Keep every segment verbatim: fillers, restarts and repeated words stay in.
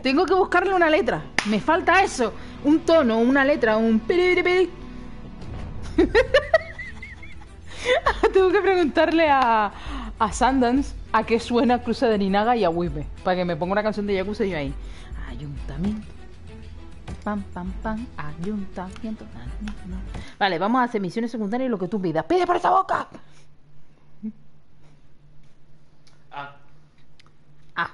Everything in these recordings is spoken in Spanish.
Tengo que buscarle una letra. Me falta eso. Un tono, una letra, un... Tengo que preguntarle a, a Sundance a qué suena Cruce de Ninaga y a Whisme, para que me ponga una canción de Yakuza y yo ahí. Ayuntamiento. Pam, pam, pam. Ayuntamiento. Vale, vamos a hacer misiones secundarias y lo que tú pidas. ¡Pide por esa boca! Ah. Ah.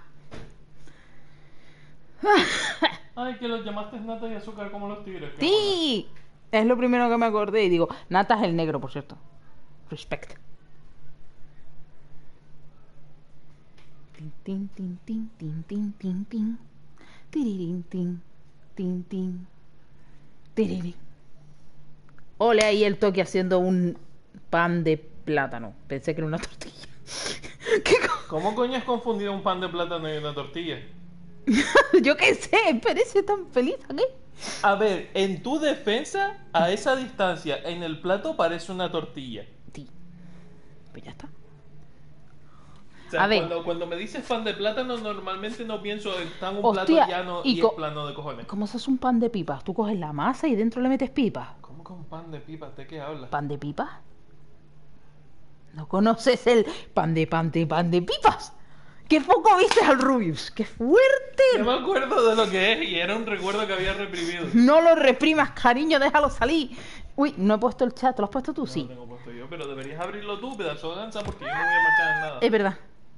Ay, que los llamaste nata y azúcar como los tigres. ¡Sí! Es lo primero que me acordé y digo, Nata es el negro, por cierto. Respect. Tin, tin, tin, tin, tin, tin, tin, tin. Tiririn, tin, tin, tin. Tiririn. Ole ahí el toque haciendo un pan de plátano. Pensé que era una tortilla. ¿Qué co ¿Cómo coño has confundido un pan de plátano y una tortilla? Yo qué sé, parece tan feliz aquí. A ver, en tu defensa, a esa distancia, en el plato parece una tortilla. Sí. Pues ya está. O sea, A ver. cuando, cuando me dices pan de plátano, normalmente no pienso en tan un Hostia, plato llano y y, co- es plano de cojones. ¿Cómo se hace un pan de pipas? Tú coges la masa y dentro le metes pipas. ¿Cómo que un pan de pipas? ¿De qué hablas? ¿Pan de pipas? ¿No conoces el pan de pan de pan de pipas? ¡Qué poco viste al Rubius! ¡Qué fuerte! No me acuerdo de lo que es y era un recuerdo que había reprimido. No lo reprimas, cariño, déjalo salir. Uy, no he puesto el chat, ¿lo has puesto tú? No Sí. lo tengo puesto yo, pero deberías abrirlo tú, pedazo de gansa, porque yo no voy a marchar en nada. Es verdad.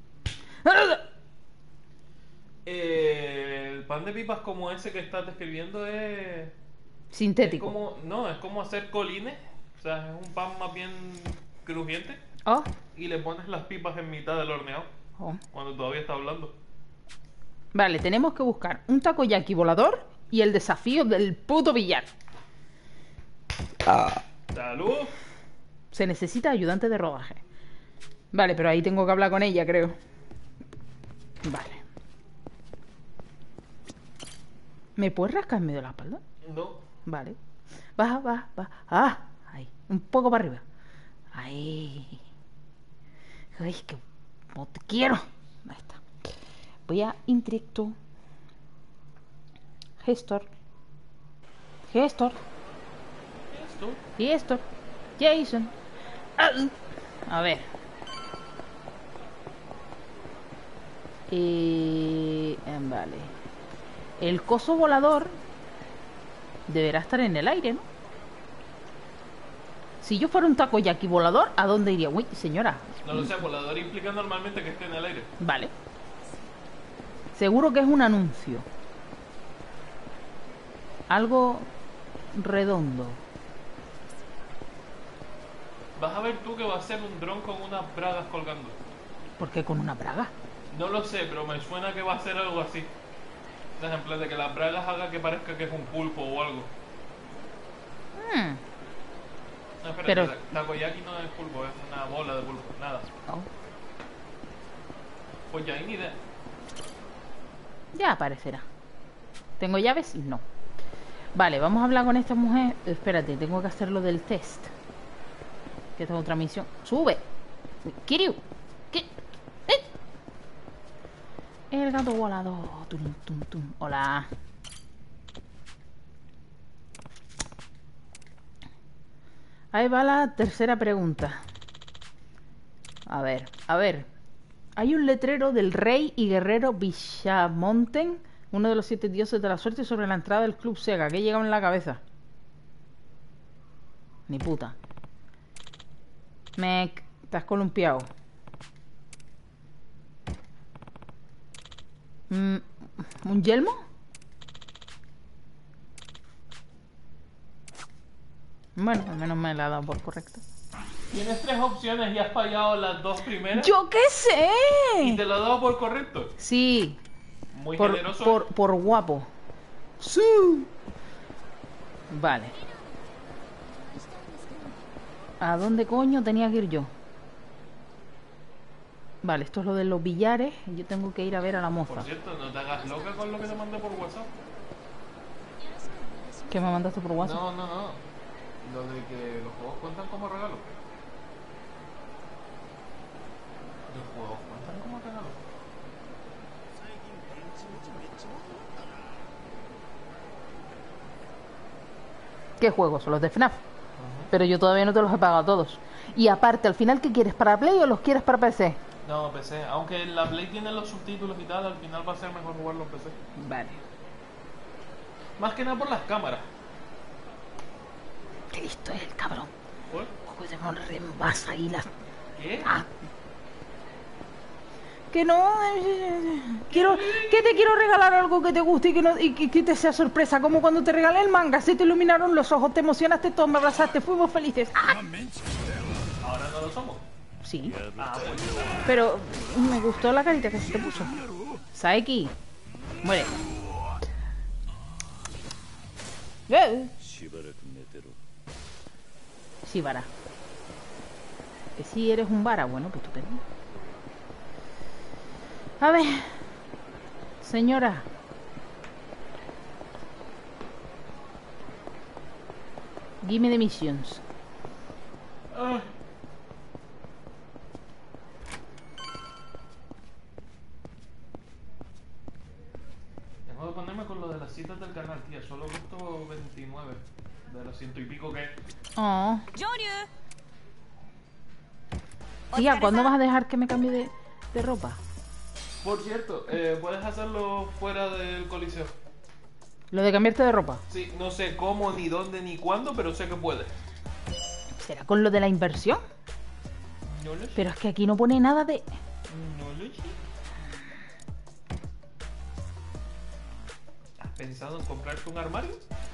Eh, el pan de pipas como ese que estás describiendo es... Sintético. Es como, no, es como hacer colines. O sea, es un pan más bien crujiente. Oh, Y le pones las pipas en mitad del horneado. oh. Cuando todavía está hablando. Vale, tenemos que buscar un takoyaki volador y el desafío del puto billar. ¡Salud! Se necesita ayudante de rodaje. Vale, pero ahí tengo que hablar con ella, creo. Vale. ¿Me puedes rascar en medio de la espalda? No. Vale. Baja, baja, baja. Ah, ahí. Un poco para arriba. Ahí. Ay, que no te quiero. Ahí está. Voy a indirecto. Gestor. Gestor. ¿Esto? Gestor. Jason. Ah, a ver. Eh, vale. El coso volador deberá estar en el aire, ¿no? Si yo fuera un takoyaki volador, ¿a dónde iría? Uy, señora. No lo sé, volador implica normalmente que esté en el aire. Vale. Seguro que es un anuncio. Algo redondo. Vas a ver tú que va a ser un dron con unas bragas colgando. ¿Por qué con una braga? No lo sé, pero me suena que va a ser algo así. O sea, en plan de que las bragas haga que parezca que es un pulpo o algo. Hmm. No, espera, Pero- ta- takoyaki no es pulpo, es una bola de pulpo, nada. Oh. Pues ya hay ni idea. Ya aparecerá. ¿Tengo llaves? No. Vale, vamos a hablar con esta mujer. Espérate, tengo que hacer lo del test. Que esta es otra misión. ¡Sube! Kiryu. ¿Qué? ¿Eh? El gato volador. Tum, tum, tum. Hola. Ahí va la tercera pregunta. A ver, a ver. Hay un letrero del rey y guerrero Bishamonten, uno de los siete dioses de la suerte, sobre la entrada del Club Sega. ¿Qué llega en la cabeza? Ni puta. Mec, te has columpiado. Mm, ¿Un yelmo? Bueno, al menos me la ha dado por correcto. Tienes tres opciones y has fallado las dos primeras. ¡Yo qué ¿Y sé! te lo he dado por correcto? Sí, Muy por, generoso. por, por guapo. Sí. Vale. ¿A dónde coño tenía que ir yo? Vale, esto es lo de los billares. Y yo tengo que ir a ver a la moza. Por cierto, no te hagas loca con lo que te mandé por WhatsApp. ¿Qué me mandaste por WhatsApp? No, no, no. Lo de que los juegos cuentan como regalo. Los juegos cuentan como regalo. ¿Qué juegos? Los de F NAF. Pero yo todavía no te los he pagado todos. Y aparte, al final, ¿qué quieres? ¿Para Play o los quieres para P C? No, P C. Aunque la Play tiene los subtítulos y tal, al final va a ser mejor jugarlo en P C. Vale. Más que nada por las cámaras. Qué listo es el cabrón. ¿Por? Ojo, te me rebasa ahí las... ¿Qué? Ah. Que no... eh, quiero... Que te quiero regalar algo que te guste y que, no, y que, que te sea sorpresa. Como cuando te regalé el manga. Se te iluminaron los ojos, te emocionaste todo, me abrazaste, fuimos felices. ¡Ah! Ahora no lo somos. Sí. Ah, bueno. Pero me gustó la carita que se te puso. Saeki. Muere. Eh. Shibara. Que si eres un vara, bueno, pues estupendo. A ver. Señora. Give me the missions. Ah. Tengo que ponerme con lo de las citas del canal, tía. Solo costó veintinueve. De los ciento y pico que... Oh. 上流 Tía, ¿cuándo vas a dejar que me cambie de, de ropa? Por cierto, eh, puedes hacerlo fuera del coliseo. Lo de cambiarte de ropa. Sí, no sé cómo, ni dónde, ni cuándo, pero sé que puedes. ¿Será con lo de la inversión? No lo sé. Pero es que aquí no pone nada de... No lo sé. ¿Has pensado en comprarte un armario?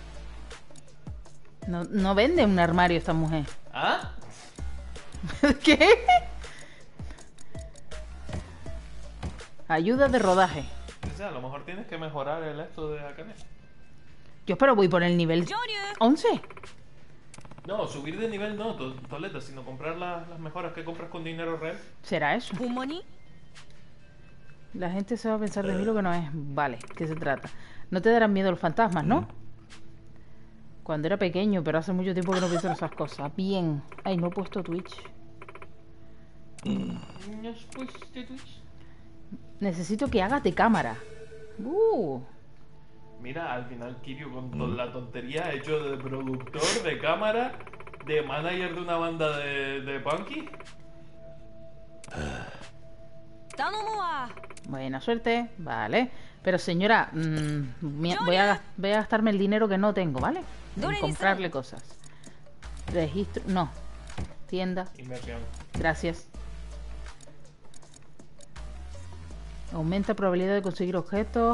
No, no vende un armario esta mujer. ¿Ah? ¿Qué? Ayuda de rodaje. O sea, a lo mejor tienes que mejorar el esto de Akane. Yo espero voy por el nivel 上流 once. No, subir de nivel no, to- Toleta, sino comprar las, las mejoras que compras con dinero real. ¿Será eso? ほんまに La gente se va a pensar de mí lo que no es. Vale, ¿qué se trata? No te darán miedo los fantasmas, ¿no? Cuando era pequeño, pero hace mucho tiempo que no pienso en esas cosas. Bien. Ay, no he puesto Twitch. ¿No has puesto Twitch? Necesito que hagas de cámara. Uh. Mira, al final Kiryu con to- la tontería ha hecho de productor, de cámara, de manager de una banda de, de punky. 頼むわ Buena suerte. Vale. Pero señora, mm, mi- voy, a, gas- voy a gastarme el dinero que no tengo, ¿vale? En ¿Dónde comprarle cosas. Registro... No. Tienda. Inversión. Gracias. Aumenta probabilidad de conseguir objetos.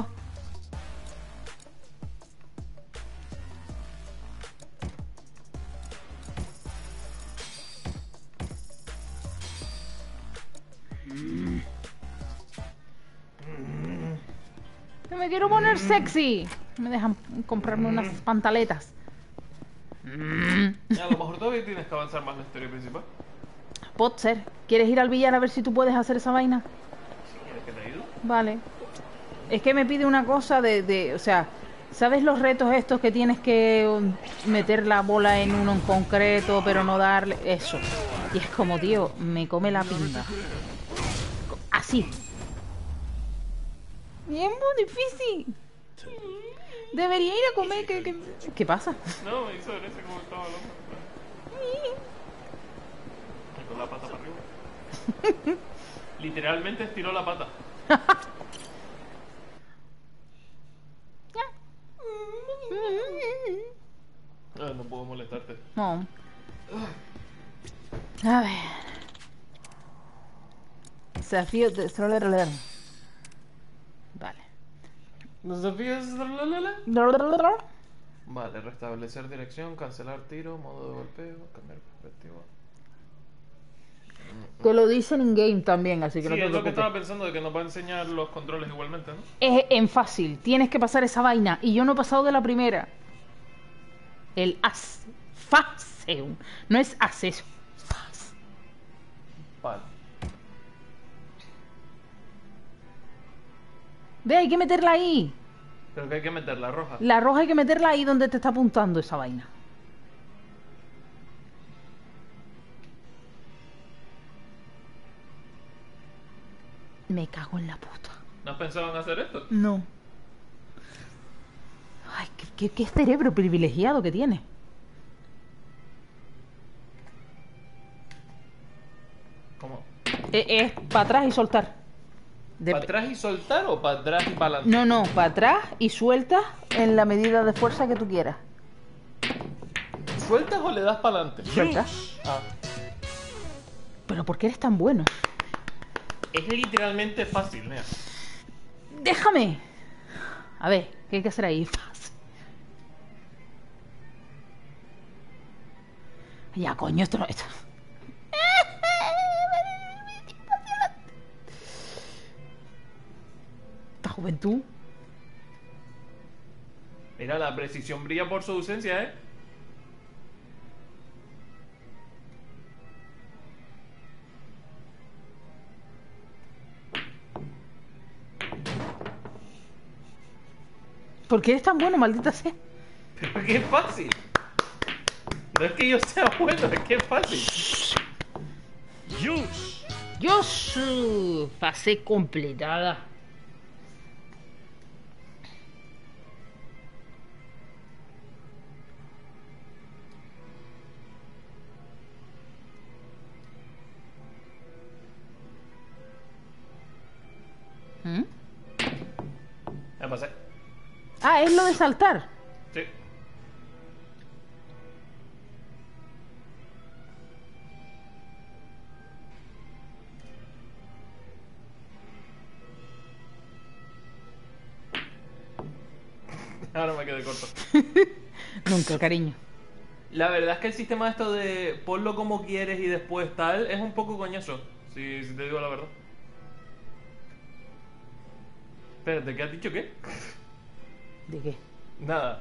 Que me quiero poner sexy. Me dejan comprarme unas pantaletas. A lo mejor todavía tienes que avanzar más en la historia principal. Potser, ¿quieres ir al billar a ver si tú puedes hacer esa vaina? Si quieres que te ayude. Vale. Es que me pide una cosa de, de, o sea, ¿sabes los retos estos que tienes que um, meter la bola en uno en concreto, pero no darle eso? Y es como, tío, me come la pinga. Así. Y es muy difícil. Debería ir a comer. ¿Qué, qué, qué pasa? No, me hizo gracia como estaba loco. Y con la pata para arriba. Literalmente estiró la pata. Ah, no puedo molestarte. No. A ver. Desafío de... Vale. ¿Desafíos? Vale, restablecer dirección, cancelar tiro, modo de golpeo, cambiar perspectiva. Te lo dicen in-game también, así que Sí, no te es lo que preocupes. estaba pensando, de que nos va a enseñar los controles igualmente, ¿no? Es en fácil, tienes que pasar esa vaina. Y yo no he pasado de la primera. El as. Faseum. No es acceso. Fas. Vale. Ve, hay que meterla ahí. Pero que hay que meter la roja. La roja hay que meterla ahí donde te está apuntando esa vaina. Me cago en la puta. ¿No has pensado en hacer esto? No. Ay, qué, qué- qué cerebro privilegiado que tiene. Eh, Es para atrás y soltar. Dep- ¿Para atrás y soltar o para atrás y para adelante? No, no, para atrás y sueltas en la medida de fuerza que tú quieras. ¿Sueltas o le das para adelante? Sueltas. Ah. Pero ¿por qué eres tan bueno? Es literalmente fácil, mira. Déjame. A ver, ¿qué hay que hacer ahí? Fácil. Ya, coño, esto no... Esto... Esta juventud. Mira, la precisión brilla por su ausencia, ¿eh? ¿Por qué eres tan bueno, maldita sea? Pero que es fácil. No es que yo sea bueno, es que es fácil. Yo soy fase completada. ¿Mm? Ya pasé. Ah, es lo de saltar. Sí. Ahora me quedé corto. Nunca, cariño. La verdad es que el sistema esto de ponlo como quieres y después tal es un poco coñazo, si, si te digo la verdad. Espérate, ¿qué has dicho qué? ¿De qué? Nada.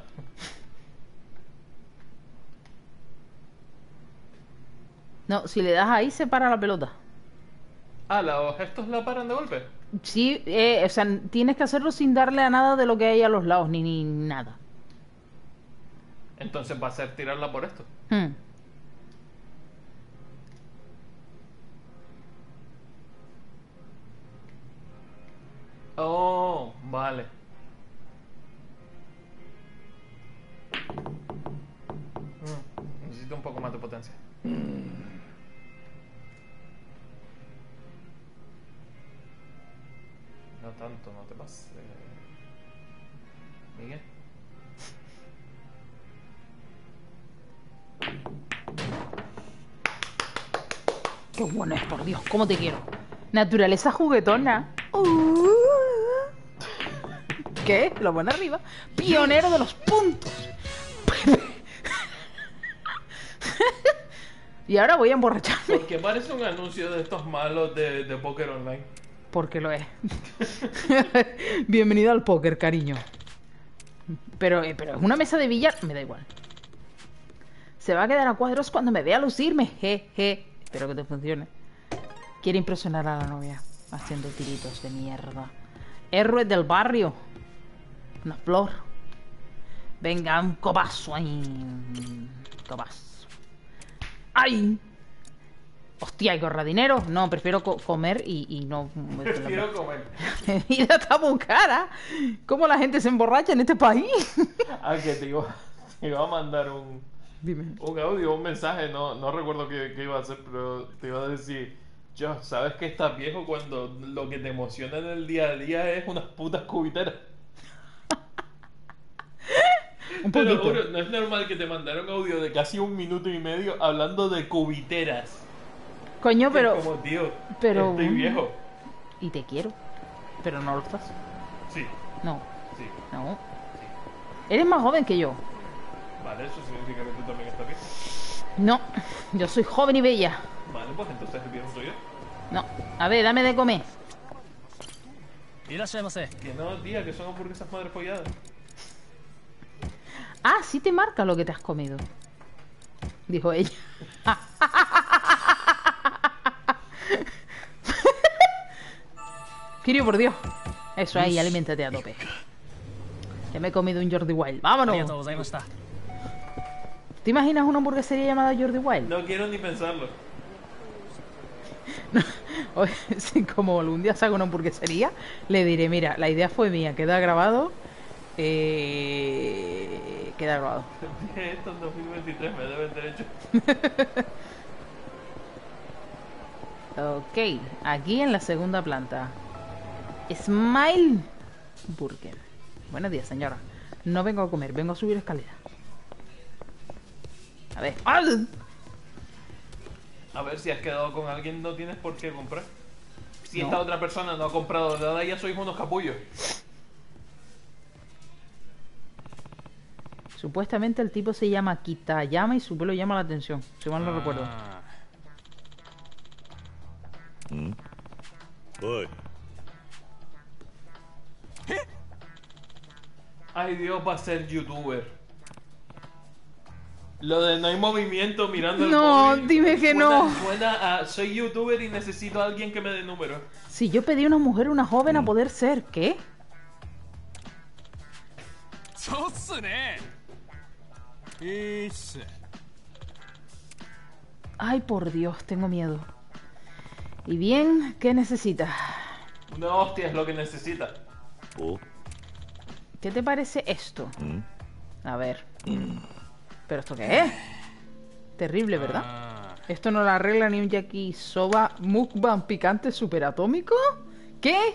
No, si le das ahí se para la pelota. Ah, ¿los gestos la paran de golpe? Sí, eh, o sea, tienes que hacerlo sin darle a nada de lo que hay a los lados, ni, ni nada. Entonces va a ser tirarla por esto. Hmm. Oh, vale. Mm, necesito un poco más de potencia. No tanto, no te pases. Miguel. Qué bueno es, por Dios, cómo te quiero. Naturaleza juguetona. Uh. ¿Qué? Lo pone arriba. Pionero de los puntos. Y ahora voy a emborracharme. Porque parece un anuncio de estos malos de, de póker online. Porque lo es. Bienvenido al póker, cariño. Pero, eh, pero es una mesa de billar. Me da igual. Se va a quedar a cuadros cuando me vea lucirme. Je, je. Espero que te funcione. Quiere impresionar a la novia haciendo tiritos de mierda. Héroe del barrio. Una flor. Venga, un copazo ahí. Copazo. ¡Ay! Hostia, ¿hay que ahorrar dinero? No, prefiero co comer y, y no... Prefiero comer. La vida está muy cara. ¿Cómo la gente se emborracha en este país? Ah, que te iba, te iba a mandar un, Dime. un audio, un mensaje, no, no recuerdo qué, qué iba a hacer, pero te iba a decir, yo, ¿sabes que estás viejo cuando lo que te emociona en el día a día es unas putas cubiteras? Un Te lo poquito. juro, no es normal que te mandara un audio de casi un minuto y medio hablando de cubiteras. Coño, Que es pero... como, tío, pero- estoy viejo. Y te quiero. Pero no lo estás. Sí, No, sí, no. sí. Eres más joven que yo. Vale, eso significa que tú también estás viejo. No, yo soy joven y bella. Vale, pues entonces el viejo soy yo. No, a ver, dame de comer. いらっしゃいませ。 Que no, tía, que son hamburguesas madre folladas. Ah, sí te marca lo que te has comido. Dijo ella. Kirio, por Dios. Eso ahí, aliméntate a tope. Ya me he comido un Jordi Wild. ありがとう ¡Vámonos! ございました。 ¿Te imaginas una hamburguesería llamada Jordi Wild? No quiero ni pensarlo. Oye, si como algún día salga una hamburguesería, le diré, mira, la idea fue mía, queda grabado. Eh... Queda grabado. Dije esto en dos mil veintitrés, me deben derecho. Ok, aquí en la segunda planta. Smile Burger. Buenos días, señora. No vengo a comer, vengo a subir escalera. A ver. ¡Ah! A ver, si has quedado con alguien, no tienes por qué comprar. Si No. esta otra persona no ha comprado nada, ya sois unos capullos. Supuestamente el tipo se llama Kitayama y su pelo llama la atención, si mal no recuerdo. おい Ay, Dios, va a ser youtuber. Lo de no hay movimiento mirando el No, móvil dime que suena- no. Suena a soy youtuber y necesito a alguien que me dé números. Si yo pedí a una mujer, una joven a poder ser, ¿qué? そうっすねいいっす Ay, por Dios, tengo miedo. Y bien, ¿qué necesitas? Una hostia es lo que necesita. お ¿Qué te parece esto? ん A ver. ¿Pero esto qué es? Terrible, ¿verdad? ¿Esto no lo arregla ni un yakisoba mukbang picante superatómico? ¿Qué?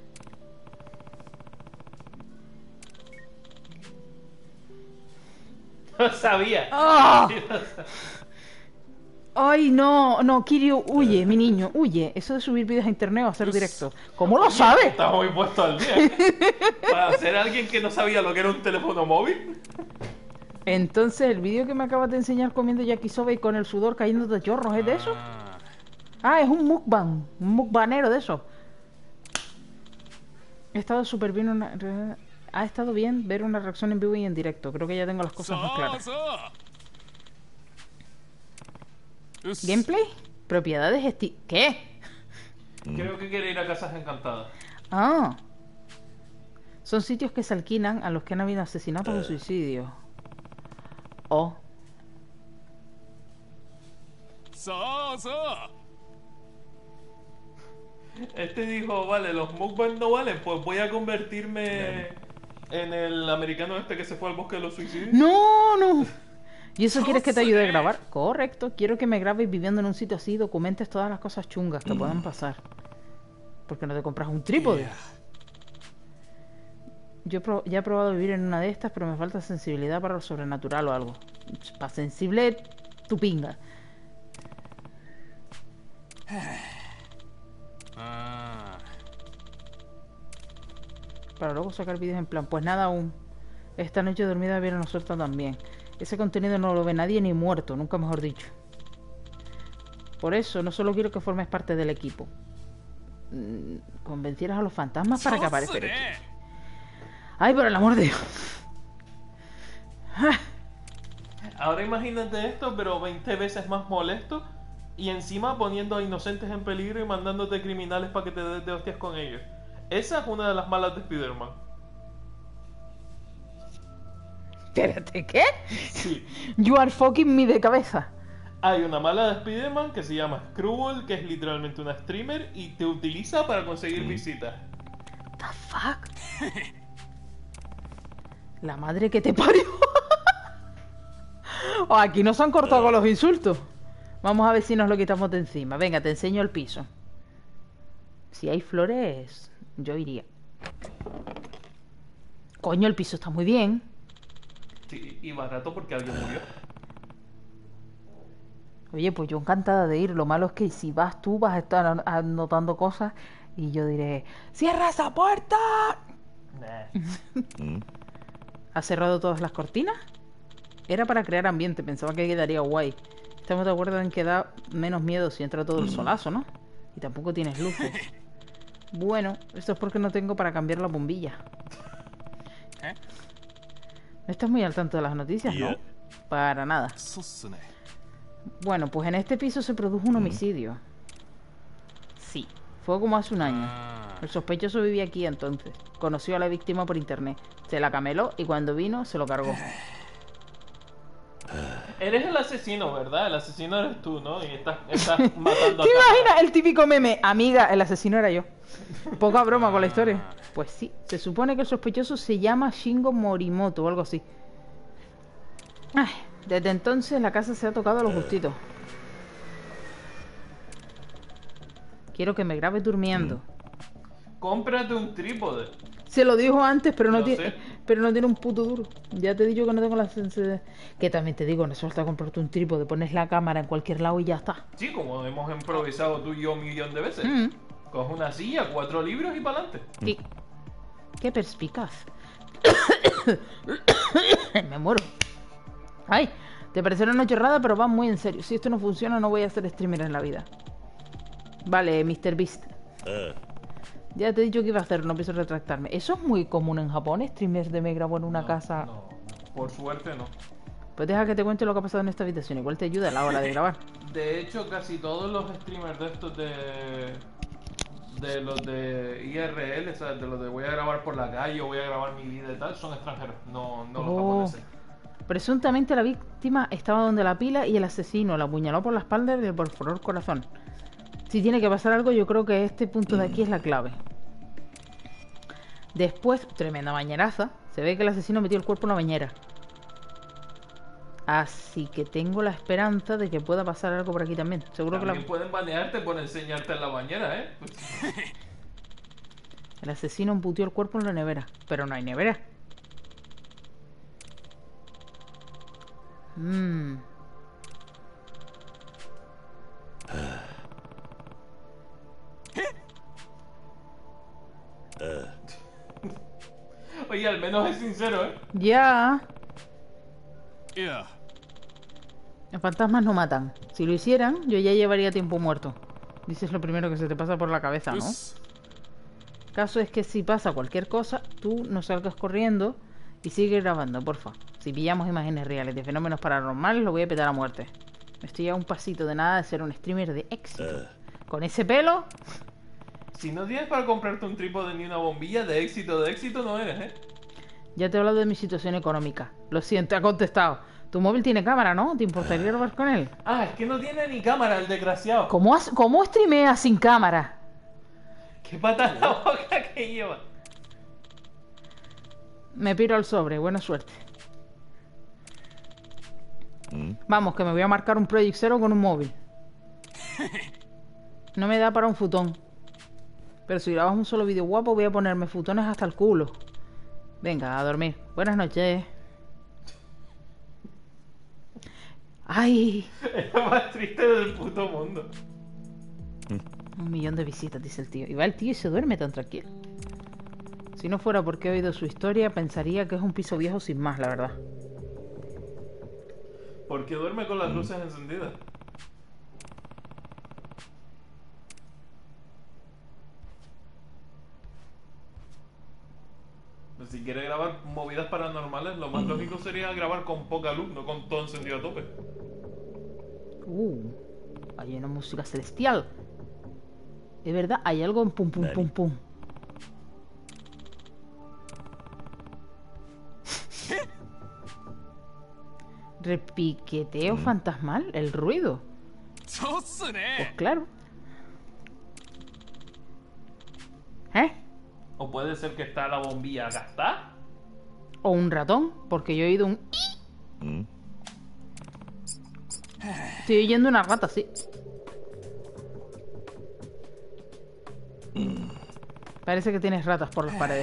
Lo sabía. ¡Ah! Sí, lo sabía. Ay, no, no, Kiryu, huye, mi niño, huye. Eso de subir vídeos a internet o hacer directo. ¿Cómo lo sabes? Está muy puesto al día. ¿Eh? Para ser alguien que no sabía lo que era un teléfono móvil. Entonces, el vídeo que me acabas de enseñar comiendo yakisoba y con el sudor cayendo de chorros, ¿es de eso? Ah, es un mukbang, un mukbanero de eso. He estado súper bien una... Ha estado bien ver una reacción en vivo y en directo. Creo que ya tengo las そ cosas más う claras. そううっす ¿Gameplay? Propiedades esti... ¿Qué? Creo que quiere ir a Casas Encantadas. Ah. Son sitios que se alquilan a los que han habido asesinatos o suicidios. Oh. そうそう Este dijo, vale, los mukbang no valen, pues voy a convertirme en el americano este que se fue al bosque de los suicidios. No, no. ¿Y eso quieres que te ayude a grabar? Correcto. Quiero que me grabes viviendo en un sitio así y documentes todas las cosas chungas que puedan pasar. ¿Por qué no te compras un trípode? Yo he pro- ya he probado vivir en una de estas, pero me falta sensibilidad para lo sobrenatural o algo. Para sensible, tu pinga. あ Para luego sacar vídeos en plan, pues nada aún. Esta noche dormida vieron nosotros también. Ese contenido no lo ve nadie ni muerto, nunca mejor dicho. Por eso, no solo quiero que formes parte del equipo. Mm, Convencieras a los fantasmas あ para que そうっす aparezcan. ね Ay, por el amor de Dios. Ahora imagínate esto, pero veinte veces más molesto. Y encima poniendo a inocentes en peligro y mandándote criminales para que te des de hostias con ellos. Esa es una de las malas de Spider-Man. Espérate, ¿qué? Sí. You are fucking me de cabeza. Hay una mala de Spider-Man que se llama Screwball, que es literalmente una streamer y te utiliza para conseguir visitas. The fuck? La madre que te parió. Oh, aquí nos han cortado con los insultos. Vamos a ver si nos lo quitamos de encima. Venga, te enseño el piso. Si hay flores, yo iría. Coño, el piso está muy bien. Sí, y barato porque alguien murió. Oye, pues yo encantada de ir. Lo malo es que si vas tú vas a estar an- anotando cosas y yo diré, ¡cierra esa puerta! Nah. ん ¿Has cerrado todas las cortinas? Era para crear ambiente, pensaba que quedaría guay. Estamos de acuerdo en que da menos miedo si entra todo el solazo, ¿no? Y tampoco tienes luces. Bueno, esto es porque no tengo para cambiar la bombilla. ¿Eh? No estás muy al tanto de las noticias, ¿no? Ya. Para nada. そうっすね Bueno, pues en este piso se produjo un homicidio. Sí, fue como hace un año. あ El sospechoso vivía aquí entonces. Conoció a la víctima por internet. Se la cameló y cuando vino se lo cargó. Eres el asesino, ¿verdad? El asesino eres tú, ¿no? Y estás, estás matando a ¿Te cámara. imaginas el típico meme? Amiga, el asesino era yo. Poca broma con la historia. Pues sí, se supone que el sospechoso se llama Shingo Morimoto o algo así. Ay, desde entonces la casa se ha tocado a los gustitos. Quiero que me grabes durmiendo. Cómprate un trípode. Se lo dijo antes, pero no Lo tiene, sé. pero no tiene un puto duro. Ya te he dicho que no tengo la sensación. Que también te digo, no hace falta comprarte un trípode, pones la cámara en cualquier lado y ya está. Sí, como hemos improvisado tú y yo un millón de veces. Mm. Coge una silla, cuatro libros y para adelante. Qué, qué perspicaz. Me muero. Ay, te parecerá una chorrada, pero va muy en serio. Si esto no funciona, no voy a ser streamer en la vida. Vale, míster Beast. Ya te he dicho que iba a hacer, no pienso retractarme. Eso es muy común en Japón, streamers de me grabo en una No, casa. No, no, por suerte no. Pues deja que te cuente lo que ha pasado en esta habitación. Igual te ayuda a la hora de grabar. De hecho, casi todos los streamers de estos de. de los de I R L, ¿sabes? De los de voy a grabar por la calle o voy a grabar mi vida y tal, son extranjeros, no, no los Oh. japoneses. Presuntamente la víctima estaba donde la pila y el asesino la apuñaló por la espalda y le perforó el corazón. Si tiene que pasar algo, yo creo que este punto de aquí es la clave. Después, tremenda bañeraza, se ve que el asesino metió el cuerpo en una bañera. Así que tengo la esperanza de que pueda pasar algo por aquí también. Seguro que También la... pueden banearte por enseñarte en la bañera, ¿eh? el asesino embutió el cuerpo en la nevera. Pero no hay nevera. Mmm. Oye, al menos es sincero, ¿eh? Ya. いや Los fantasmas no matan. Si lo hicieran, yo ya llevaría tiempo muerto. Dices lo primero que se te pasa por la cabeza, うっ ¿no? す Caso es que si pasa cualquier cosa, tú no salgas corriendo y sigue grabando, porfa. Si pillamos imágenes reales de fenómenos paranormales, lo voy a petar a muerte. Estoy a un pasito de nada de ser un streamer de éxito. Con ese pelo, Si no tienes para comprarte un trípode ni una bombilla, de éxito, de éxito no eres, ¿eh? ya te he hablado de mi situación económica. Lo siento, ha contestado. Tu móvil tiene cámara, ¿no? ¿Te importaría grabar con él? Ah, es que no tiene ni cámara el desgraciado. ¿Cómo, has- cómo streameas sin cámara? ¿Qué pata en la boca que lleva? Me piro al sobre, buena suerte. Vamos, que me voy a marcar un Project Zero con un móvil. No me da para un futón. Pero si grabas un solo vídeo guapo, voy a ponerme futones hasta el culo. Venga, a dormir. Buenas noches. Ay, Es lo más triste del puto mundo. un millón de visitas, dice el tío. Y va el tío y se duerme tan tranquilo. Si no fuera porque he oído su historia, pensaría que es un piso viejo sin más, la verdad. Porque duerme con las luces encendidas. Si quiere grabar movidas paranormales, lo más lógico sería grabar con poca luz, no con todo encendido a tope. Uh, hay una música celestial. Es verdad, hay algo en pum pum pum pum. Repiqueteo fantasmal, el ruido. そうっす Pues ね claro. ¿Eh? O puede ser que está la bombilla gastada. O un ratón, porque yo he oído un... Estoy oyendo una rata, sí. Parece que tienes ratas por las paredes.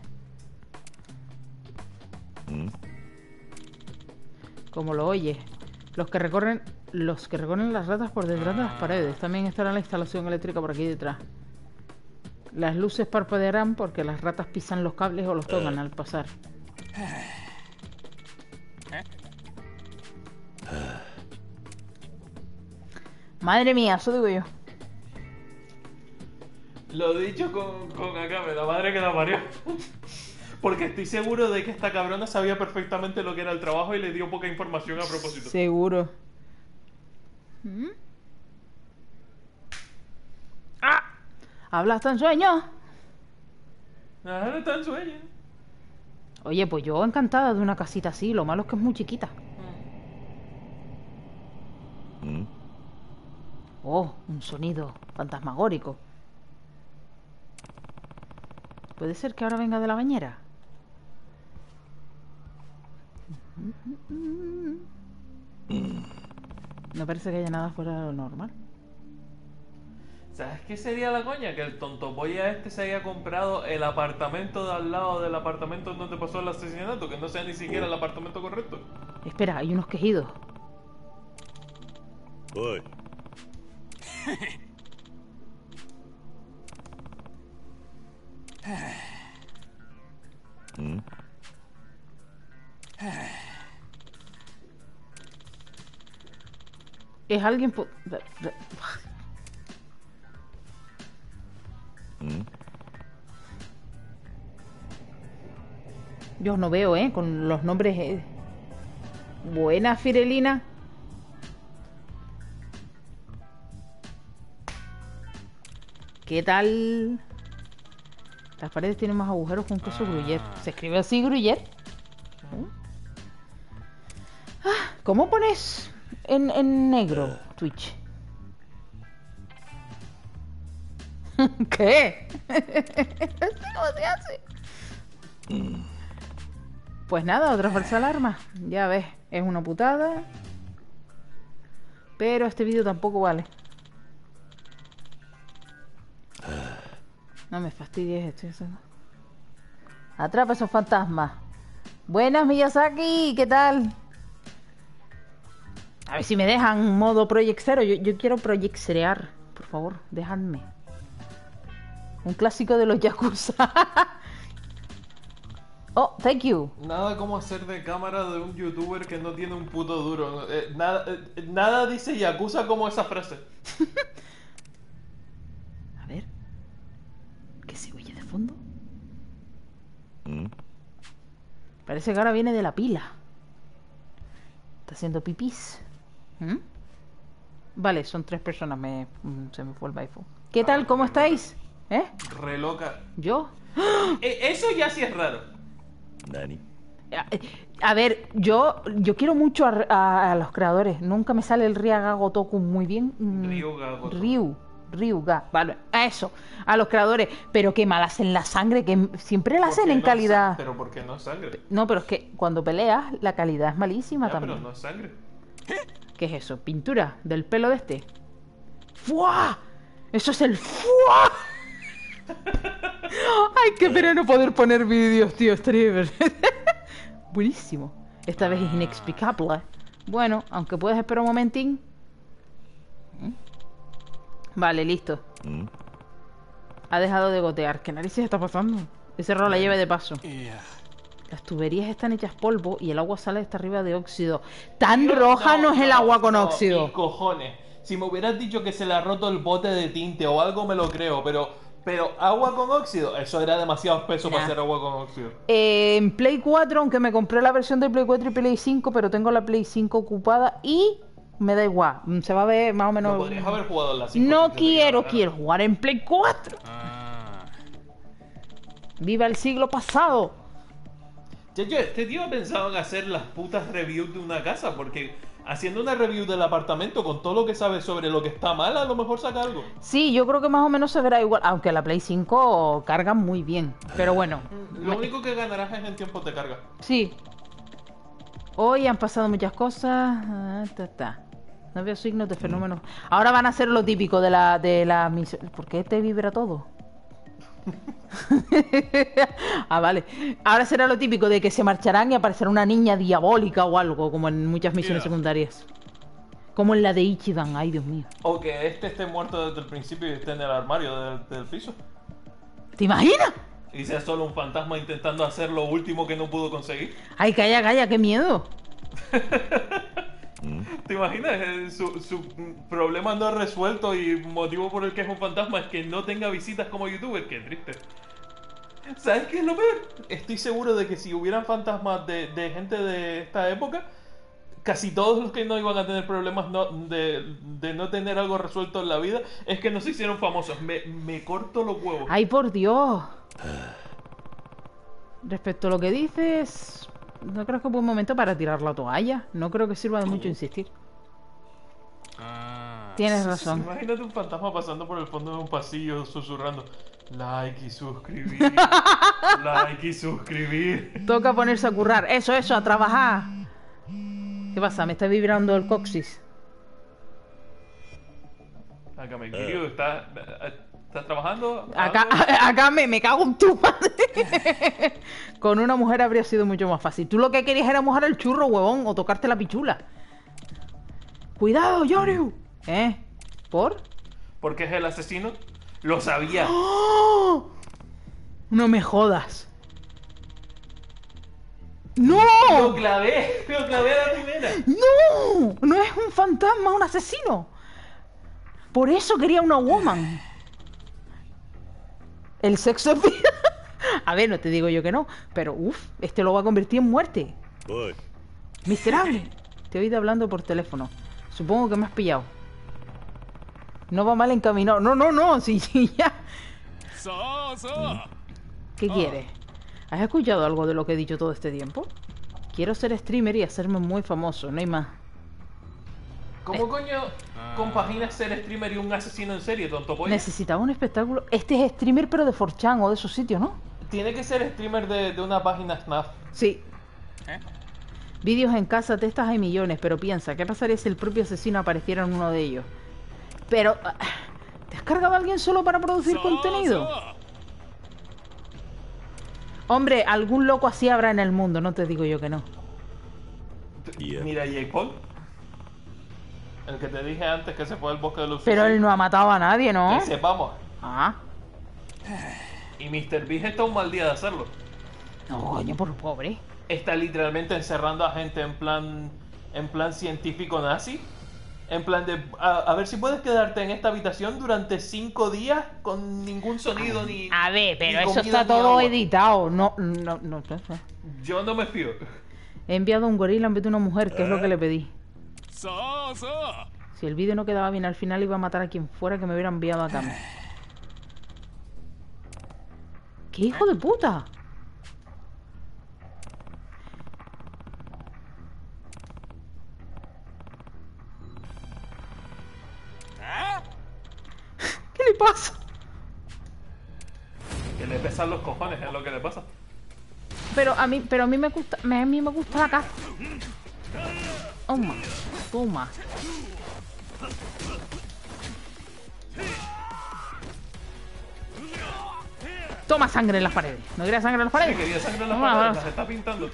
Como lo oyes. Los que recorren... Los que recorren las ratas por detrás de las paredes. También estará la instalación eléctrica por aquí detrás. Las luces parpadearán porque las ratas pisan los cables o los tocan al pasar. Madre mía, eso digo yo. Lo dicho con, con acá, me la madre que la parió. Porque estoy seguro de que esta cabrona sabía perfectamente lo que era el trabajo y le dio poca información a propósito. Seguro. ¿Mm? ¡Ah! ¿Habla hasta en sueño? Ah, no está en sueño. Oye, pues yo encantada de una casita así. Lo malo es que es muy chiquita. Oh, un sonido fantasmagórico. ¿Puede ser que ahora venga de la bañera? No parece que haya nada fuera de lo normal. ¿Sabes qué sería la coña? Que el tontopolla este se haya comprado el apartamento de al lado del apartamento en donde pasó el asesinato, que no sea ni siquiera el apartamento correcto. Espera, hay unos quejidos. おい ¿Mm? Es alguien... po- ¿Mm? Yo no veo, ¿eh? Con los nombres... eh. Buena, Firelina. ¿Qué tal? Las paredes tienen más agujeros que un queso gruyere. ¿Se escribe así, gruyere? ¿Eh? Ah, ¿cómo pones en, en negro Twitch? ¿Qué? ¿Cómo se hace? Pues nada, otra falsa alarma. Ya ves, es una putada. Pero este vídeo tampoco vale. No me fastidies esto. Eso. Atrapa esos fantasmas. Buenas, Miyazaki, ¿qué tal? A ver si me dejan modo Project Zero. Yo, yo quiero Project Zerear. Por favor, dejadme. Un clásico de los Yakuza. Oh, thank you. Nada como hacer de cámara de un youtuber que no tiene un puto duro. Eh, nada, eh, nada dice Yakuza como esa frase. A ver. ¿Qué se oye de fondo? ¿Mm? Parece que ahora viene de la pila. Está haciendo pipís. ¿Mm? Vale, son tres personas. Me, mm, se me fue el iPhone. ¿Qué tal? ¿Cómo estáis? ¿Eh? Re loca. ¿Yo? Eh, eso ya sí es raro. ¿Nani? A, a ver, yo yo quiero mucho a, a- a los creadores. Nunca me sale el Ryuga Gotoku muy bien. Mm, Ryuga Gotoku. Ryu. Ryuga. Vale, a eso. A los creadores. Pero que mal hacen la sangre. Que siempre la hacen Porque en no calidad. sa- Pero porque no es sangre. No, pero es que cuando peleas, la calidad es malísima Ya, también. pero no es sangre. ¿Qué es eso? ¿Pintura del pelo de este? ¡Fua! ¡Eso es el ¡fua! ¡Ay, qué pena no poder poner vídeos, tío! Streamer. Buenísimo. Esta vez es inexplicable. Bueno, aunque puedes esperar un momentín. ¿Mm? Vale, listo. ¿Mm? Ha dejado de gotear. ¿Qué narices está pasando? He cerrado la llave de paso. いや Las tuberías están hechas polvo y el agua sale hasta arriba de óxido. Tan Yo- roja no, es el agua con no, óxido. mis cojones. Si me hubieras dicho que se le ha roto el bote de tinte o algo, me lo creo. Pero, pero agua con óxido, eso era demasiado espeso para Nah. hacer agua con óxido. Eh, en Play cuatro, aunque me compré la versión de Play cuatro y Play cinco, pero tengo la Play cinco ocupada y me da igual. Mm, Se va a ver más o menos. No podrías haber jugado en la cinco No si te diera quiero, la gana. quiero jugar en Play cuatro. あ ¡Viva el siglo pasado! Chacho, este tío ha pensado en hacer las putas reviews de una casa, porque haciendo una review del apartamento con todo lo que sabe sobre lo que está mal, a lo mejor saca algo. Sí, yo creo que más o menos se verá igual, aunque la Play cinco carga muy bien. Pero bueno, Lo único que ganarás es en tiempo de carga. sí. Hoy han pasado muchas cosas. Ah, ta, ta. No veo signos de fenómenos. Ahora van a hacer lo típico de la de la mis- ¿Por qué te vibra todo? Ah, vale. Ahora será lo típico de que se marcharán y aparecerá una niña diabólica o algo, como en muchas misiones Yeah. secundarias. Como en la de Ichiban, ay Dios mío. O que este esté muerto desde el principio y esté en el armario del, del piso. ¿Te imaginas? Y sea solo un fantasma intentando hacer lo último que no pudo conseguir. Ay, calla, calla, qué miedo. ¿Te imaginas? Eh, Su, su mm, problema no resuelto y motivo por el que es un fantasma es que no tenga visitas como youtuber. Qué triste. ¿Sabes qué es lo peor? Estoy seguro de que si hubieran fantasmas de, de gente de esta época, casi todos los que no iban a tener problemas no- de, de no tener algo resuelto en la vida es que no se hicieron famosos. Me, me corto los huevos. Ay, por Dios. Respecto a lo que dices, no creo que es buen momento para tirar la toalla. No creo que sirva de mucho insistir. あ Tienes razón. Imagínate un fantasma pasando por el fondo de un pasillo susurrando like y suscribir, like y suscribir. Toca ponerse a currar. Eso, eso, a trabajar. ¿Qué pasa? Me está vibrando el coxis. Acá me Kiryu, ¿estás, ¿estás trabajando? Acá, ¿Algo? acá me, me cago en tu madre. Con una mujer habría sido mucho más fácil. Tú lo que querías era mojar el churro, huevón, o tocarte la pichula. Cuidado, Yoryu. ¿Eh? ¿Por? Porque es el asesino. Lo sabía. ¡Oh! No me jodas. ¡No! Lo clavé. Lo clavé a la primera. ¡No! No es un fantasma, un asesino. Por eso quería una woman. El sexo es vida. A ver, no te digo yo que no, pero uff, este lo va a convertir en muerte. Voy. Miserable. Te he oído hablando por teléfono. Supongo que me has pillado. No va mal encaminado. No, no, no. Sí, sí, ya. そうそう ¿Qué quieres? ¿Has escuchado algo de lo que he dicho todo este tiempo? Quiero ser streamer y hacerme muy famoso, no hay más. ¿Cómo coño compaginas ser streamer y un asesino en serie, tonto pollo? Necesitaba un espectáculo. Este es streamer, pero de cuatro chan o de esos sitios, ¿no? Tiene que ser streamer de, de una página S N A F. Sí. ¿Eh? Vídeos en casa, de estas hay millones, pero piensa, ¿qué pasaría si el propio asesino apareciera en uno de ellos? Pero... ¿te has cargado a alguien solo para producir contenido? Hombre, algún loco así habrá en el mundo, no te digo yo que no. Yeah. Mira a Jake Paul. El que te dije antes que se fue al bosque de los Pero él no ha matado a nadie, ¿no? Que sepamos. Ah. Y míster Beast está un mal día de hacerlo. No, coño, por pobre. Está literalmente encerrando a gente en plan en plan científico nazi. En plan de a, a ver si puedes quedarte en esta habitación durante cinco días con ningún sonido ni A ver, pero ni eso comida, está ni todo agua. editado. No, no, no, no. Yo no me fío. He enviado a un gorila en vez de una mujer, que es lo que le pedí. そうそう Si el vídeo no quedaba bien al final, iba a matar a quien fuera que me hubiera enviado a cama. ¡Qué hijo de puta! ¿Qué le pasa? Que le pesan los cojones, es lo que le pasa. Pero a mí, pero a mí me gusta, me- a mí me gusta la caza. Toma, toma. Toma sangre en las paredes. ¿No querías sangre en las Sí, paredes? quería sangre en las Vamos, paredes, vamos. las está pintando.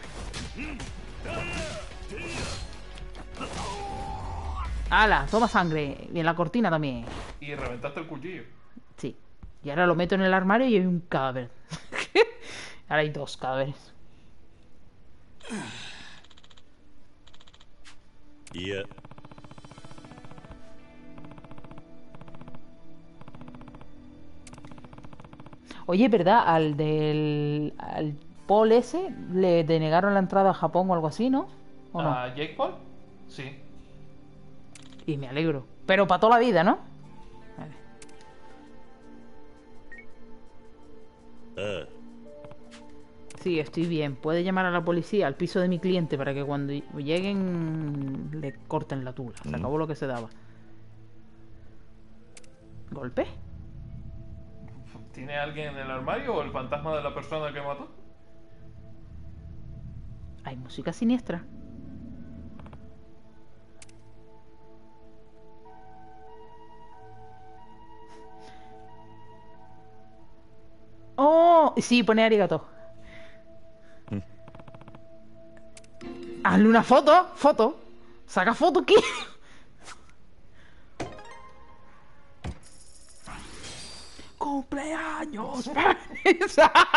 ¡Hala! Toma sangre. Y en la cortina también. Y reventaste el cuchillo. Sí. Y ahora lo meto en el armario y hay un cadáver. Ahora hay dos cadáveres. Yeah. Oye, ¿verdad? Al del... Al Paul ese le denegaron la entrada a Japón o algo así, ¿no? ¿O no? ¿A Jake Paul? Sí. Y me alegro. Pero para toda la vida, ¿no? Vale. Uh. Sí, estoy bien. Puede llamar a la policía al piso de mi cliente para que cuando lleguen le corten la tula. Se Mm. acabó lo que se daba. ¿Golpe? ¿Tiene alguien en el armario o el fantasma de la persona que mató? Hay música siniestra. ¡Oh! Sí, pone arigato. Hazle una foto, foto. Saca foto aquí. ¡Cumpleaños feliz!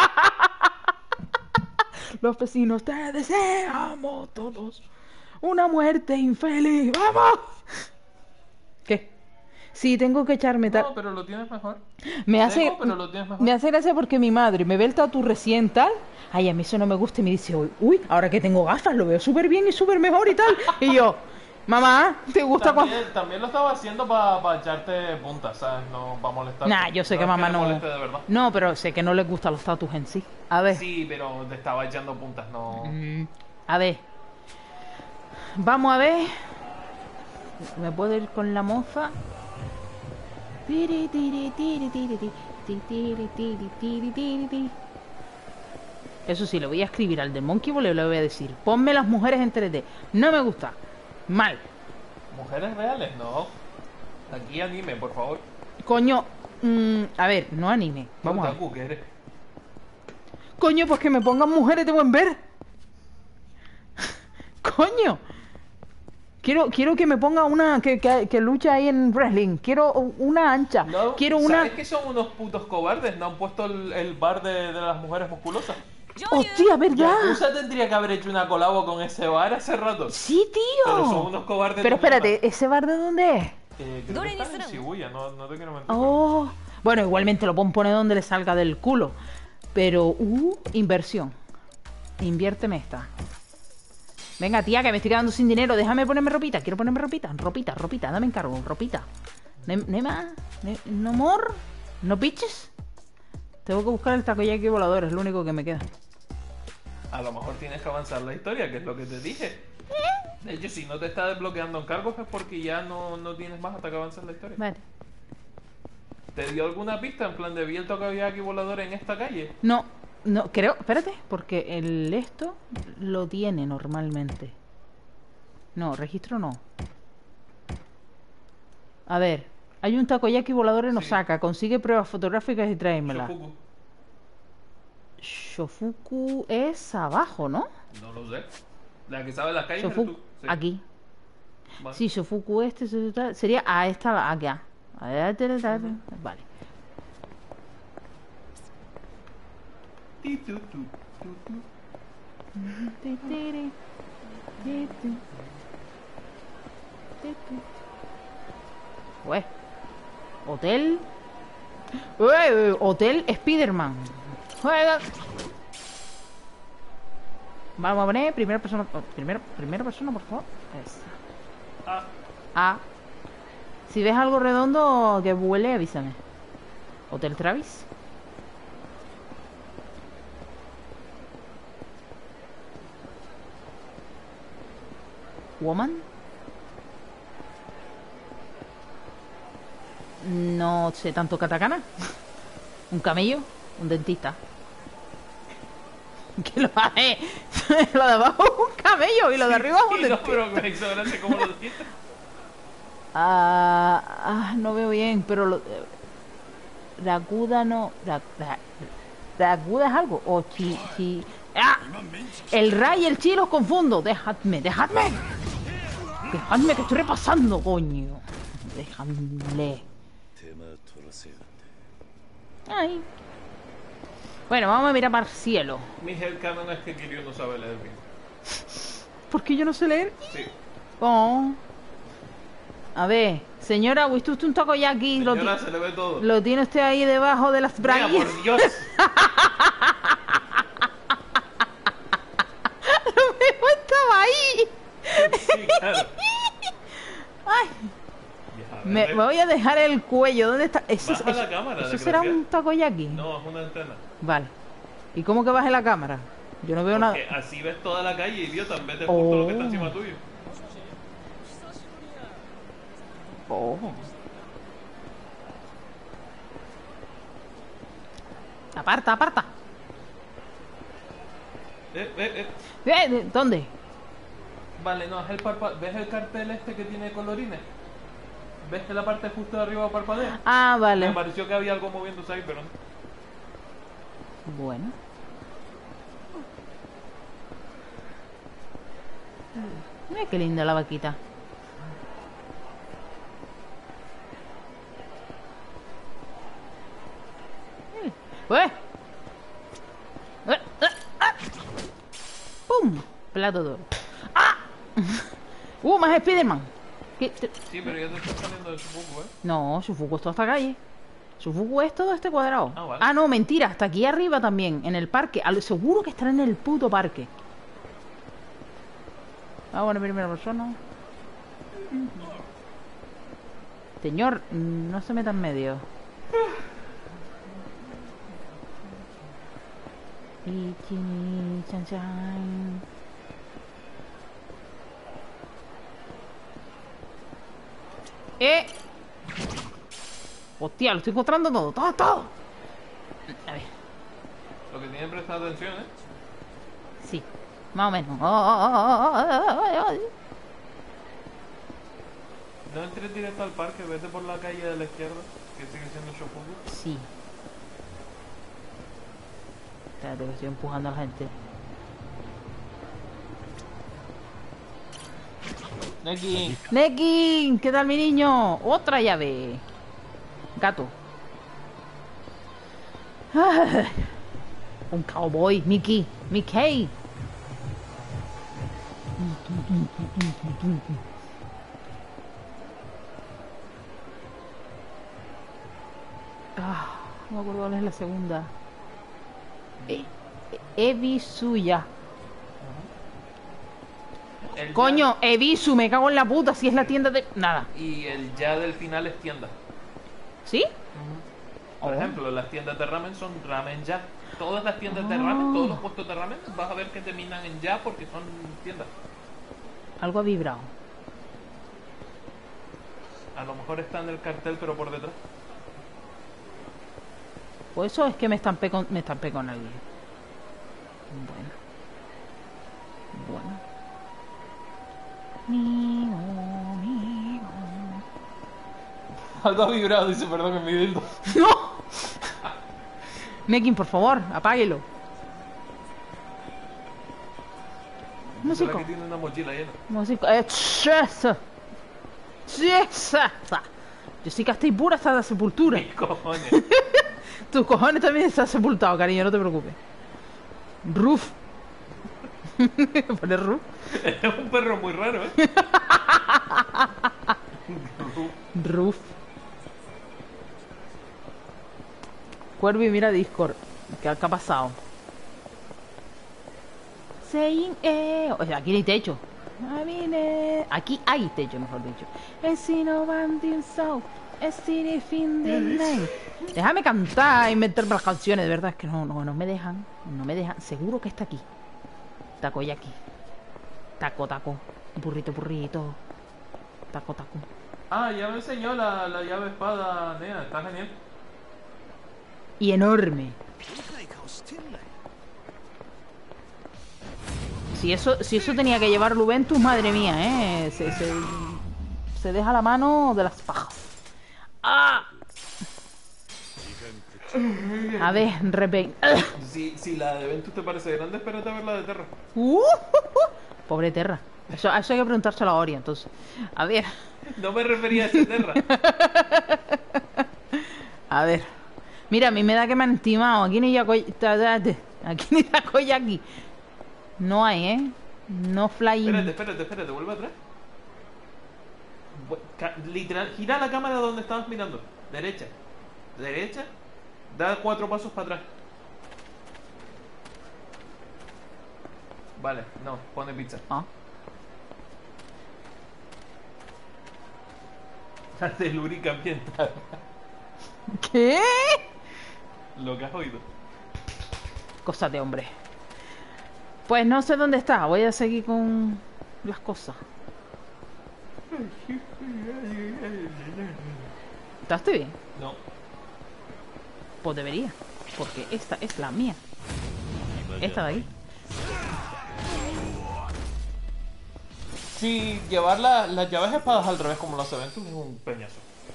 Los vecinos te deseamos todos una muerte infeliz. ¡Vamos! ¿Qué? Sí, tengo que echarme tal. No, pero lo tienes mejor. Me hace, Tengo, pero lo tienes mejor. me hace gracia porque mi madre me ve el tatu recién tal. Ay, a mí eso no me gusta y me dice, uy, uy, ahora que tengo gafas lo veo súper bien y súper mejor y tal. Y yo, mamá, ¿te gusta cuando...? También, también lo estaba haciendo para echarte puntas, ¿sabes? No para molestarte. Nah, yo sé No que es mamá te no... moleste de verdad. No, pero sé que no les gustan los tatus en sí. A ver, Sí, pero te estaba echando puntas, no. mm, a ver. Vamos a ver. ¿Me puedo ir con la moza? Tiri, tiri, tiri, tiri, tiri, tiri, tiri, tiri, tiri, tiri. Eso sí, le voy a escribir al del Monkey Ball y le voy a decir, ponme las mujeres en tres D. No me gusta. Mal. Mujeres reales, no. Aquí anime, por favor. Coño, mm, a ver, no anime. Vamos a ver. Otaku, ¿qué eres? Coño, pues que me pongan mujeres de buen ver. Coño. Quiero, quiero que me ponga una que, que, que lucha ahí en wrestling. Quiero una ancha. No, Quiero una... ¿Sabes que son unos putos cobardes? No han puesto el, el bar de, de las mujeres musculosas. ¡Hostia, verdad! Yakuza tendría que haber hecho una colabo con ese bar hace rato. Sí, tío. Pero son unos cobardes. Pero de mierda. espérate, ¿ese bar de dónde es? Eh, creo que está en Shibuya, no, no te quiero mentir. Oh, bueno, igualmente lo pueden poner donde le salga del culo. Pero, uh, inversión. Inviérteme esta. Venga, tía, que me estoy quedando sin dinero. Déjame ponerme ropita. Quiero ponerme ropita. Ropita, ropita. Dame encargo. Ropita. ¿No, no hay más? ¿No, no more? ¿No pitches? Tengo que buscar el takoyaki volador. Es lo único que me queda. A lo mejor tienes que avanzar la historia, que es lo que te dije. De hecho, si no te está desbloqueando encargos es porque ya no, no tienes más hasta que avances la historia. Vale. ¿Te dio alguna pista en plan de vi el takoyaki volador en esta calle? No, no, creo... Espérate, porque el esto lo tiene normalmente. No, registro no. A ver, hay un takoyaki volador en Sí. Osaka. Consigue pruebas fotográficas y tráemela. Shofuku. Shofuku es abajo, ¿no? No lo sé. La que sabe las calles eres Shofuku, tú. Sí. aquí. Vale. Sí, Shofuku este se- se- sería a esta, acá. A ver, ta, ta, ta, ta. Vale. Ti, tu, tu, tu, tu. Ti, tiri, ti, tu. Ti, tu. Ué. Hotel. Ué, Hotel Spiderman. Juega. Vamos a poner primera persona. oh, Primera, primera persona, por favor. Esa. Ah, Ah. Si ves algo redondo que huele, avísame. Hotel Travis. Woman. No sé tanto katakana. Un camello. Un dentista. Que lo hace. Lo de abajo es un camello y lo de arriba es un sí, no, dentista. pero me hizo gracia cómo lo dijiste. Ah, ah, no veo bien, pero lo, eh, Rakuda no. Ra, ra, Rakuda es algo. O chi, chi. ¡Ah! El Ra y el Chi los confundo. Dejadme, dejadme. Dejadme que estoy repasando, coño. Dejadme. 手間取らせやがって Ay. Bueno, vamos a mirar para el cielo. Mi headcanon es que Kiryu no sabe leer bien. ¿Por qué yo no sé leer? Sí. Oh. A ver, señora, ¿viste usted un takoyaki? Lo, Señora, ti- se le ve todo. lo tiene usted ahí debajo de las Mira, braguillas. por Dios. Lo mismo estaba ahí. Sí, claro. Ay, Ya, me, vete. me voy a dejar el cuello. ¿Dónde está? ¿Eso, Baja eso- la cámara, ¿eso será desgraciado. un takoyaki? No, es una antena. Vale. ¿Y cómo que baje la cámara? Yo no veo nada. Porque así ves toda la calle, idiota, en vez de Oh. justo lo que está encima tuyo. Oh. Aparta, aparta. Eh, eh, eh. Eh, ¿de- ¿Dónde? Vale, no, es el parpa... ¿Ves el cartel este que tiene colorines? ¿Ves que la parte justo de arriba parpadea? Ah, Me vale. pareció que había algo moviéndose ahí, pero no. Bueno. Mira qué linda la vaquita. ¡Eh! ¡Eh! ¡Eh! ¡Ah! ¡Pum! Plato de oro. ¡Ah! ¡Uh! Más Spiderman. ¿Qué te- Sí, pero ya te está saliendo de su poco, ¿eh? No, Sufuku es toda esta calle. Sufuku es todo este cuadrado. Ah, vale. Ah, no, mentira. Hasta aquí arriba también. En el parque. Al- seguro que estará en el puto parque. Ah, bueno, primera persona. Señor, no se meta en medio. Ichini, chan, chan. ¡Eh! Hostia, lo estoy encontrando todo, todo, todo. A ver, Lo que tiene que prestar atención, ¿eh? sí, más o menos. Oh, oh, oh, oh, oh, oh, oh. No entres directo al parque, vete por la calle de la izquierda, que sigue siendo Shofuku. Sí. Espérate que estoy empujando a la gente. Neki. Neki, ¿qué tal mi niño? Otra llave. Gato. Ay, un cowboy, Mickey, Mickey. Ah, no me acuerdo cuál es la segunda. E Ebisuya. El Coño, Ebisu, me cago en la puta, si es la tienda de... Nada. ya- y el ya del final es tienda. ¿Sí? Por Oh. ejemplo, las tiendas de ramen son ramen ya. Todas las tiendas de Ah. ramen, todos los puestos de ramen, vas a ver que terminan en ya porque son tiendas. Algo ha vibrado. A lo mejor está en el cartel, pero por detrás. Pues eso es que me estampé con, me estampé con alguien. Bueno. Bueno. Nigo, nigo. Algo ha vibrado, dice, perdón, en mi dildo. ¡No! Nekin, por favor, apáguelo. ¿Será Músico. que tiene una mochila llena? Músico. Eh, chesa. Chesa. Yo sí que estoy pura hasta la sepultura. ¿Qué cojones? Tus cojones también están sepultados, cariño, no te preocupes. Ruf. ¿Poner Ruf? Es un perro muy raro, ¿eh? Ruf. Cuervi, mira Discord. ¿Qué, qué ha pasado? Saying, eh. O sea, aquí no hay techo. I mean, eh. Aquí hay techo, mejor dicho. Déjame cantar, inventarme las canciones. De verdad es que no, no, no me dejan. No me dejan. Seguro que está aquí. Takoyaki. Taco, taco. Burrito, burrito. Taco, taco. Ah, ya me enseñó la, la llave espada, Nea, está genial. Y enorme. Si eso, si eso tenía que llevar Juventus, madre mía, ¿eh? Se, se, se deja la mano de las pajas. ¡Ah! A ver, repe... Si, si la de Ventus te parece grande, espérate a ver la de Terra. Uh, Pobre Terra. Eso, a eso hay que preguntárselo a Ori, entonces. A ver, No me refería a ese Terra. a ver. Mira, a mí me da que me han timado. Aquí ni Yakoyaki. Aquí ni Takoyaki. No hay, ¿eh? No flying. Espérate, espérate, espérate, vuelve atrás. Bu- ca- Literal, gira la cámara donde estabas mirando. Derecha. Derecha. Da cuatro pasos para atrás. Vale, no, pone pizza. Ah. Hace lúbrica ambiental. ¿Qué? Lo que has oído. Cosas de hombre. Pues no sé dónde está. Voy a seguir con las cosas. ¿Estás bien? No. Pues debería. Porque esta es la mía. Esta de aquí. Si llevar la- las llaves espadas al revés como lo hace Ventus es un peñazo.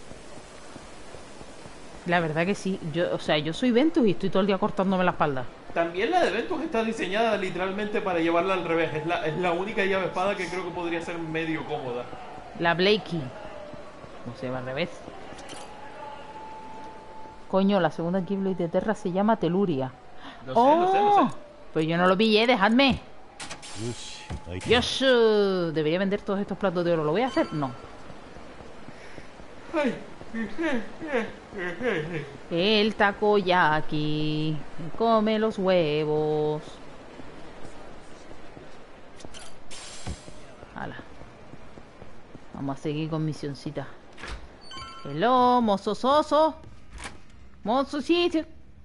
La verdad que sí. Yo, o sea, yo soy Ventus y estoy todo el día cortándome la espalda. También la de Ventus está diseñada literalmente para llevarla al revés. Es la, es la única llave espada que creo que podría ser medio cómoda. La Blakey. No se va al revés. Coño, la segunda Keyblade de Terra se llama Teluria. Lo sé, lo sé, lo sé. Pues yo no lo pillé, dejadme. よし相手 Dios, uh, debería vender todos estos platos de oro. ¿Lo voy a hacer? No. El takoyaki come los huevos. Hala. Vamos a seguir con misioncita. Hello, mozo soso. Mozo sitio.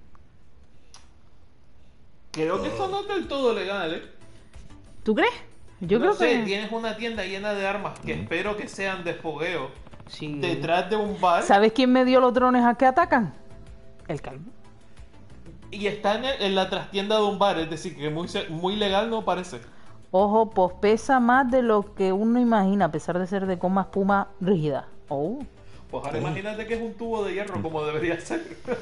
Creo que eso no es del todo legal, ¿eh? ¿Tú crees? Yo no creo sé, que tienes una tienda llena de armas que espero que sean de fogueo sí. detrás de un bar ¿Sabes quién me dio los drones a que atacan? El calvo. y está en, el- en la trastienda de un bar, es decir, que muy, se- muy legal no parece. Ojo, pues pesa más de lo que uno imagina, a pesar de ser de goma espuma rígida. Oh. Pues ahora imagínate que es un tubo de hierro como debería ser.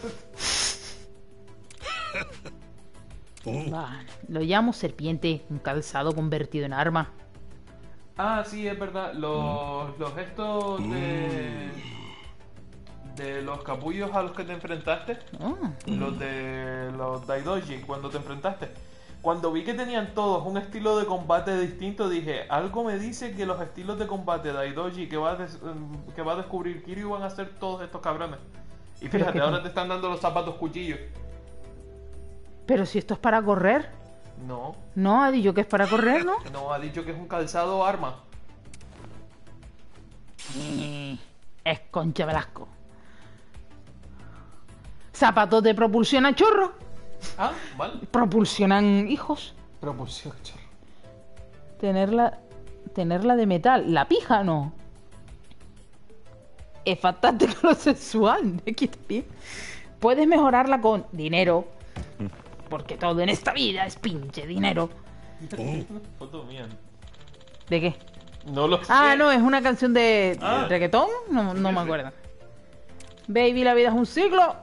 Vale. Lo llamo serpiente, un calzado convertido en arma. Ah, sí, es verdad. Los, los estos de... De los capullos a los que te enfrentaste. Oh. Los de los Daidoji, cuando te enfrentaste. Cuando vi que tenían todos un estilo de combate distinto, dije, algo me dice que los estilos de combate Daidoji que va a, des- que va a descubrir Kiryu van a ser todos estos cabrones. Y Pero fíjate, que- ahora te están dando los zapatos cuchillos. Pero si esto es para correr. No, No, ha dicho que es para correr, ¿no? no, ha dicho que es un calzado arma. Es Concha Velasco. Zapatos de propulsión a chorro. Ah, vale. Propulsionan hijos. Propulsión, chorro. Tenerla. Tenerla de metal. La pija no. Es fantástico lo sexual. Aquí también. Puedes mejorarla con dinero. Porque todo en esta vida es pinche dinero. Foto mía. ¿De qué? No lo sé. Ah, no, es una canción de Ah. reggaetón. No, no Sí, me sí. acuerdo. Baby, la vida es un ciclo.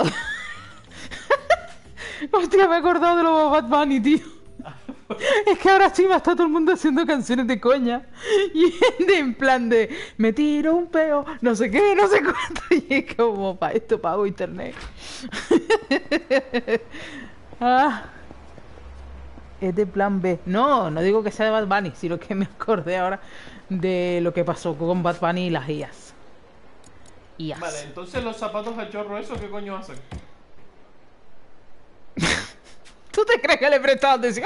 Hostia, me he acordado de los Bad Bunny, tío. Es que ahora sí me está todo el mundo haciendo canciones de coña. Y de, en plan de me tiro un peo, no sé qué, no sé cuánto. Y es como, para esto pago internet. Ah, es de plan B. No, no digo que sea de Bad Bunny, sino que me acordé ahora de lo que pasó con Bad Bunny y las I As. I As. Vale, entonces los zapatos a chorro, ¿eso qué coño hacen? ¿Tú te crees que le he prestado atención?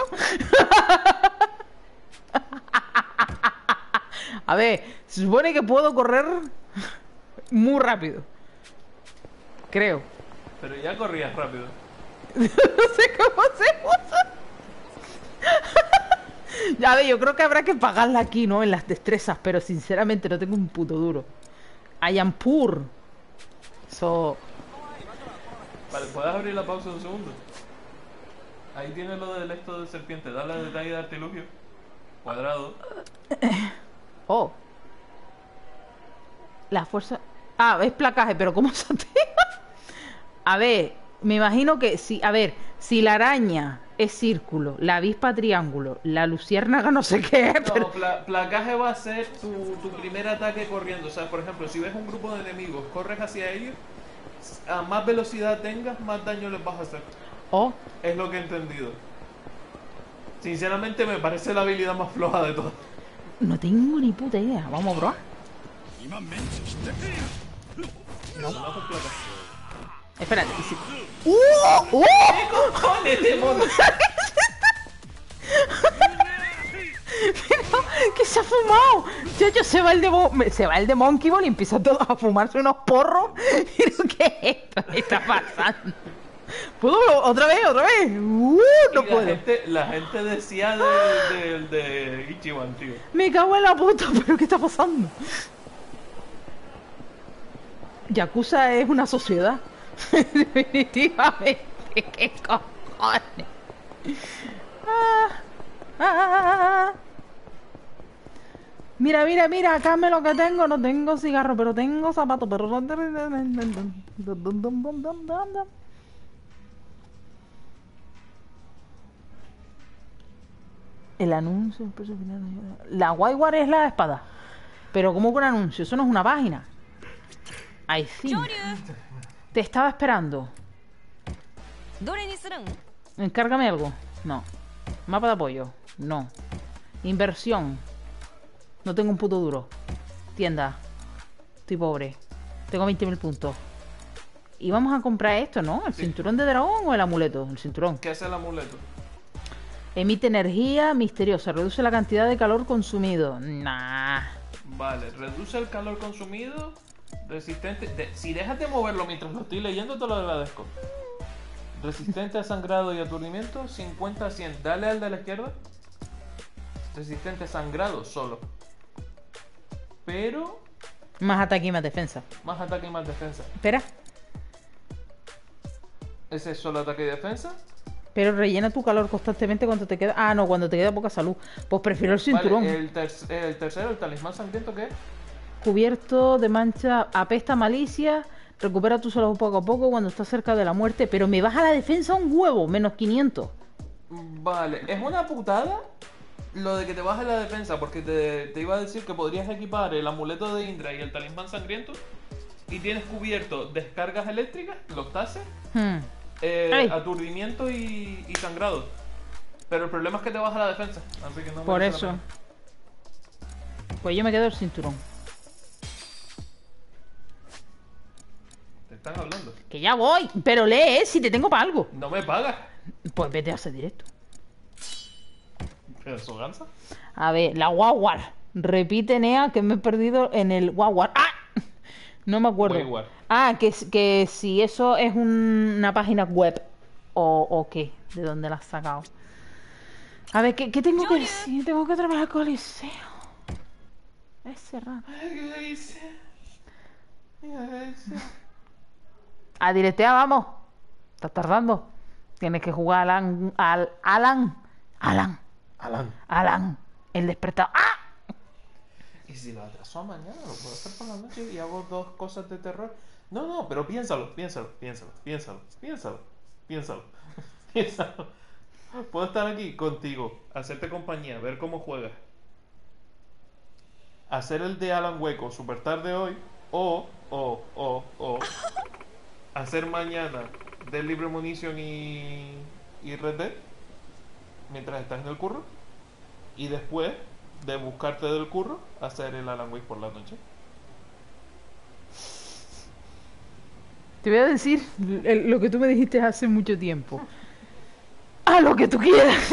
A ver, se supone que puedo correr muy rápido. Creo. Pero ya corrías rápido. No sé cómo se usa. A ver, yo creo que habrá que pagarla aquí, ¿no? En las destrezas, pero sinceramente no tengo un puto duro. I am poor. So... Vale, ¿puedes abrir la pausa un segundo? Ahí tienes lo del esto de serpiente. Dale al detalle de artilugio. Cuadrado. Oh. La fuerza... Ah, es placaje, pero ¿cómo se activa? A ver, me imagino que si... A ver, si la araña es círculo, la avispa triángulo, la luciérnaga no sé qué, pero... No, pla- placaje va a ser tu, tu primer ataque corriendo. O sea, por ejemplo, si ves un grupo de enemigos, corres hacia ellos, a más velocidad tengas, más daño les vas a hacer. Oh, Es lo que he entendido. Sinceramente me parece la habilidad más floja de todas. no tengo ni puta idea. Vamos a probar. No, no es un placaje. Espérate. ¿Y si... ¡Uh! ¡Uh! ¡Cojones, demonio! Pero, ¿qué se ha fumado? Chacho, se va el de Mo- se va el de Monkey Ball y empieza todo a fumarse unos porros. ¿Pero qué es esto? ¿Qué está pasando? ¿Puedo otra vez, otra vez? Uh, no Y la puedo. gente, la gente decía de, de, de Ichiban, tío. Me cago en la puta, pero ¿qué está pasando? Yakuza es una sociedad. Definitivamente. ¿Qué cojones? Ah, ah, ah, ah. Mira, mira, mira, acá me lo que tengo. No tengo cigarro, pero tengo zapatos. Pero... El anuncio, el precio final. La Waiware es la espada. Pero ¿cómo con anuncio? Eso no es una página. Ahí sí. 上流 Te estaba esperando. どれにするん Encárgame algo. No. Mapa de apoyo. No. Inversión. No tengo un puto duro. Tienda. Estoy pobre. Tengo veinte mil puntos. Y vamos a comprar esto, ¿no? ¿El cinturón de dragón o el amuleto? El cinturón. ¿Qué hace el amuleto? Emite energía misteriosa. Reduce la cantidad de calor consumido. Nah. Vale, reduce el calor consumido. Resistente. de- si dejas de moverlo mientras lo estoy leyendo, te lo agradezco. Resistente a sangrado y aturdimiento, cincuenta a cien. Dale al de la izquierda. Resistente a sangrado solo. Pero Más ataque y más defensa. más ataque y más defensa. Espera. Ese es solo ataque y defensa. Pero rellena tu calor constantemente cuando te queda... Ah, no, cuando te queda poca salud. Pues prefiero el cinturón. Vale, el, ter el tercero, el talismán sangriento, ¿qué es? Cubierto de mancha, apesta malicia. Recupera tu salud poco a poco cuando estás cerca de la muerte. Pero me baja la defensa un huevo, menos quinientos. Vale, es una putada lo de que te baje la defensa, porque te, te iba a decir que podrías equipar el amuleto de Indra y el talismán sangriento y tienes cubierto descargas eléctricas, los tases, Hmm. eh, aturdimiento y, y sangrado. Pero el problema es que te baja la defensa, así que no Por merece eso. la pena. Pues yo me quedo el cinturón. Te están hablando. Que ya voy. Pero lee, ¿eh? Si te tengo para algo. No me pagas. Pues vete a hacer directo. ¿Pero eso gansa? A ver, la Wawar. Repite, Nea, que me he perdido en el Wawar. ¡Ah! No me acuerdo. Wayward. Ah, que, que si eso es un- una página web. O, o qué. ¿De dónde la has sacado? A ver, ¿qué, qué tengo que decir? Tengo que trabajar con Coliseo. Es cerrado. ¿Qué dice? ¿Qué dice? A directear, vamos. Estás tardando. Tienes que jugar Alan. Al, Alan. Alan. Alan. Alan. El despertador. ¡Ah! ¿Y si lo atraso a mañana? ¿Lo puedo hacer por la noche y hago dos cosas de terror? No, no, pero piénsalo, piénsalo, piénsalo, piénsalo, piénsalo, piénsalo, piénsalo. Puedo estar aquí contigo, hacerte compañía, ver cómo juegas. Hacer el de Alan Hueco super tarde hoy, o, o, o, o, hacer mañana del Libre Munition y, y Red Dead, mientras estás en el curro, y después de buscarte del curro, hacer el Alan Wake por la noche. Te voy a decir el- lo que tú me dijiste hace mucho tiempo. ¡A lo que tú quieras!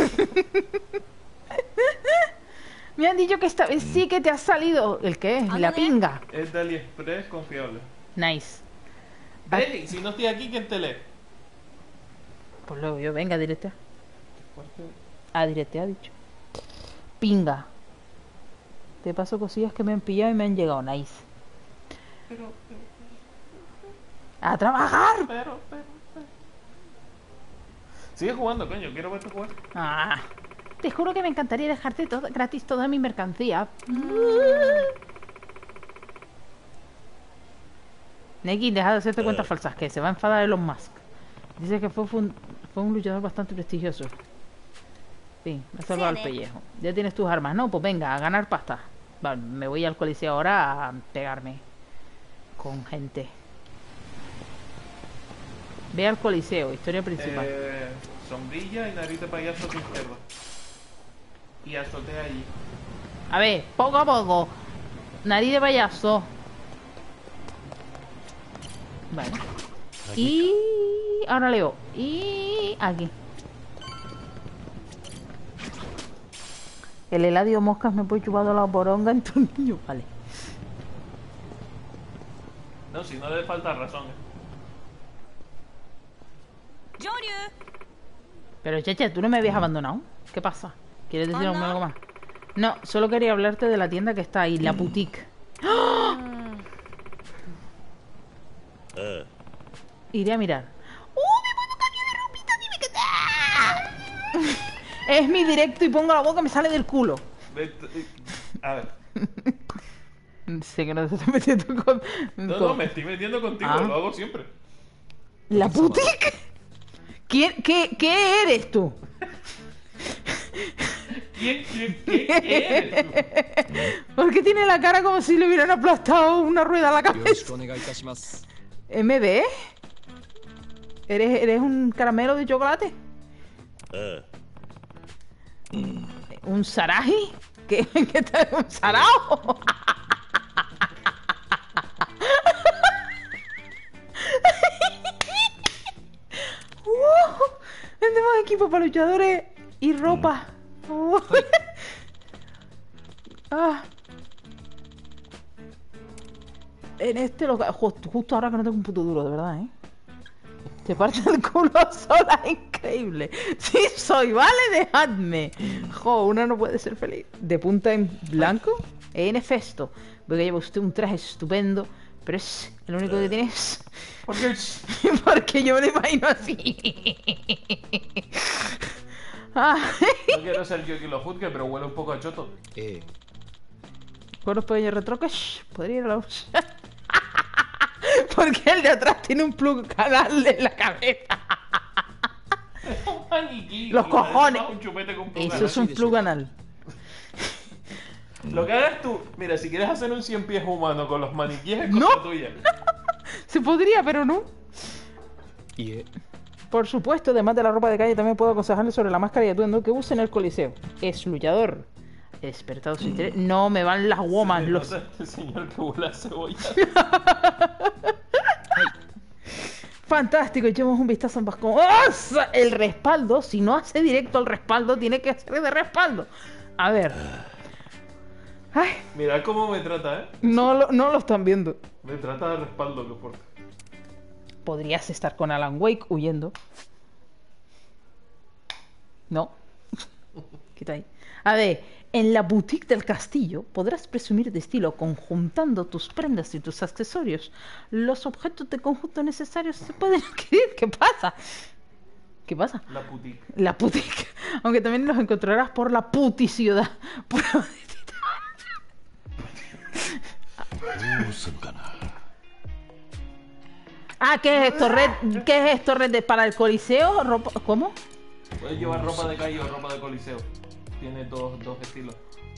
Me han dicho que esta vez sí que te ha salido. ¿El qué? La pinga. Es de AliExpress confiable. Nice. Ve, si no estoy aquí, ¿quién te lee? Pues luego yo, venga, directea. Ah, directea, ha dicho. Pinga. Te paso cosillas que me han pillado y me han llegado. Nice. Pero, pero, ¡A trabajar! pero, pero, pero. Sigue jugando, coño, quiero verte jugar. Ah, te juro que me encantaría dejarte todo, gratis toda mi mercancía. Neki, deja de hacerte cuentas falsas, que se va a enfadar Elon Musk. Dice que fue, fue, un, fue un luchador bastante prestigioso. Sí, me ha salvado el pellejo. Ya tienes tus armas, ¿no? Pues venga, a ganar pasta. Vale, me voy al coliseo ahora a pegarme con gente. Ve al coliseo, historia principal. Eh, sombrilla y nariz de payaso a tu izquierda. Y azotea allí. A ver, poco a poco. Nariz de payaso. Vale. Y ahora leo. Y aquí. El Eladio Moscas me puede chupar la poronga en tu niño. Vale. No, si no le falta razón. eh. 上流 Pero chacha, ¿tú no me habías abandonado? ¿Qué pasa? ¿Quieres decirme Ah, ¿no? algo más? No, solo quería hablarte de la tienda que está ahí, la boutique. Eh, Iré a mirar. ¡Oh, me puedo cambiar de ropita! ¡Dime que te... Es mi directo y pongo la boca y me sale del culo. Vete- eh, A ver. Sé que no te estoy metiendo con... No, con- no, me estoy metiendo contigo, Ah. lo hago siempre. ¿La boutique? ¿Quién, qué, ¿Qué eres tú? ¿Quién, quién, quién, quién eres tú? ¿Por qué tiene la cara como si le hubieran aplastado una rueda a la よろし cabeza? くお願いいたします ¿M B? ¿Eres, ¿Eres un caramelo de chocolate? え ¿Un saraji? ¿Qué, qué tal? ¿Un sarao? ¡Uh! Vendemos equipo para luchadores y ropa. Uh. Ah. En este local, justo, justo ahora que no tengo un puto duro, de verdad, ¿eh? Te parte el culo sola, increíble. Sí soy, vale, dejadme. Jo, una no puede ser feliz. ¿De punta en blanco? En efecto, porque lleva usted un traje estupendo, Pero es el único que tienes. ¿Por qué? Porque yo me lo imagino así. Ah, No quiero ser yo quien lo juzgue, pero huele un poco a choto. Eh. con los pequeños retroques podría ir a la luz. Porque el de atrás tiene un plug canal en la cabeza. Un maniquí. Los cojones. Un chupete con plug Eso anal. es un plug anal. Lo que hagas tú, mira, si quieres hacer un cien pies humano con los maniquíes es cosa No. tuya. Se podría, pero no. Yeah. Por supuesto, además de la ropa de calle, también puedo aconsejarle sobre la máscara y atuendo que use en el coliseo. Es luchador. Despertado su interés. No me van las womas. Se Los... nota este señor que huele a cebolla. Fantástico, echemos un vistazo en Vasco. ¡Oh! El respaldo, si no hace directo al respaldo, tiene que hacer de respaldo. A ver. Ay, Mira cómo me trata, ¿eh? no lo, no lo están viendo. Me trata de respaldo, que fuerte. Podrías estar con Alan Wake huyendo. No. Quita ahí. A ver, en la boutique del castillo podrás presumir de estilo conjuntando tus prendas y tus accesorios. Los objetos de conjunto necesarios se pueden adquirir. ¿Qué pasa? ¿Qué pasa? La puti. La boutique. Aunque también los encontrarás por la puti ciudad. Por- Ah, ¿qué es esto? Red, ¿qué es esto? Red de- para el coliseo, ropa, ¿cómo? Puedes llevar ropa de calle o ropa de coliseo. Tiene dos, dos estilos.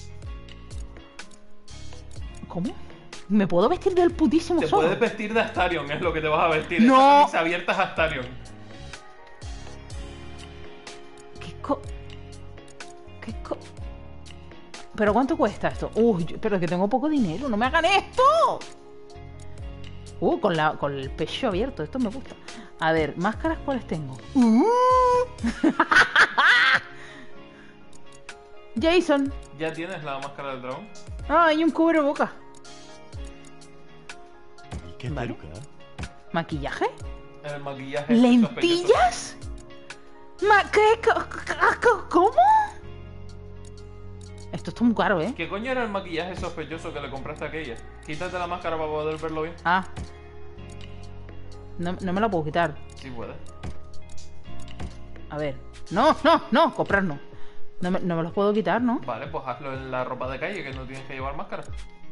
¿Cómo? ¿Me puedo vestir del putísimo Te zorro? puedes vestir de Astarion, es lo que te vas a vestir. No. Esa camisa abierta es Astarion. ¿Qué co... ¿Qué co... ¿Pero cuánto cuesta esto? Uy, yo- pero es que tengo poco dinero, no me hagan esto. Uh, con, la, con el pecho abierto, esto me gusta. A ver, ¿máscaras cuáles tengo? Uh. Jason. ¿Ya tienes la máscara del dragón? Ah, hay un cubreboca. ¿Qué Vale. peluca? ¿Maquillaje? El maquillaje es sospechoso. ¿Lentillas? Ma ¿Qué? Co- co- ¿Cómo? Esto está muy caro, ¿eh? ¿Qué coño era el maquillaje sospechoso que le compraste a aquella? Quítate la máscara para poder verlo bien. Ah. No, no me la puedo quitar. Sí puedes. A ver. No, no, no, comprar no. No me, no me los puedo quitar, ¿no? Vale, pues hazlo en la ropa de calle, que no tienes que llevar máscara.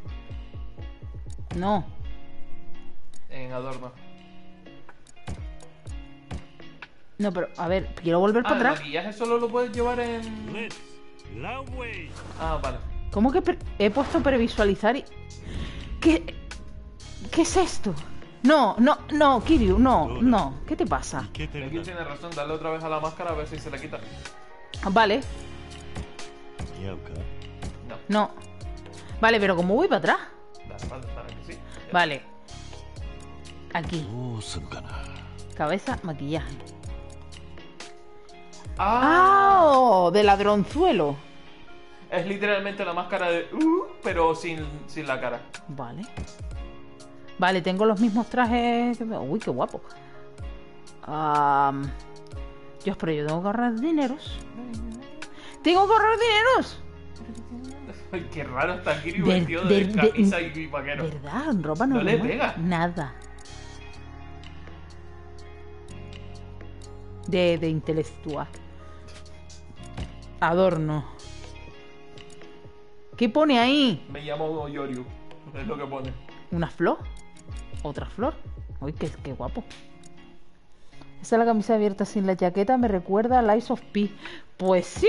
No. En adorno. No, pero, a ver, quiero volver Ah, para el atrás. maquillaje solo lo puedes llevar en... Let's long way. Ah, vale. ¿Cómo que pre- he puesto previsualizar y... ¿Qué... ¿Qué es esto? No, no, no, Kiryu, no, no. ¿Qué te pasa? ¿Qué Aquí peluca? tiene razón, dale otra vez a la máscara a ver si se la quita. Vale, Yauka. No, no. Vale, pero ¿cómo voy para atrás? dale, vale, para que sí. Ya. Vale. Aquí. どうするかな Cabeza, maquillaje. Ah, ¡Ah! De ladronzuelo. es literalmente la máscara de... Uh, pero sin, sin la cara. Vale. Vale, tengo los mismos trajes. que- Uy, qué guapo. Am, Dios, pero yo tengo que ahorrar dineros. ¡Tengo que ahorrar dineros! Ay, qué raro está Kiryu De- vestido de, de- de- camisa y vaquero. ¿Verdad? Ropa No le normal. pega. Nada. De, de intelectual. Adorno. ¿Qué pone ahí? Me llamo Yoryu, es lo que pone. ¿Una flor? ¿Otra flor? Uy, qué, qué guapo. Esa es la camisa abierta sin la chaqueta, me recuerda a Lies of P. Pues sí.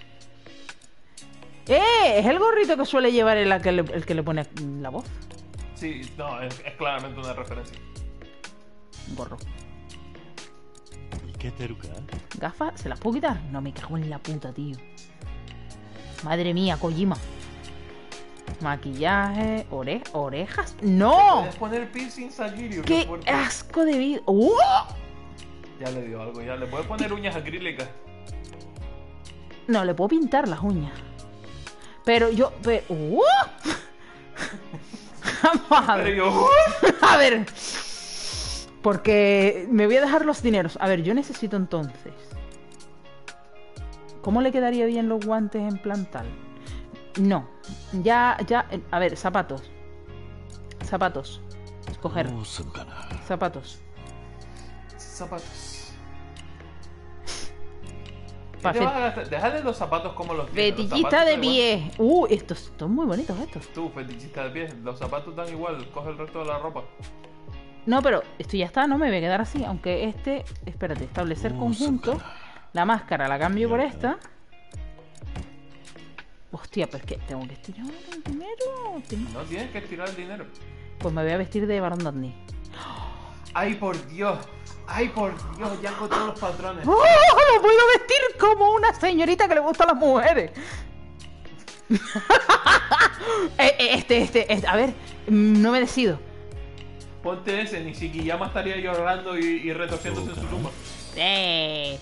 ¡Eh! Es el gorrito que suele llevar el, que le, el que le pone la voz. Sí, no, es, es claramente una referencia. Un gorro. いけてるか ¿Gafas? ¿Se las puedo quitar? No, me cago en la puta, tío. Madre mía, Kojima. Maquillaje, ore orejas. ¡No! Puedes poner piercings a Kiryu, ¡Qué fuerte. asco de vida! ¡Uh! Ya le dio algo, ya le puedes poner uñas acrílicas. No, le puedo pintar las uñas. Pero yo... Pero, ¡uh! Vamos a Pero ver. yo... ¡uh! A ver. Porque me voy a dejar los dineros. A ver, yo necesito entonces... ¿Cómo le quedaría bien los guantes en plan tal? No. Ya, ya... A ver, zapatos. Zapatos. Escoger どうするかな。 zapatos. Zapatos. ¿Qué Pa' te fe- vas a gastar? Déjale los zapatos como los tienes. Los Fetichista zapatos de da igual. pie. Uh, estos son muy bonitos estos. Tú, fetichista de pies. Los zapatos dan igual. Coge el resto de la ropa. No, pero esto ya está, no me voy a quedar así. Aunque este, espérate, establecer Uh, conjunto. saca. La máscara la cambio por Ya. esta. Hostia, pero es que tengo que estirar el dinero. Tengo- No tienes que tirar el dinero. Pues me voy a vestir de Barón Dudley. ¡Ay, por Dios! ¡Ay, por Dios! Ya encontré los patrones. ¡Oh! ¡Me puedo vestir como una señorita que le gustan las mujeres! Eh, eh, este, este, este, a ver, mm, no me decido. Ponte ese. Ni siquiera estaría llorando y, y retorciéndose en su tumba. Eh.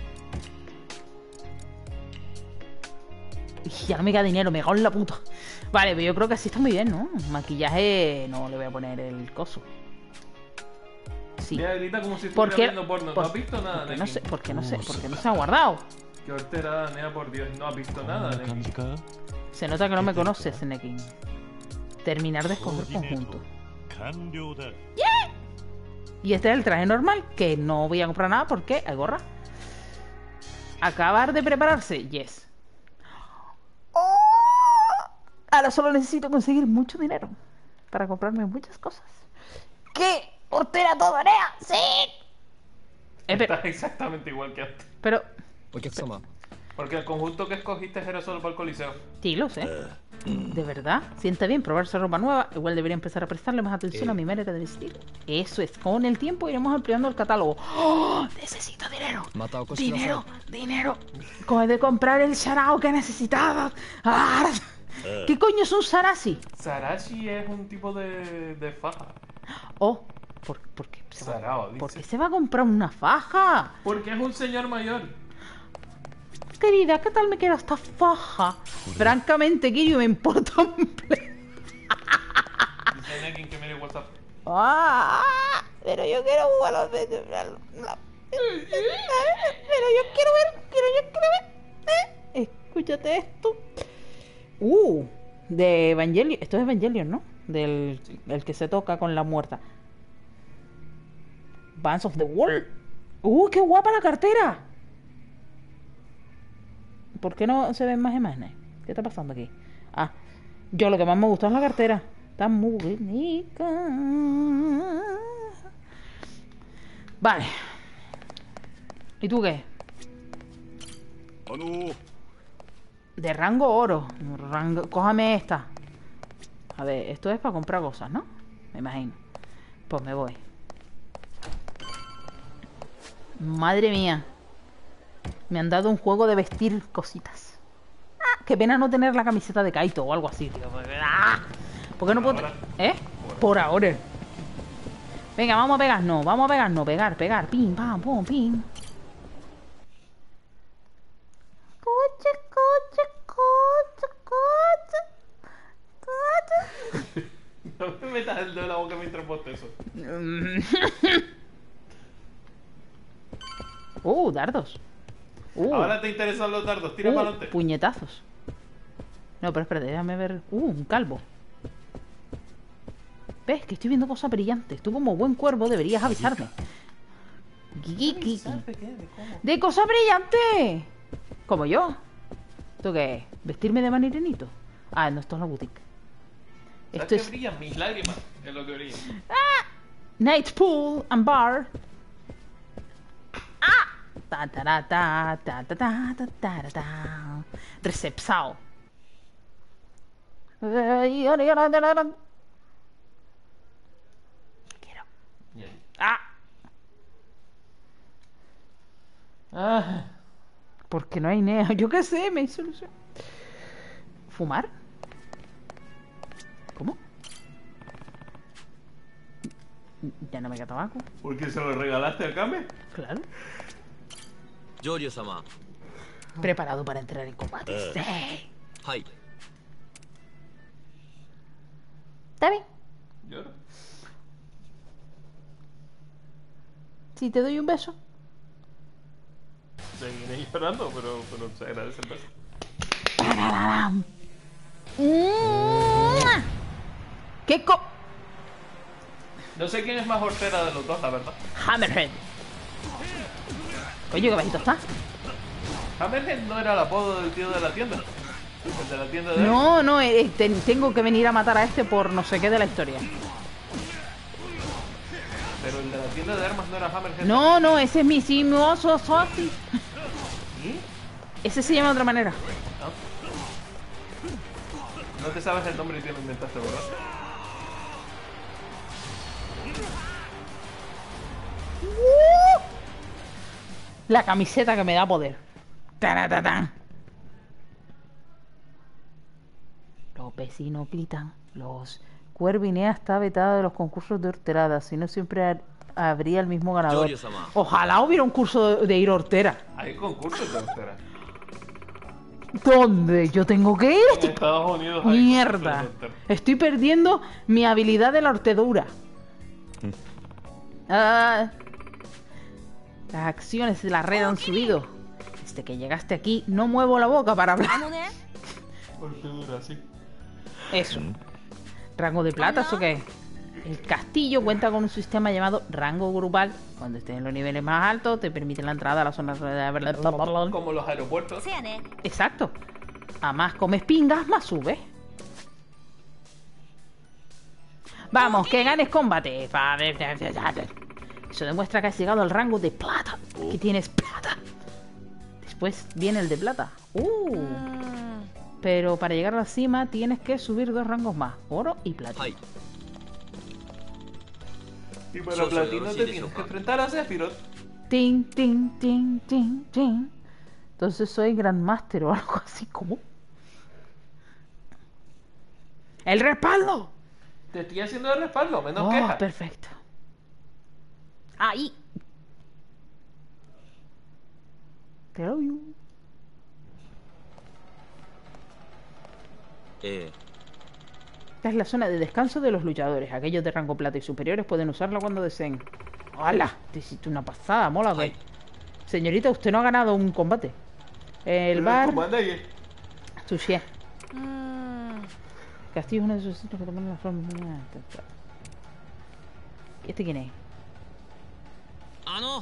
Ya no me queda dinero, me cago en la puta. Vale, pero yo creo que así está muy bien, ¿no? Maquillaje no le voy a poner el coso. Sí. Mira, grita como si ¿Por estuviera qué? viendo porno. ¿No Por- has visto nada, porque no Neki? sé, porque no sé, Uh, porque no sí. se ha guardado. Qué horterada, Nea, por Dios. No has visto こん nada, な感 Neki. じか。 Se nota que no me conoces, Nekin. Terminar de escoger conjunto. 完了だ。 Y este es el traje normal, que no voy a comprar nada porque hay gorra. Acabar de prepararse, yes. Oh, ahora solo necesito conseguir mucho dinero para comprarme muchas cosas. ¿Qué? ¡Hortera todo, Nea! ¡Sí! Eh, pero, Estás exactamente igual que antes. pero, お客様 Porque el conjunto que escogiste era solo para el coliseo. sí, lo sé. ¿De verdad? Sienta bien probarse ropa nueva. Igual debería empezar a prestarle más atención a mi manera de vestir. Eso es. Con el tiempo iremos ampliando el catálogo. ¡Oh! Necesito dinero. またお越しください Dinero, dinero. Como he de comprar el sarao que necesitaba. ¡Ah! ¿Qué coño es un sarasi? Sarashi es un tipo de, de faja. Oh, ¿por, por qué se va, Sarao, dice. ¿por qué se va a comprar una faja? Porque es un señor mayor. Querida, ¿qué tal me queda esta faja? Francamente, Kiryu, me importa un ple... Dice Nekin que mire WhatsApp. ¡Ah! Pero yo quiero jugar a los de- la- la- Pero yo quiero ver, quiero yo quiero ver. Eh, Escúchate esto. Uh, de Evangelion. Esto es Evangelion, ¿no? Del el que se toca con la muerta. Bands of the World. Uh, qué guapa la cartera. ¿Por qué no se ven más imágenes? ¿Qué está pasando aquí? Ah, yo lo que más me gusta es la cartera. Está muy bonita. Vale. ¿Y tú qué? あのー、 De rango oro. Rango... Cójame esta. A ver, esto es para comprar cosas, ¿no? Me imagino. Pues me voy. Madre mía. Me han dado un juego de vestir cositas. Ah, qué pena no tener la camiseta de Kaito o algo así, tío. Ah, ¿por qué no Por puedo...? ahora. ¿Eh? Por ahora. Venga, vamos a pegarnos, vamos a pegarnos, pegar, pegar, pim, pam, pum, pim. Coche, coche, coche, coche, coche. No me metas el dedo en la boca mientras poste eso. Uh, dardos. Uh, Ahora te interesan los dardos. Tira uh, para adelante. puñetazos. No, pero espérate, déjame ver. Uh, un calvo. ¿Ves? Que estoy viendo cosas brillantes. Tú como buen cuervo deberías avisarme. Gigi, ¿Sabes de qué? ¿De cómo? ¡De cosas brillantes! Como yo. ¿Tú qué? ¿Vestirme de manirenito? Ah, no, esto es la boutique. ¿Sabes Esto qué es brillan? Mis lágrimas es lo que brilla. Night Pool and Bar. ¡Ah! Ta ta ta ta ta ta ta ta ta ta ta. Recepsao. Quiero. Bien. ¡Ah! Ah, Porque no hay nea. Yo qué sé, me hizo ilusión. ¿Fumar? ¿Cómo? Ya no me queda tabaco. ¿Porque se lo regalaste a Kame? Claro. 上流様 Preparado para entrar en combate. Sí. はい ¿Está bien? Lloro. Si te doy un beso. Seguiré llorando, pero, pero se agradece el beso. ¡Mua! ¿Qué co...? No sé quién es más hortera de los dos, la verdad. Hammerhead. Oye, qué bajito está. Hammerhead no era el apodo del tío de la tienda. El de la tienda de... No, no, eh, te- tengo que venir a matar a este por no sé qué de la historia. Pero el de la tienda de armas no era Hammerhead. No, no, ese es mi simuoso Sosi. ¿Sí? Ese se llama de otra manera. No te sabes el nombre y te lo inventaste, ¿verdad? La camiseta que me da poder. Taratatán. Los vecinos gritan. Los Cuervinea está vetada de los concursos de horterada. Si no, siempre har- habría el mismo ganador. Jorio-sama. Ojalá hubiera un curso de, de ir hortera. Hay concursos de hortera. ¿Dónde? Yo tengo que ir. En Estoy... Estados Unidos hay Mierda. concursos de hortera. Estoy perdiendo mi habilidad de la hortedura. Ah, las acciones de la red han subido. Desde que llegaste aquí, no muevo la boca para あ hablar. のね Hortedura, sí. Eso. ¿Rango de plata o qué? El castillo cuenta con un sistema llamado rango grupal. Cuando estés en los niveles más altos, te permite la entrada a la zona de... Como los aeropuertos. せやね Exacto. A más comes pingas, más subes. Vamos, que ganes combate. Eso demuestra que has llegado al rango de plata. Que tienes plata. Después viene el de plata. Uh. うーん Pero para llegar a la cima tienes que subir dos rangos más. Oro y plata. はい Y para platino te tienes que enfrentar a Sephiroth. Tin, tin, tin, tin, tin. Entonces soy Grandmaster o algo así como. ¡El respaldo! Te estoy haciendo de respaldo, menos Oh, queja. perfecto. Ahí. Te lo digo. え Esta es la zona de descanso de los luchadores. Aquellos de rango plata y superiores pueden usarla cuando deseen. ¡Hala! Te hiciste una pasada, mola, güey. Ay. Señorita, usted no ha ganado un combate. El Pero bar... comanda ahí. Sushi. うーん Castillo es uno de esos sitios que toman la forma... ¿Y este quién es? あの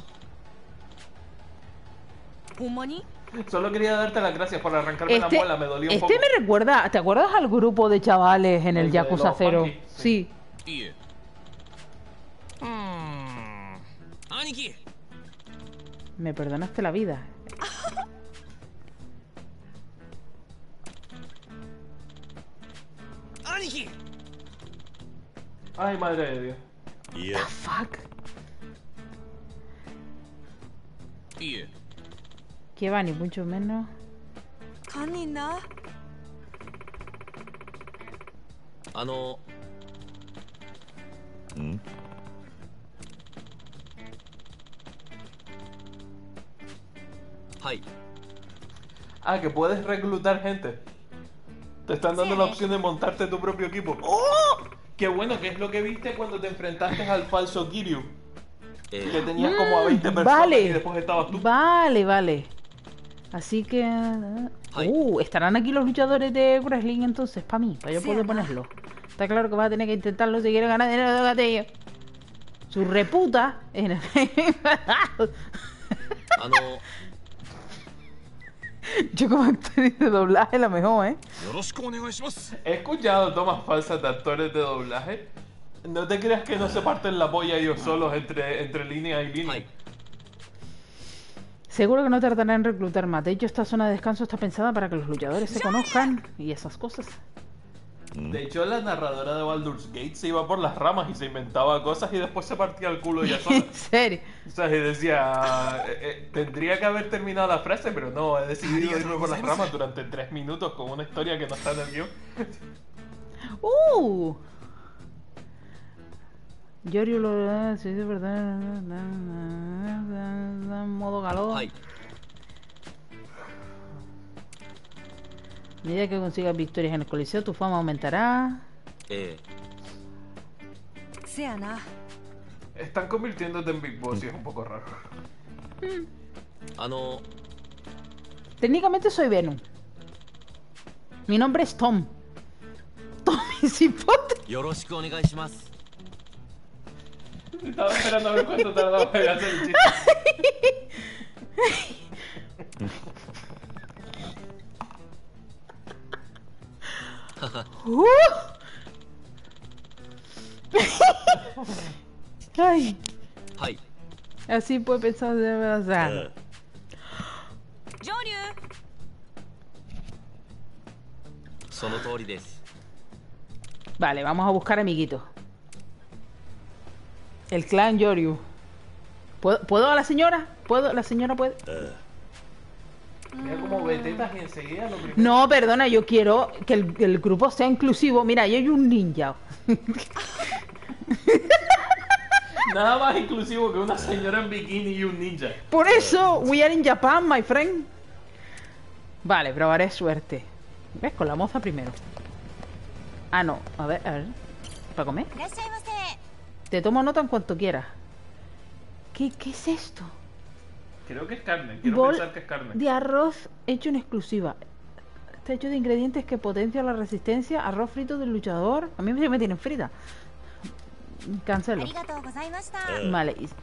ほんまに Solo quería darte las gracias por arrancarme la Este, muela, me dolió un este poco. me recuerda... ¿Te acuerdas al grupo de chavales en el, El de Yakuza los Zero? funky, Sí. いいえうーん兄貴 Me perdonaste la vida. ¡Aniki! Ay, madre de Dios. いや Fuck. いいえ Que va, ni mucho menos. 堪忍なあのんはい Ah, que puedes reclutar gente. Te están dando Sí. la opción de montarte tu propio equipo. ¡Oh! Qué bueno, que es lo que viste cuando te enfrentaste al falso Kiryu. え Que ー tenías como a veinte personas Vale. y después estabas tú. Vale, vale. Así que... Ay. Uh, estarán aquí los luchadores de wrestling entonces, para mí, para yo Sí, poder además. ponerlo. Está claro que vas a tener que intentarlo si quieres ganar dinero de gatillo. Su reputa en el... あの Yo como actriz de doblaje la mejor, ¿eh? よろしくお願いします He escuchado tomas falsas de actores de doblaje. No te creas que no se parten la polla ellos solos entre, entre línea y línea. はい Seguro que no tardará en reclutar más. De hecho, esta zona de descanso está pensada para que los luchadores se conozcan y esas cosas. De hecho, la narradora de Baldur's Gate se iba por las ramas y se inventaba cosas y después se partía el culo ella sola. En serio. O sea, y decía, eh, eh, tendría que haber terminado la frase, pero no, he decidido irme por las ramas durante tres minutos con una historia que no está en el guión. ¡Uh! Yorio lo... Sí, de verdad... Modo galón. はい A medida que consigas victorias en el coliseo, tu fama aumentará. えせやな Están convirtiéndote en Big Boss y es un poco raro. ーあの Técnicamente soy Venom. Mi nombre es Tom. Tommy Cipote. よろしくお願いします Estaba esperando a ver cuánto tardaba en hacer el chiste. Uh. Ay, はい así puede pensar de verdad. 上流。 その通りです Vale, vamos a buscar amiguitos. El clan Yoryu. ¿Puedo, ¿Puedo a la señora? ¿Puedo? ¿La señora puede? Mira como vetetas y enseguida lo primero. No, perdona, yo quiero que el, que el grupo sea inclusivo. Mira, yo hay un ninja. Nada más inclusivo que una señora en bikini y un ninja. Por eso, we are in Japan, my friend. Vale, probaré suerte. ¿Ves? Con la moza primero. Ah, no. A ver, a ver. ¿Para comer? いらっしゃいませ。 Te tomo nota en cuanto quieras. ¿Qué, ¿Qué es esto? Creo que es carne, quiero Bol pensar que es carne. de arroz hecho en exclusiva. Está hecho de ingredientes que potencian la resistencia. Arroz frito del luchador. A mí me tienen frita. あ Cancelo. りがとうございました。 Vale. y-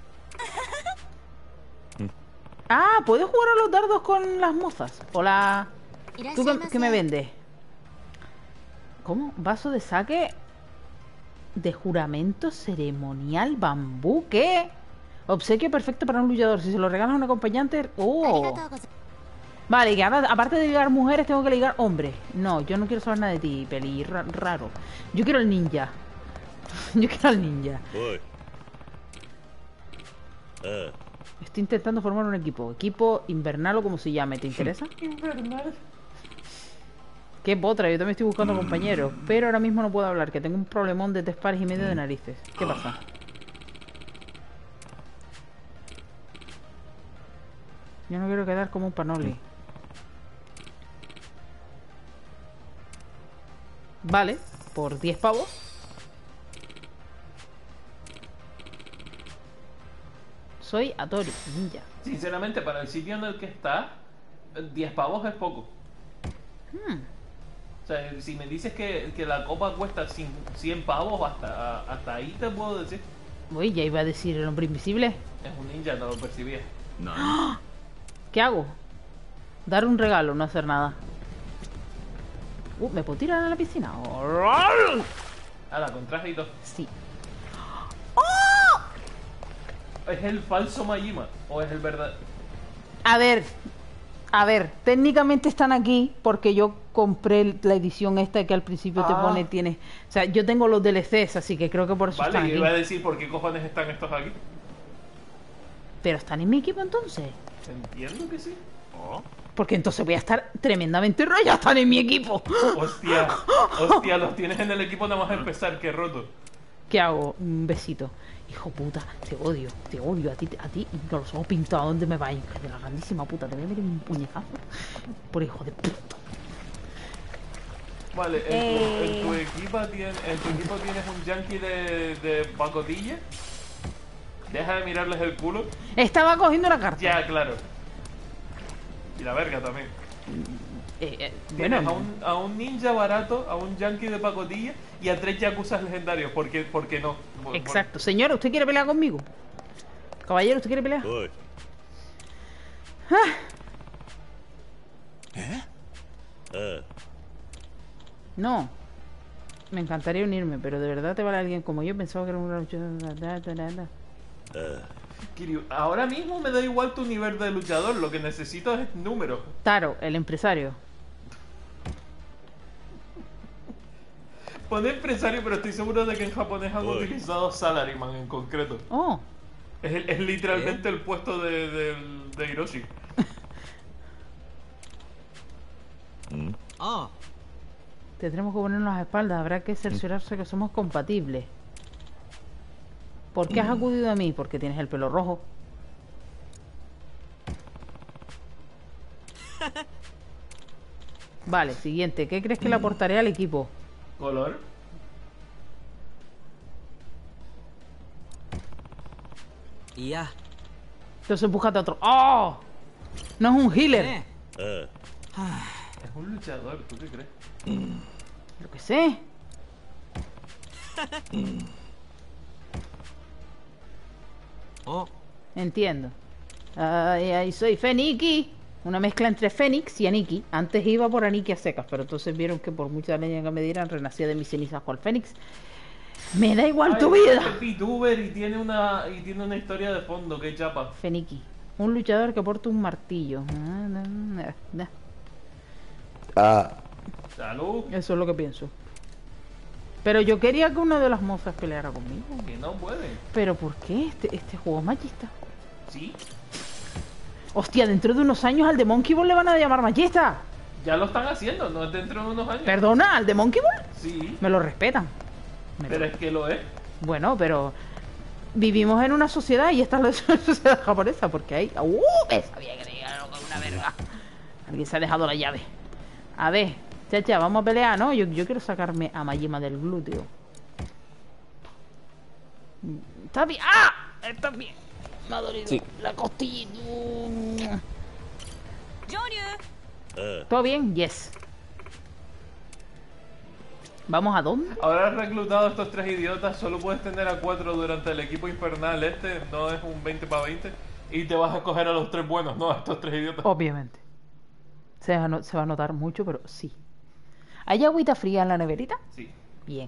Ah, ¿puedes jugar a los dardos con las mozas? Hola. いらっし ¿Tú ゃい qué, ませ。 qué me vendes? ¿Cómo? Vaso de saque de juramento ceremonial bambú. ¿Qué? Obsequio perfecto para un luchador. Si se lo regalas a un acompañante... ありが ¡Oh! とうございます Vale, que ahora, aparte de ligar mujeres, tengo que ligar hombres. No, yo no quiero saber nada de ti, peli ra- raro. Yo quiero el ninja. Yo quiero al ninja. おい。あ Estoy intentando formar un equipo. Equipo invernal o como se llame. ¿Te interesa? Invernal. Qué potra, yo también estoy buscando compañeros. Pero ahora mismo no puedo hablar, que tengo un problemón de tres pares y medio de narices. ¿Qué pasa? Yo no quiero quedar como un panoli. Vale, por diez pavos. Soy Atori, ninja. Sinceramente, para el sitio en el que está, diez pavos es poco. Hmm. O sea, si me dices que, que la copa cuesta cien pavos, hasta, hasta ahí te puedo decir. Uy, ya iba a decir el hombre invisible. Es un ninja, no lo percibía. 何 ¿Qué hago? Dar un regalo, no hacer nada. Uh, ¿me puedo tirar a la piscina? Ala, con traje y todo. Sí. ¿Es el falso Majima o es el verdad? A ver, a ver, técnicamente están aquí porque yo compré la edición esta que al principio te Ah. pone, tiene... O sea, yo tengo los D L Cs, así que creo que por eso están Vale, aquí. iba a decir por qué cojones están estos aquí. Pero están en mi equipo entonces. Entiendo que sí. Porque entonces voy a estar tremendamente roto. ¡Ya están en mi equipo! Hostia, hostia, los tienes en el equipo nada más a empezar, qué roto. ¿Qué hago? Un besito. Hijo puta, te odio, te odio. A ti, a ti, con los ojos pintados, ¿dónde me vais? De la grandísima puta, te voy a meter un puñetazo. Por hijo de puta. Vale, en, Eh. tu, en tu equipo tienes, en tu equipo tienes un yankee de, de pacotilla. Deja de mirarles el culo. Estaba cogiendo una carta. Ya, claro. Y la verga también. Eh, eh, Tienes bueno, a, un, a un ninja barato, a un yankee de pacotilla y a tres yakuzas legendarios. ¿Por qué, por qué no? Por- exacto. Señora, ¿usted quiere pelear conmigo? Caballero, ¿usted quiere pelear? おい。 えあ No. Me encantaría unirme, pero de verdad te vale alguien como yo. Pensaba que era un... あ Kiryu, ahora mismo me da igual tu nivel de luchador. Lo que necesito es números. Taro, el empresario. Pone empresario, pero estoy seguro de que en japonés han Uy. utilizado salaryman en concreto. Oh, Es, el- es literalmente el puesto de, de, de Hiroshi. うん。 あ tendremos que ponernos a espaldas. Habrá que cerciorarse que somos compatibles. ¿Por qué has acudido a mí? Porque tienes el pelo rojo. Vale, siguiente. ¿Qué crees que le aportaré al equipo? Color. あいや Entonces búscate otro. ¡Oh! No es un healer. ねあ Es un luchador, ¿tú qué crees? Lo que sé. Oh, Entiendo. Ay, ay, soy Feniki. Una mezcla entre Fénix y Aniki. Antes iba por Aniki a secas, pero entonces vieron que por mucha leña que me dieran, renacía de mis cenizas cual Fénix. Me da igual tu Ay, vida. Es VTuber y tiene una y tiene una historia de fondo, que chapa. Feniki. Un luchador que porta un martillo. Ah, Salud. Eso es lo que pienso. Pero yo quería que una de las mozas peleara conmigo. Que no puede. ¿Pero por qué? Este, este juego es machista. Sí. Hostia, dentro de unos años al de Monkey Ball le van a llamar machista. Ya lo están haciendo, no es dentro de unos años. Perdona, ¿al de Monkey Ball? Sí. Me lo respetan. Me Pero lo- es que lo es. Bueno, pero vivimos en una sociedad y esta es la sociedad japonesa porque hay... ¡Uh! Me sabía que tenía algo con una verga. Alguien se ha dejado la llave. A ver, chacha, vamos a pelear, ¿no? Yo, yo quiero sacarme a Majima del glúteo. Está bien. ¡Ah! Está bien. Me ha dolido Sí. la costillita. 上流 ah, ¿Todo bien? Yes. ¿Vamos a dónde? Ahora has reclutado a estos tres idiotas, solo puedes tener a cuatro durante el equipo infernal este, no es un veinte para veinte. Y te vas a escoger a los tres buenos, no a estos tres idiotas. Obviamente. Se va, a no- se va a notar mucho, pero sí. ¿Hay agüita fría en la neverita? Sí. Bien.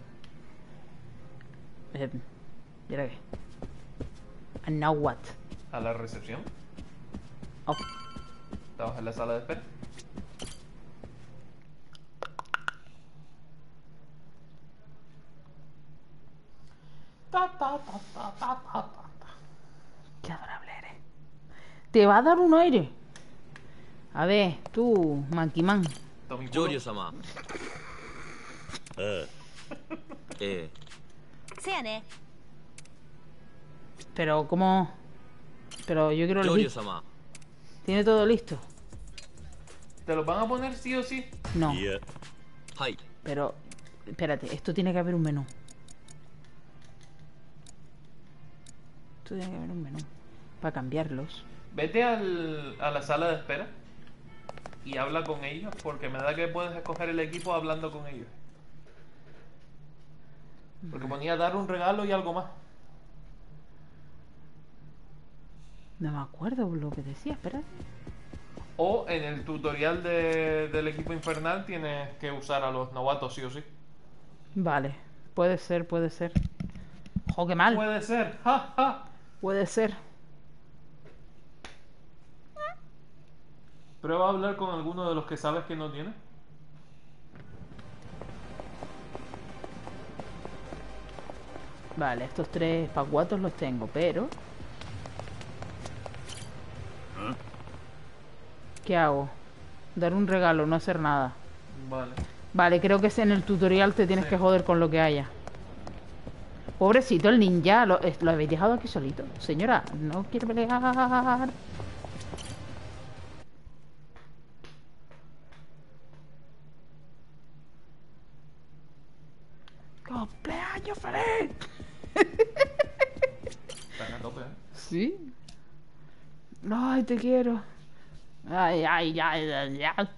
Eh, mira qué. And now what? A la recepción. Oh, Estabas en la sala de espera. Ta, ta, ta, ta, ta, ta, ta. qué adorable eres. ¿Te va a dar un aire? A ver, tú, Monkey Man. Tommy 上 Puro. 流様。 ah, ええ、 せやね Pero, ¿cómo? Pero yo quiero 上流 elegir. 様。 ¿Tiene todo listo? ¿Te los van a poner sí o sí? No. yeah, はい。 Pero, espérate, esto tiene que haber un menú. Esto tiene que haber un menú. Para cambiarlos. Vete al, a la sala de espera y habla con ellos, porque me da que puedes escoger el equipo hablando con ellos. Porque ponía dar un regalo y algo más. No me acuerdo lo que decía, espérate. O en el tutorial de- del equipo infernal tienes que usar a los novatos sí o sí. Vale, puede ser, puede ser. Jo, qué mal. Puede ser, ja, ja. Puede ser. Prueba a hablar con alguno de los que sabes que no tiene. Vale, estos tres pacuatos los tengo, pero... ¿Qué hago? Dar un regalo, no hacer nada. Vale. Vale, creo que es en el tutorial te tienes Sí. que joder con lo que haya. Pobrecito el ninja, lo, es- lo habéis dejado aquí solito. Señora, no quiere pelear. ¡Cumpleaños feliz! Están a tope, ¿eh? ¿Sí? Ay, te quiero. Ay, ay, ay, ay, ay.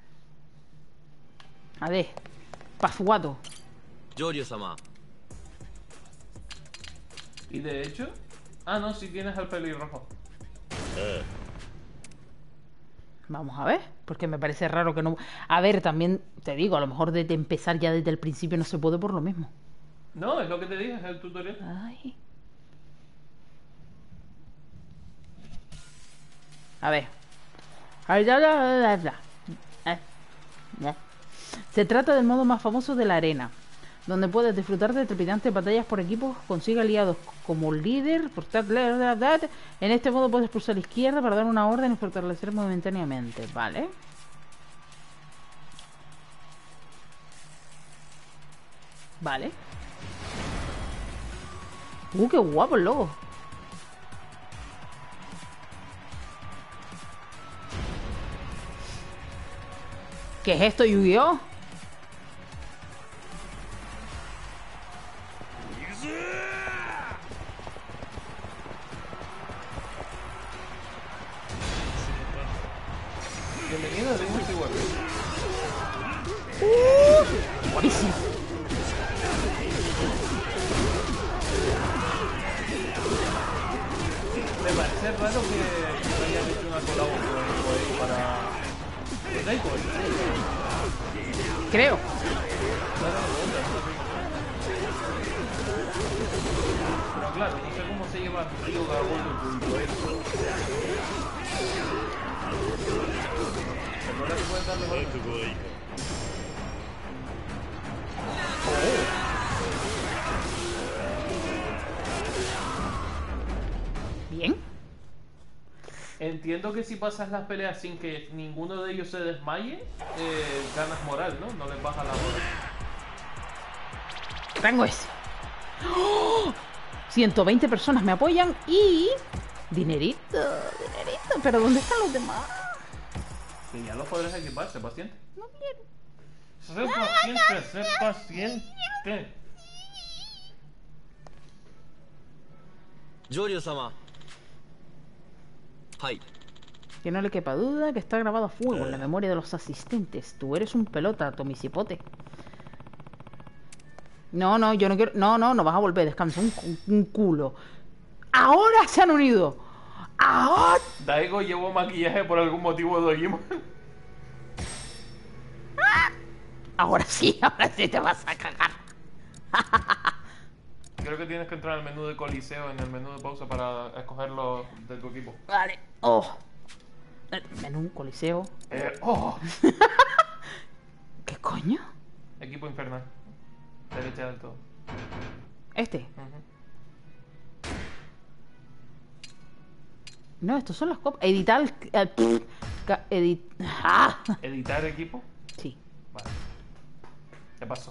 A ver, Pazuato. 上流様。 Y de hecho... Ah, no, si tienes al pelirrojo. ah, Vamos a ver, porque me parece raro que no... A ver, también te digo, a lo mejor de de empezar ya desde el principio no se puede por lo mismo. No, es lo que te dije, es el tutorial. Ay. A ver. Ay, ya, ya, ya, ya. Eh, ya. Se trata del modo más famoso de la arena, donde puedes disfrutar de trepidantes batallas por equipos, consigue aliados como líder, por tal- bla, bla, bla. En este modo puedes pulsar izquierda para dar una orden y fortalecer momentáneamente, ¿vale? Vale. Uh, qué guapo el logo. ¿Qué es esto, Yu-Gi-Oh? Bienvenido a Dynasty Warriors. Buenísimo. claro, no sé cómo se lleva Río Gargolo y todo esto. Recuerda que puedes darle 覚 golpes. 悟はいいか。 Bien. Entiendo que si pasas las peleas sin que ninguno de ellos se desmaye, eh, ganas moral, ¿no? No les baja la moral. Rango ese. ¡Oh! ciento veinte personas me apoyan y... Dinerito, dinerito. Pero ¿dónde están los demás? Que ya los podrás equipar, sé paciente. No quiero. Sé paciente, sé paciente. ジョリオ様。はい。 Que no le quepa duda que está grabado a fuego en la memoria de los asistentes. Tú eres un pelota, Tomisipote. No, no, yo no quiero... No, no, no vas a volver. Descansa un, cu- un culo. Ahora se han unido. Ahora... Daigo llevó maquillaje por algún motivo de Dojima. Ahora sí, ahora sí te vas a cagar. Creo que tienes que entrar al menú de Coliseo en el menú de pausa para escogerlo de tu equipo. Vale. Oh. Eh, Menú, coliseo. Eh, ¡Oh! ¿Qué coño? Equipo infernal. Derecha del todo. Este. Ujú. No, estos son las copas. Editar... eh, pff, ca- edit... Ah. ¿Editar equipo? Sí. Vale. ¿Qué pasó?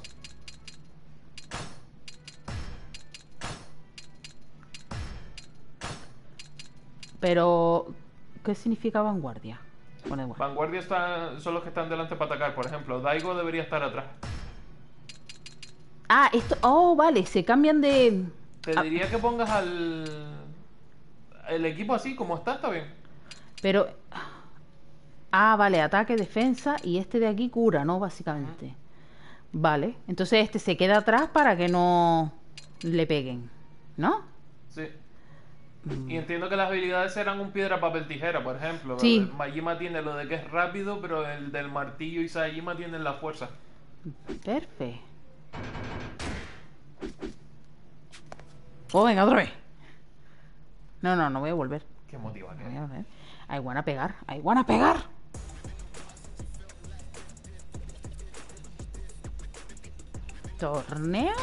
Pero... ¿Qué significa vanguardia? Pone guardia. Vanguardia está, son los que están delante para atacar. Por ejemplo, Daigo debería estar atrás. Ah, esto... Oh, vale. Se cambian de... Te Ah. diría que pongas al... El equipo así como está, está bien. Pero... Ah, vale. Ataque, defensa. Y este de aquí cura, ¿no? Básicamente. Vale. Entonces este se queda atrás para que no le peguen. ¿No? Sí. Y entiendo que las habilidades serán un piedra, papel, tijera, por ejemplo. Sí. El Majima tiene lo de que es rápido, pero el del martillo y Saejima tienen la fuerza. Perfecto. Oh, venga, otra vez. No, no, no voy a volver. Qué motiva que No voy es. a volver. Hay guana pegar. Hay guana pegar. Torneo.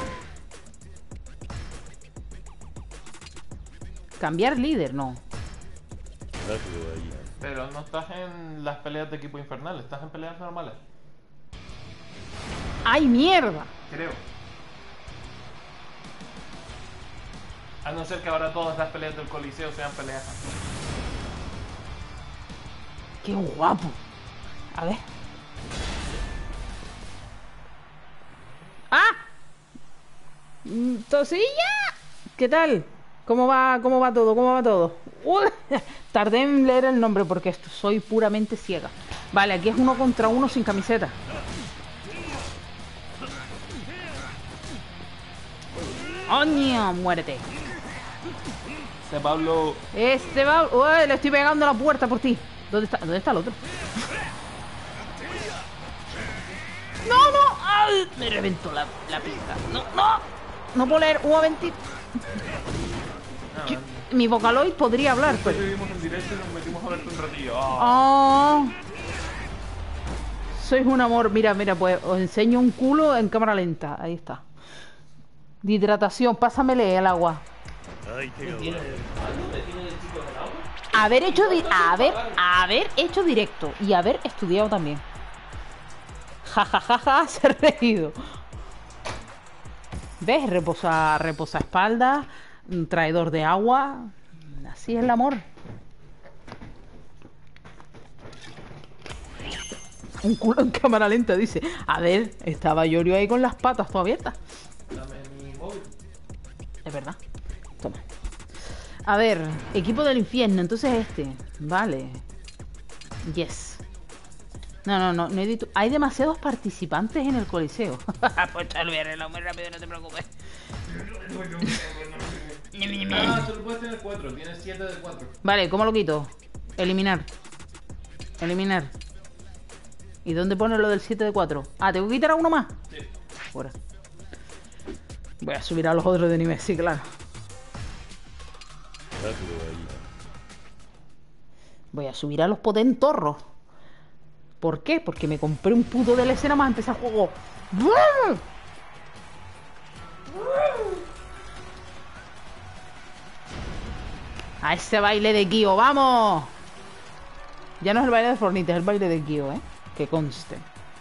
Cambiar líder, no. 覚悟はいいな。 Pero no estás en las peleas de equipo infernal, estás en peleas normales. ¡Ay, mierda! Creo. A no ser que ahora todas las peleas del Coliseo sean peleas así. ¡Qué guapo! A ver. ¡Ah! Mm, ¡Tosilla! ¿Qué tal? ¿Cómo va, cómo va todo? ¿Cómo va todo? Uy, tardé en leer el nombre porque esto- soy puramente ciega. Vale, aquí es uno contra uno sin camiseta. ¡Oño! ¡Muérete! Este Pablo. Este va... Uy, le estoy pegando a la puerta por ti. ¿Dónde está? ¿Dónde está el otro? ¡No, no! ¡Ay! Me reventó la, la pista. ¡No, no! No puedo leer. Un momentito. Yo- Mi Vocaloid podría hablar, Después pero... vivimos en directo y nos metimos a verte un ratillo. Ah. Oh. Sois un amor. Mira, mira, pues os enseño un culo en cámara lenta. Ahí está. De hidratación. Pásamele el agua. 相手が悪い。 Haber hecho... di- haber, haber hecho directo. Y haber estudiado también. Ja, ja, ja, ja. Se ha reído. ¿Ves? Reposa, reposa espaldas. Un traidor de agua. Así es el amor. Un culo en cámara lenta, dice. A ver, estaba Yorio ahí con las patas todas abiertas. Dame mi móvil. Es verdad. Toma. A ver, equipo del infierno. Entonces este. Vale. Yes. No, no, no. no he dicho- Hay demasiados participantes en el coliseo. Pues te lo voy a arreglar muy rápido, no te preocupes. Ah, solo puedes tener cuatro, tienes siete de cuatro. Vale, ¿cómo lo quito? Eliminar. Eliminar. ¿Y dónde pone lo del siete de cuatro? Ah, ¿tengo que quitar a uno más? Sí. Fuera. Voy a subir a los otros de nivel, sí, claro. Voy a subir a los potentorros. ¿Por qué? Porque me compré un puto D L C nada más empezar el juego. A ese baile de Kyo, ¡vamos! Ya no es el baile de Fornite, es el baile de Kyo, ¿eh? Que conste.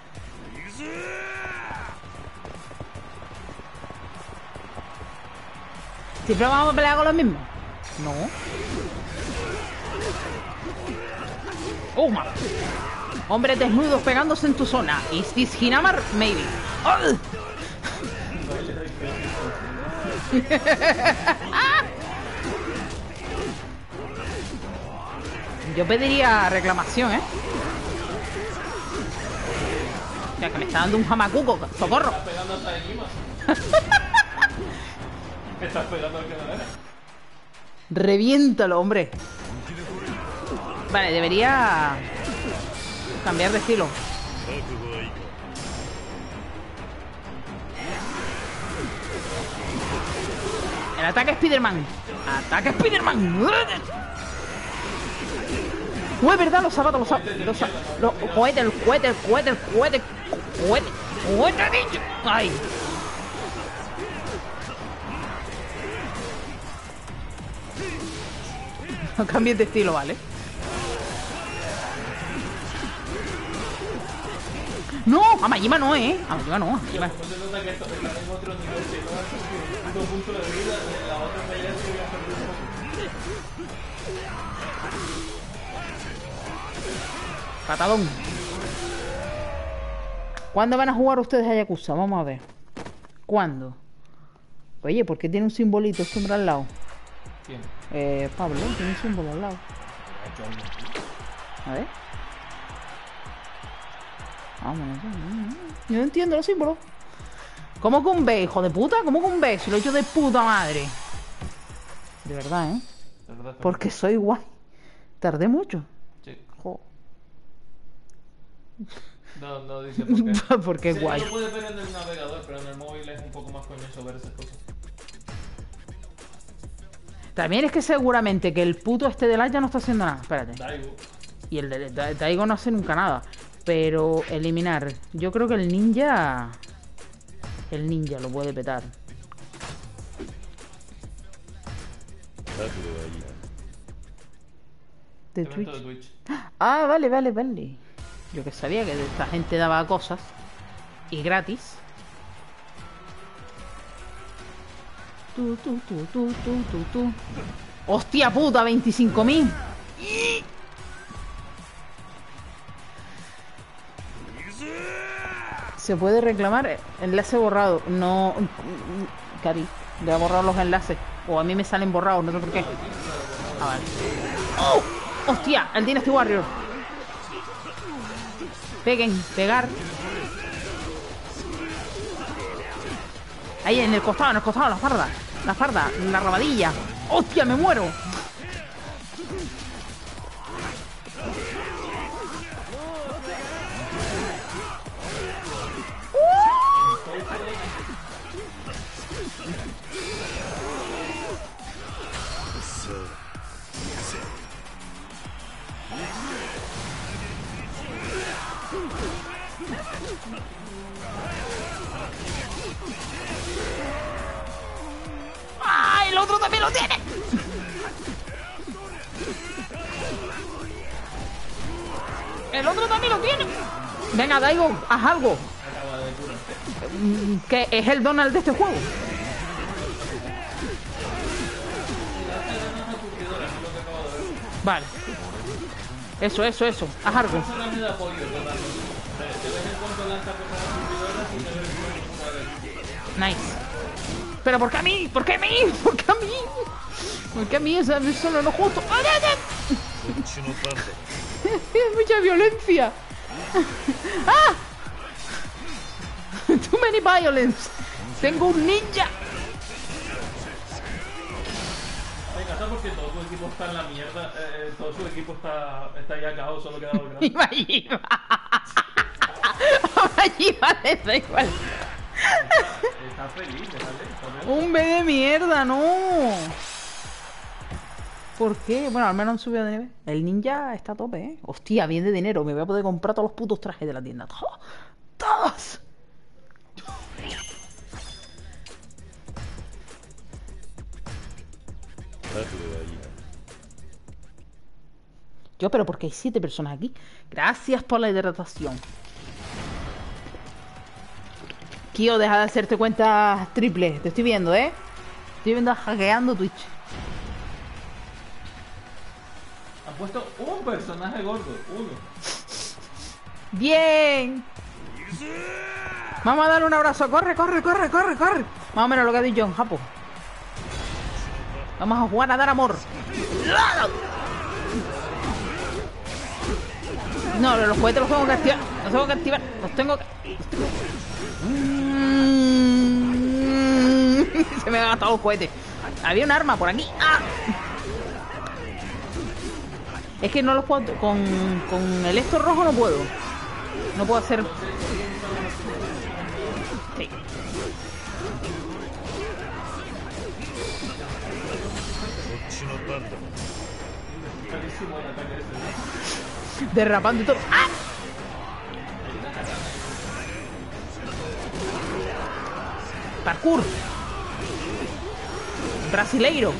¿Siempre vamos a pelear con los mismos? No. Oh, man. Hombres desnudos pegándose en tu zona. ¿Is this Hinamar? Maybe. Oh. Yo pediría reclamación, ¿eh? O sea, que me está dando un jamacuco. ¡Socorro! Estás pegando hasta encima. Estás pegando al que no era. Reviéntalo, hombre. Vale, debería cambiar de estilo. El ataque Spiderman. Ataque Spiderman. ¡Uy, verdad! Los zapatos, los zapatos. Los, za- los cohetes, el cohete, el cohete, el cohete, el cohete. ¡Cohete, dicho! ¡Ay! No cambies de estilo, ¿vale? ¡No! A Majima no, ¿eh? A Majima no, a Majima. No se nota que esto está en otro nivel, que no es un punto de vida, la otra pelea se voy a perder un poco. Patadón. ¿Cuándo van a jugar ustedes a Yakuza? Vamos a ver. ¿Cuándo? Oye, ¿por qué tiene un simbolito este hombre al lado? ¿Quién? Eh, Pablo, tiene un símbolo al lado. A ver. Vámonos. Yo no entiendo los símbolos. ¿Cómo que un B, hijo de puta? ¿Cómo que un B? Si lo he hecho de puta madre. De verdad, ¿eh? De verdad, Porque soy guay. Tardé mucho. sí. Jo. No, no dice por qué. Porque es Sí, guay. lo puedes ver en el navegador, pero en el móvil es un poco más coñoso ver esas cosas. También es que seguramente que el puto este de ya no está haciendo nada. Espérate. Daigo. Y el de Da- Daigo no hace nunca nada. Pero eliminar. Yo creo que el ninja. El ninja lo puede petar. De Evento Twitch. de Twitch. Ah, vale, vale, vale. Yo que sabía que esta gente daba cosas. Y gratis. Tu, tu, tu, tu, tu, tu, tu. ¡Hostia puta! veinticinco mil. Se puede reclamar enlace borrado. No. Cari, voy a borrar los enlaces. O a mí me salen borrados, no sé por qué. Ah, vale. ¡Oh! ¡Hostia! El Dynasty Warrior. Peguen, pegar. Ahí en el costado, en el costado, la farda. La farda, la rabadilla. ¡Hostia, me muero! ¡Ah! ¡El otro también lo tiene! ¡El otro también lo tiene! Venga, Daigo, haz algo. Que es el Donald de este juego. Vale. Eso, eso, eso. Haz algo. Personaje de apoyo, totalmente. De vez en cuando lanza cosas cumplidoras y te ves una vez. Nice. Pero ¿por qué a mí? ¿Por qué a mí? ¿Por qué a mí? ¿Por qué a mí? Eso eso no es lo justo. ¡Ay, ay, ay! Es mucha violencia. ¡Ah! Too many violence. Tengo un ninja. Me encanta porque todo tu equipo está en la mierda. Eh, todo su equipo está, está ya acabado, solo queda el grande. Y Majima. A Majima le da igual. Está feliz, déjale. Está bien. Un B de mierda, no. ¿Por qué? Bueno, al menos han subido de nivel. El ninja está a tope, ¿eh? Hostia, bien de dinero. Me voy a poder comprar todos los putos trajes de la tienda. ¡Todos! ¡Todos! Yo, pero porque hay siete personas aquí. Gracias por la hidratación. Kio, deja de hacerte cuentas triples. Te estoy viendo, ¿eh? Estoy viendo hackeando Twitch. Han puesto un personaje gordo, uno. ¡Bien! Vamos a darle un abrazo. Corre, corre, corre, corre, corre. Más o menos lo que ha dicho John Japo. Vamos a jugar a dar amor. No, los juguetes los tengo que activar. Los tengo que activar. Los tengo que... Se me han gastado los juguetes. Había un arma por aquí. ¡Ah! Es que no los puedo... Con, con el esto rojo no puedo. No puedo hacer... Sí. Derrapando y todo. ¡Ah! Parkour. Brasileiro.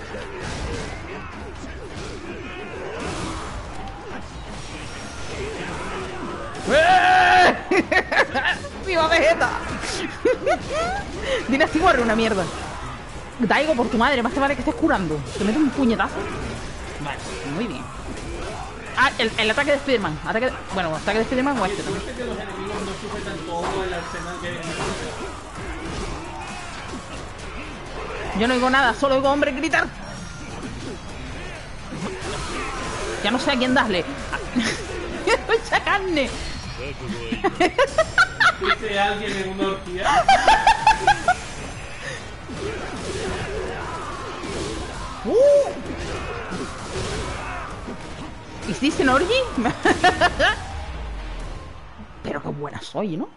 ¡Eh! ¡Viva Vegeta! Dynasty Warrior, una mierda. Daigo, por tu madre, más te vale que estés curando. Te meto un puñetazo. Vale, muy bien. Ah, el, el ataque de Spiderman. Ataque de... Bueno, ataque de Spiderman o este también. ¿Viste que los enemigos no sujetan todo el arsenal que hay en el juego? Yo no oigo nada, solo oigo hombre gritar. Ya no sé a quién darle. ¡Mucha carne! ¿Viste a alguien en una orgía? Uh. ¿Is this an orgy? Pero qué buena soy, ¿no?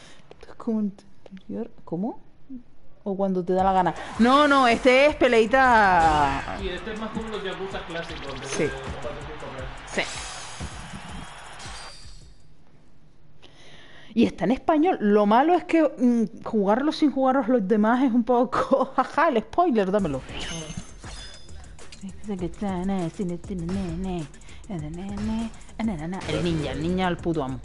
¿Cómo? O cuando te da la gana. No, no, este es peleita. Y este es más como los Yakuza clásicos. De Sí. de Battlefield Correr. Sí. Y está en español. Lo malo es que mm, jugarlo sin jugaros los demás es un poco... Jaja, el spoiler, dámelo. El ninja, el ninja al puto amo.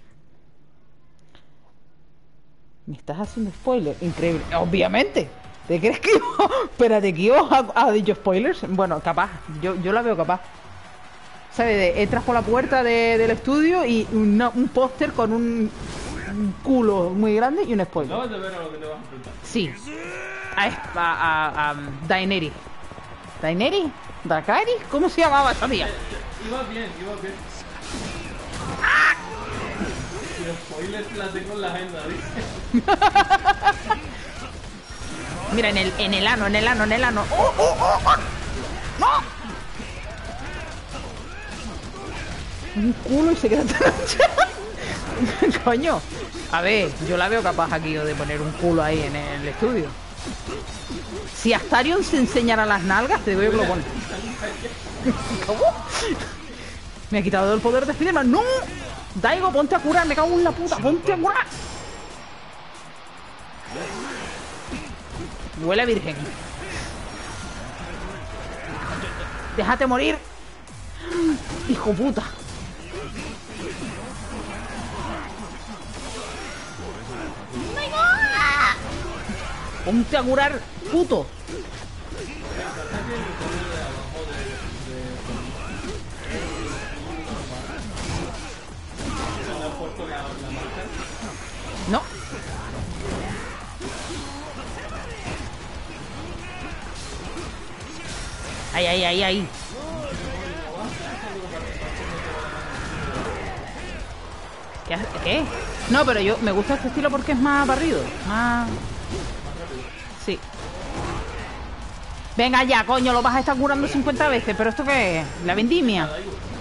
¿Me estás haciendo spoiler? Increíble. Obviamente. ¿Te crees que yo... Espérate, que yo ha, ha dicho spoilers? Bueno, capaz. Yo, yo la veo capaz. ¿Sabes? De, entras por la puerta de, del estudio y una, un póster con un, un culo muy grande y un spoiler. Acabas de ver a lo que te vas a enfrentar. Sí. A, a, a, a Daenerys. ¿Daenerys? ¿Dracarys? ¿Cómo se llamaba esa tía? Iba bien, iba bien. Y los spoilers la tengo en la agenda, ¿viste? Mira, en el, en el ano, en el ano, en el ano. ¡Oh, oh, oh, oh! ¡No! Un culo y se queda tan ancha. Coño. A ver, yo la veo capaz aquí de poner un culo ahí en el estudio. Si Astarion se enseñara las nalgas, te digo yo que lo pone. ¿Cómo? Me ha quitado el poder de Spiderman. ¡No! Daigo, ponte a curar, me cago en la puta. Ponte a curar. Huele a virgen. Déjate morir. Hijo puta. Ponte a curar, puto. No. Ahí, ahí, ahí, ahí. ¿Qué? hace- ¿Qué? No, pero yo me gusta este estilo porque es más barrido. Más... Sí. Venga ya, coño, lo vas a estar curando cincuenta veces. ¿Pero esto qué es? ¿La vendimia?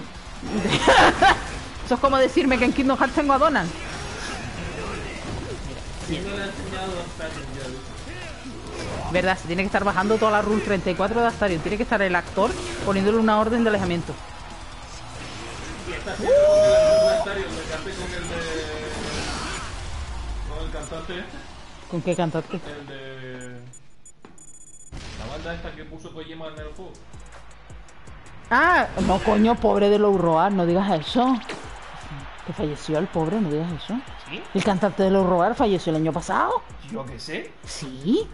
Eso es como decirme que en Kingdom Hearts tengo a Donald. ¿Quién no le ha enseñado a Astarion ya, ¿viste? Verdad, se tiene que estar bajando toda la rule treinta y cuatro de Astarion. Tiene que estar el actor poniéndole una orden de alejamiento. Y está haciendo con el actor de Astarion, lo que hace con el de... con el cantante este. ¿Con qué cantante? El de... la banda esta que puso Kojima en el juego. Ah, no, coño, pobre de Low Roar, no digas eso. Que falleció el pobre, no digas eso. ¿Sí? El cantante de Low Roar falleció el año pasado. Yo qué sé. Sí.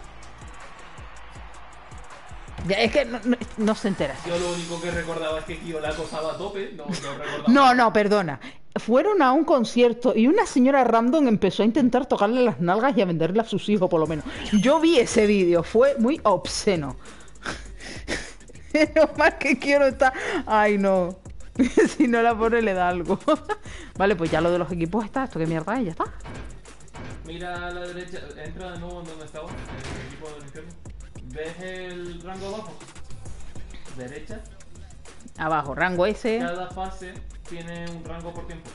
Ya, es que no, no, no se entera. Yo lo único que recordaba es que Kyo la acosaba a tope. No, no recordaba. No, no, perdona. Fueron a un concierto y una señora random empezó a intentar tocarle las nalgas y a venderle a sus hijos, por lo menos. Yo vi ese vídeo, fue muy obsceno. Lo más que quiero está... Ay, no. Si no la pone le da algo. Vale, pues ya lo de los equipos está. Esto qué mierda es, ya está. Mira a la derecha, entra de nuevo en donde estaba, en el equipo del infierno. ¿Ves el rango abajo? Derecha. Abajo, rango S. Cada fase tiene un rango por tiempo.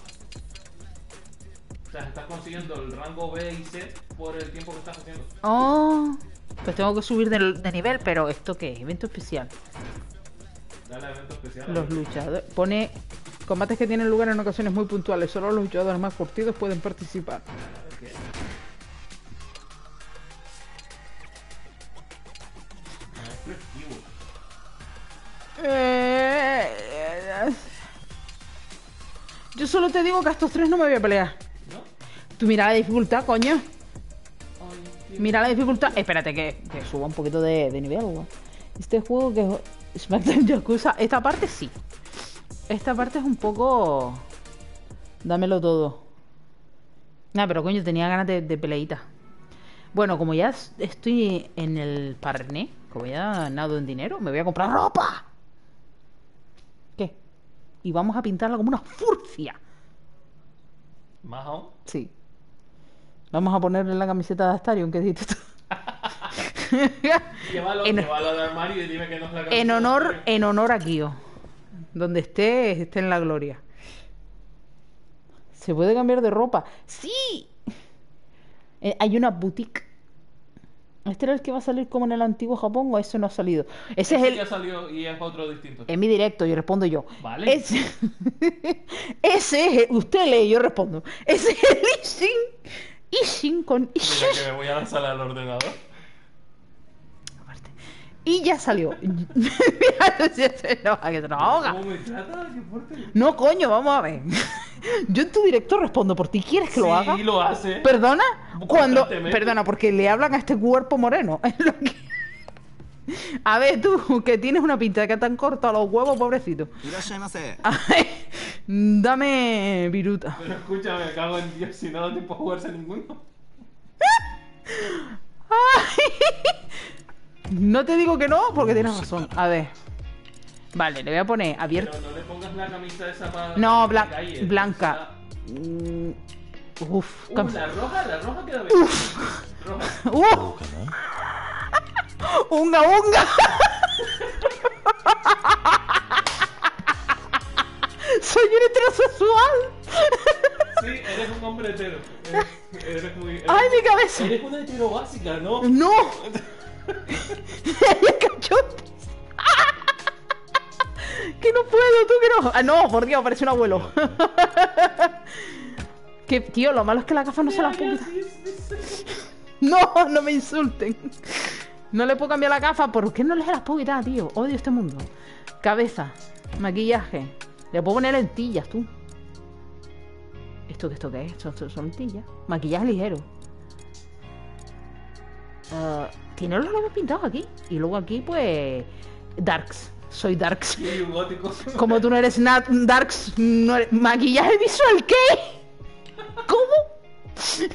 O sea, estás consiguiendo el rango B y C por el tiempo que estás haciendo. Oh, pues tengo que subir de, de nivel, pero ¿esto qué es? Evento especial. Dale a evento especial. Los luchadores. Pone combates que tienen lugar en ocasiones muy puntuales. Solo los luchadores más curtidos pueden participar. Okay. Maestro esquivo. Eh, Yo solo te digo que a estos tres no me voy a pelear. ¿No? Tú mira la dificultad, coño. Ay, tío. Mira la dificultad. Espérate que, que suba un poquito de, de nivel, güey. Este juego que es SmackDown Yakuza. Esta parte sí. Esta parte es un poco... Dámelo todo. Nah, pero coño, tenía ganas de, de peleita. Bueno, como ya estoy en el parné, como ya nado en dinero, me voy a comprar ropa. ¿Qué? Y vamos a pintarla como una furcia. ¿Más aún? Sí. Vamos a ponerle la camiseta de Astarion que dijiste tú. Llévalo, En- llévalo al armario y dime que no es la camiseta En de honor, Astarion. en honor a Kyo. Donde esté, esté en la gloria. ¿Se puede cambiar de ropa? ¡Sí! Eh, hay una boutique. ¿Este era el que va a salir como en el antiguo Japón o ese no ha salido? Ese es Ese el... ya salió y es otro distinto. En mi directo, yo respondo yo. Vale. Ese, ese es el... Usted lee, yo respondo. Ese es el Ishin. Ishin con Mira Ishin. que me voy a la sala del ordenador. Aparte. Y ya salió. Mira, si se enoja, que se nos ahoga. ¿Cómo me trata? Qué fuerte. No, coño, vamos a ver. Yo en tu directo respondo por ti. ¿Quieres que lo haga? Sí, lo hace. ¿Perdona? Cuando... Constantemente. Perdona, porque le hablan a este cuerpo moreno. Es lo que... A ver, tú, que tienes una pinta de que te han cortado los huevos, pobrecito. いらっしゃいませ Ay, dame viruta. Pero escúchame, me cago en Dios, si no da tiempo a jugarse ninguno. No te digo que no, porque tienes razón. A ver. Vale, le voy a poner abierto. Pero no le pongas la camisa esa para... No, para blan- que calle, blanca. esa- Mm, Uf, Uh, cam- la roja, la roja queda bien. Roja. ど ¡Uh! うかな ¡Unga, unga! ¡Soy un heterosexual! Sí, eres un hombre hetero. Eres, eres muy... eres- ¡Ay, mi cabeza! Eres una hetero básica, ¿no? ¡No! ¡Ella cachotes! ¡Que no puedo! ¡Tú que no! ¡Ah, no! Por Dios, parece un abuelo. Que, tío, lo malo es que las gafas no se las puedo quitar. No, no me insulten. No le puedo cambiar la gafa. ¿Por qué no les las puedo quitar, tío? Odio este mundo. Cabeza, maquillaje. Le puedo poner lentillas, tú. ¿Esto qué esto qué es? Son, son- son lentillas. Maquillaje ligero. Ah, tiene los labios pintados aquí. Y luego aquí, pues... Darks. Soy Darks. Y un gótico. Como tú no eres nat Darks, no eres... ¿Maquillaje visual qué? ¿Cómo?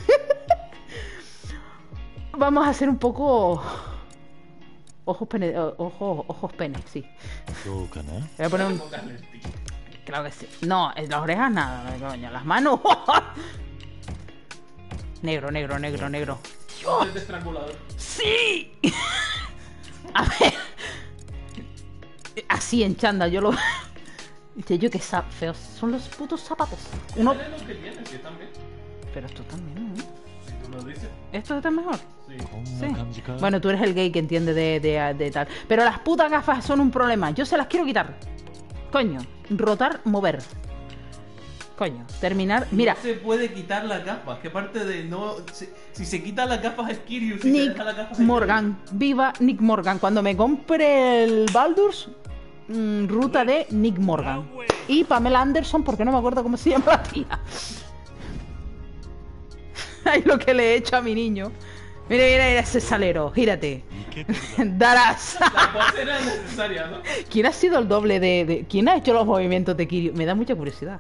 Vamos a hacer un poco... Ojos pene... Ojos, ojos pene, sí. どうかな Voy a poner un... Pongas lentillas. Claro que sí. No, en las orejas nada, coño. Las manos... Negro, negro, negro, negro. El de estrangulador. ¡Sí! A ver... Así en chanda, yo lo... Dice yo que sa- feos son los putos zapatos. Uno... Dale lo que tienes, que están bien. Pero esto también, ¿no? Si tú lo dices. ¿Esto está mejor? Sí. Sí. Bueno, tú eres el gay que entiende de, de, de tal. Pero las putas gafas son un problema. Yo se las quiero quitar. Coño. Rotar, mover. Coño. Terminar. Mira. No se puede quitar las gafas. Que parte de no. Si, si se quitan las gafas es Kiryu. Si Nick se deja las gafas es Morgan. Viva Nick Morgan. Cuando me compre el Baldur's, mmm, ruta de Nick Morgan. Y Pamela Anderson, porque no me acuerdo cómo se llama la tía. Ay, lo que le he hecho a mi niño. Mira, mira, mira ese salero, gírate. Darás. La pose era necesaria, ¿no? ¿Quién ha sido el doble de, de... ¿Quién ha hecho los movimientos de Kiryu? Me da mucha curiosidad.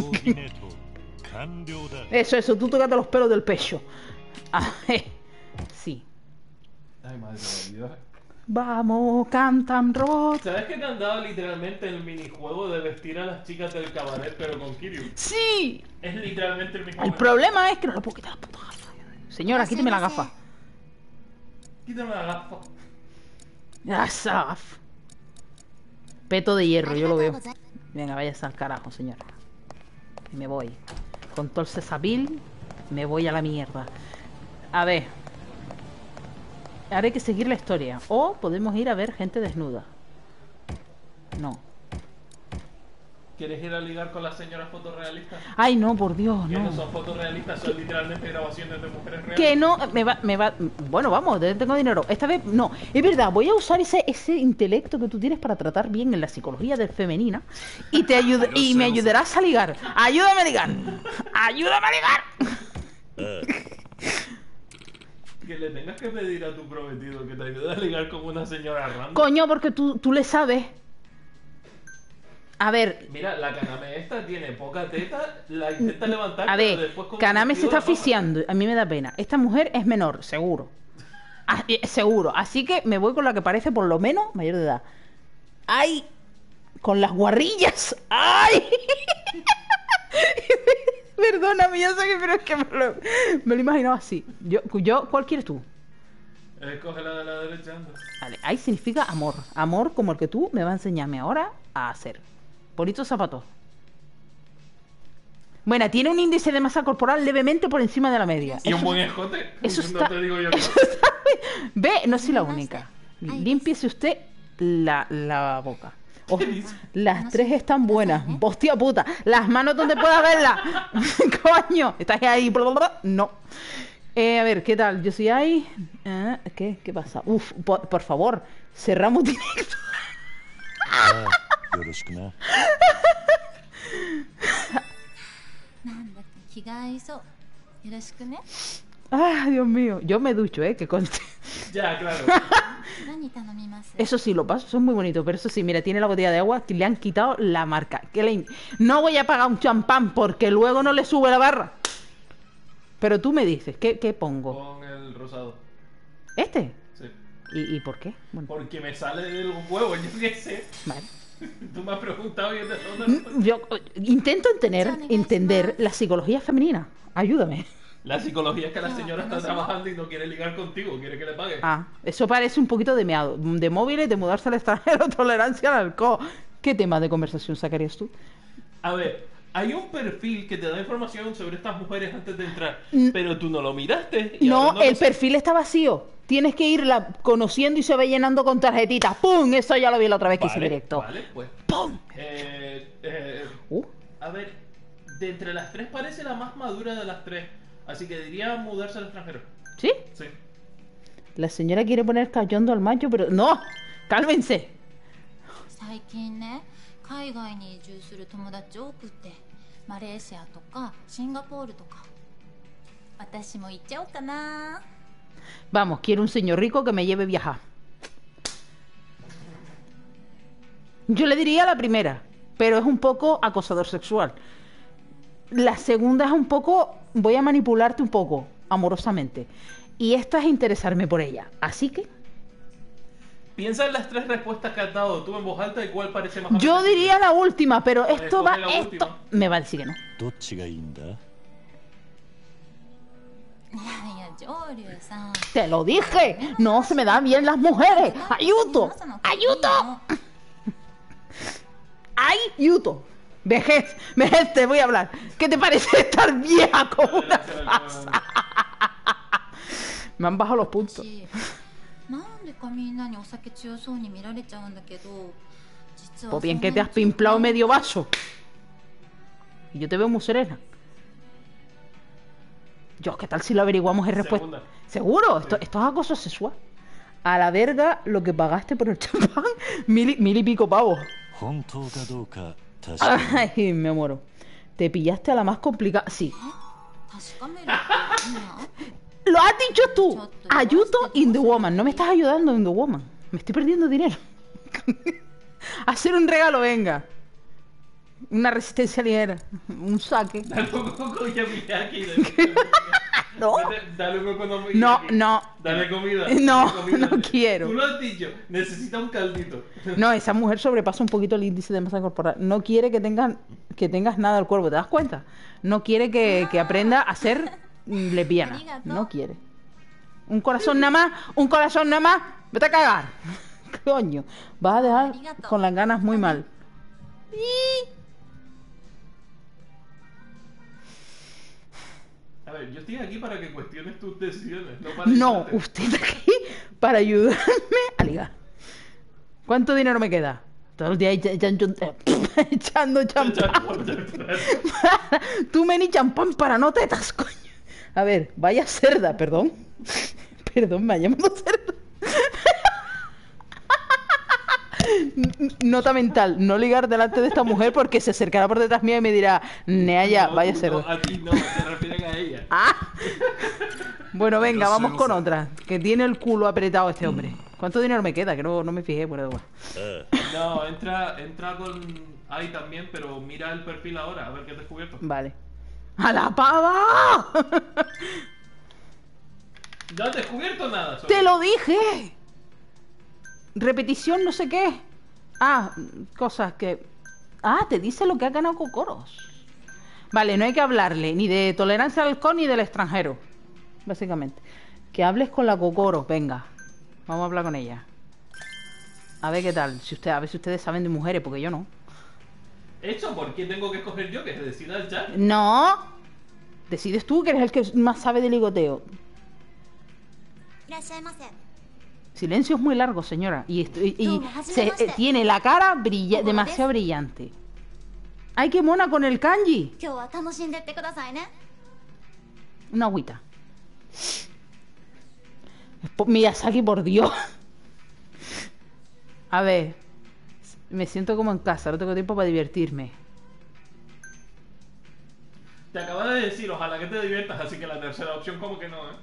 Eso, eso, tú tocate los pelos del pecho. Ah, eh. Sí. Ay, madre mía. Vamos, cantan rock. ¿Sabes que te han dado literalmente el minijuego de vestir a las chicas del cabaret pero con Kiryu? Sí. Es literalmente el mismo El juego. problema es que no le puedo quitar la puta gafa. Señora, quíteme la gafa. Quítame la gafa. Asaf. Peto de hierro, yo lo veo. Venga, váyase al carajo, señora. Y me voy. Con todo el cesabil, me voy a la mierda. A ver. Ahora hay que seguir la historia. O podemos ir a ver gente desnuda. No. ¿Quieres ir a ligar con las señoras fotorrealistas? Ay, no, por Dios, Que no no. son fotorrealistas, son literalmente grabaciones de mujeres reales. Que no, me va, me va. Bueno, vamos, tengo dinero. Esta vez, no. Es verdad, voy a usar ese, ese intelecto que tú tienes para tratar bien en la psicología del femenina. Y te ayude, y me ayudarás a ligar. Ayúdame a ligar. Ayúdame a ligar. Que le tengas que pedir a tu prometido que te ayude a ligar con una señora random. Coño, porque tú, tú le sabes. A ver, Mira, la Kaname esta tiene poca teta, la intenta levantar, a pero ver, después con Kaname el se está vestido la baja. asfixiando. A mí me da pena. Esta mujer es menor, seguro. Ah, eh, seguro. Así que me voy con la que parece por lo menos mayor de edad. ¡Ay! Con las guarrillas. ¡Ay! Perdóname, yo sé que, pero es que me lo, me lo he imaginado así. Yo, yo, ¿cuál quieres tú? Escoge la de la derecha, anda. Vale, ahí significa amor. Amor como el que tú me vas a enseñarme ahora a hacer. Bonitos zapatos. Bueno, tiene un índice de masa corporal levemente por encima de la media. Y un Eso- buen escote. eso no está- te digo yo que eso está bien. Ve, no soy la única. Límpiese usted la, la boca. Oh, las tres están buenas. Hostia puta. Las manos donde pueda verlas. Coño. ¿Estás ahí? No. Eh, a ver, ¿qué tal? Yo soy ahí. Eh, ¿Qué? ¿Qué pasa? Uf, por, por favor. Cerramos directo. ああよろしくななんだか気が合いそう。よろしくね。 Ah, Dios mío. Yo me ducho, ¿eh? Que conste. Ya, claro. 何頼みます？ Eso sí, los vasos son muy bonitos, pero eso sí, mira, tiene la botella de agua que le han quitado la marca. Que le... No voy a pagar un champán porque luego no le sube la barra. Pero tú me dices, ¿qué, qué pongo? Con el rosado. ¿Este? Sí. ¿Y, y por qué? Bueno, Porque me sale del huevo, yo qué sé. vale. Tú me has preguntado y yo te respondo. Mm, Yo eh, intento entender, entender la psicología femenina. Ayúdame. La psicología es que la señora está trabajando y no quiere ligar contigo, quiere que le pague. Ah, eso parece un poquito de meado. De móviles, de mudarse al extranjero, tolerancia al alcohol. ¿Qué tema de conversación sacarías tú? A ver, hay un perfil que te da información sobre estas mujeres antes de entrar, Mm. pero tú no lo miraste. y No, ahora el lo- perfil está vacío. Tienes que irla conociendo y se va llenando con tarjetitas. ¡Pum! Eso ya lo vi la otra vez que hice Vale, directo. Vale, pues. ¡Pum! Eh, eh, Uh, a ver, de entre las tres parece la más madura de las tres. Así que diría mudarse al extranjero. ¿Sí? Sí. La señora quiere poner cachondo al macho, pero... ¡No! ¡Cálmense! 最近ね、海外に移住する友達多くって、マレーシアとかシンガポールとか。私も行っちゃおうかな。 Vamos, quiero un señor rico que me lleve a viajar. Yo le diría la primera, pero es un poco acosador sexual. La segunda es un poco... Voy a manipularte un poco, amorosamente. Y esta es interesarme por ella. Así que... Piensa en las tres respuestas que has dado tú en voz alta y cuál parece más Yo apetecible. diría la última, pero esto va... escoge la Esto... última. Me va a decir que no. どっちがいいんだいやいや、上流さん。 ¡Te lo dije! ¡No se me dan bien las mujeres! ¡Ayuto! ¡Ayuto! ¡Ay, Yuto! Vejez, vejez, te voy a hablar. ¿Qué te parece estar vieja como una pasa? Me han bajado los puntos. なんでかみんなにお酒強そうに見られちゃうんだけど、実は Pues bien que te has pimplado medio vaso. Y yo te veo muy serena. Dios, ¿qué tal si lo averiguamos en respuesta? Segunda. ¿Seguro? Esto, esto es acoso sexual. A la verga lo que pagaste por el champán. Mil, y- mil y pico pavos. 本当かどうか確かめ Ay, me muero. Te pillaste a la más complicada. Sí. 確かめるって今 Lo has dicho tú. Ayuto in the woman. No me estás ayudando in the woman. Me estoy perdiendo dinero. Hacer un regalo, venga. Una resistencia ligera. Un saque. Dale un poco de Miyaki. No. Dale un poco de No, no. Dale comida. No, dale comida. no quiero. Tú lo has dicho. Necesita un caldito. No, esa mujer sobrepasa un poquito el índice de masa corporal. No quiere que tengas, que tengas nada al cuerpo. ¿Te das cuenta? No quiere que, que aprenda a ser mm, lesbiana. No quiere. Un corazón nada más. Un corazón nada más. Vete a cagar. Coño. Vas a dejar con las ganas muy mal. A ver, yo estoy aquí para que cuestiones tus decisiones. No, para No, ayudarte. usted está aquí para ayudarme a ligar. ¿Cuánto dinero me queda? Todo el día echa- echando, echando champán. Tú me ni champán para no tetas, coño. A ver, vaya cerda, perdón. Perdón, me ha llamado cerda. Nota mental, no ligar delante de esta mujer porque se acercará por detrás mía y me dirá, Neaya, No, vaya tú cerda. no, a ti no, se refieren a ella. Ah. Bueno, venga, vamos con otra. Que tiene el culo apretado este hombre. ¿Cuánto dinero me queda? Que no, no me fijé por igual. あ No, entra, entra con ahí también, pero mira el perfil ahora, a ver qué has descubierto. Vale. ¡A la pava! No has descubierto nada. Sobre. ¡Te lo dije! Repetición no sé qué. Ah, cosas que... Ah, te dice lo que ha ganado Cocoros. Vale, no hay que hablarle ni de tolerancia al alcohol ni del extranjero. Básicamente. Que hables con la Cocoros, venga. Vamos a hablar con ella. A ver qué tal. Si usted, a ver si ustedes saben de mujeres, porque yo no. ¿Eso por qué tengo que escoger yo? Que se decida el chat. No. Decides tú, que eres el que más sabe de ligoteo. いらっしゃいませ。 Silencio es muy largo, señora. Y, esto- y- y No, así se- me gusta. eh, tiene la cara brilla- demasiado brillante. ¡Ay, qué mona con el kanji! 今日は楽しんでってくださいね。 Una agüita. Po- Miyazaki, por Dios. A ver. Me siento como en casa, no tengo tiempo para divertirme. Te acaba de decir, ojalá que te diviertas, así que la tercera opción como que no, ¿eh?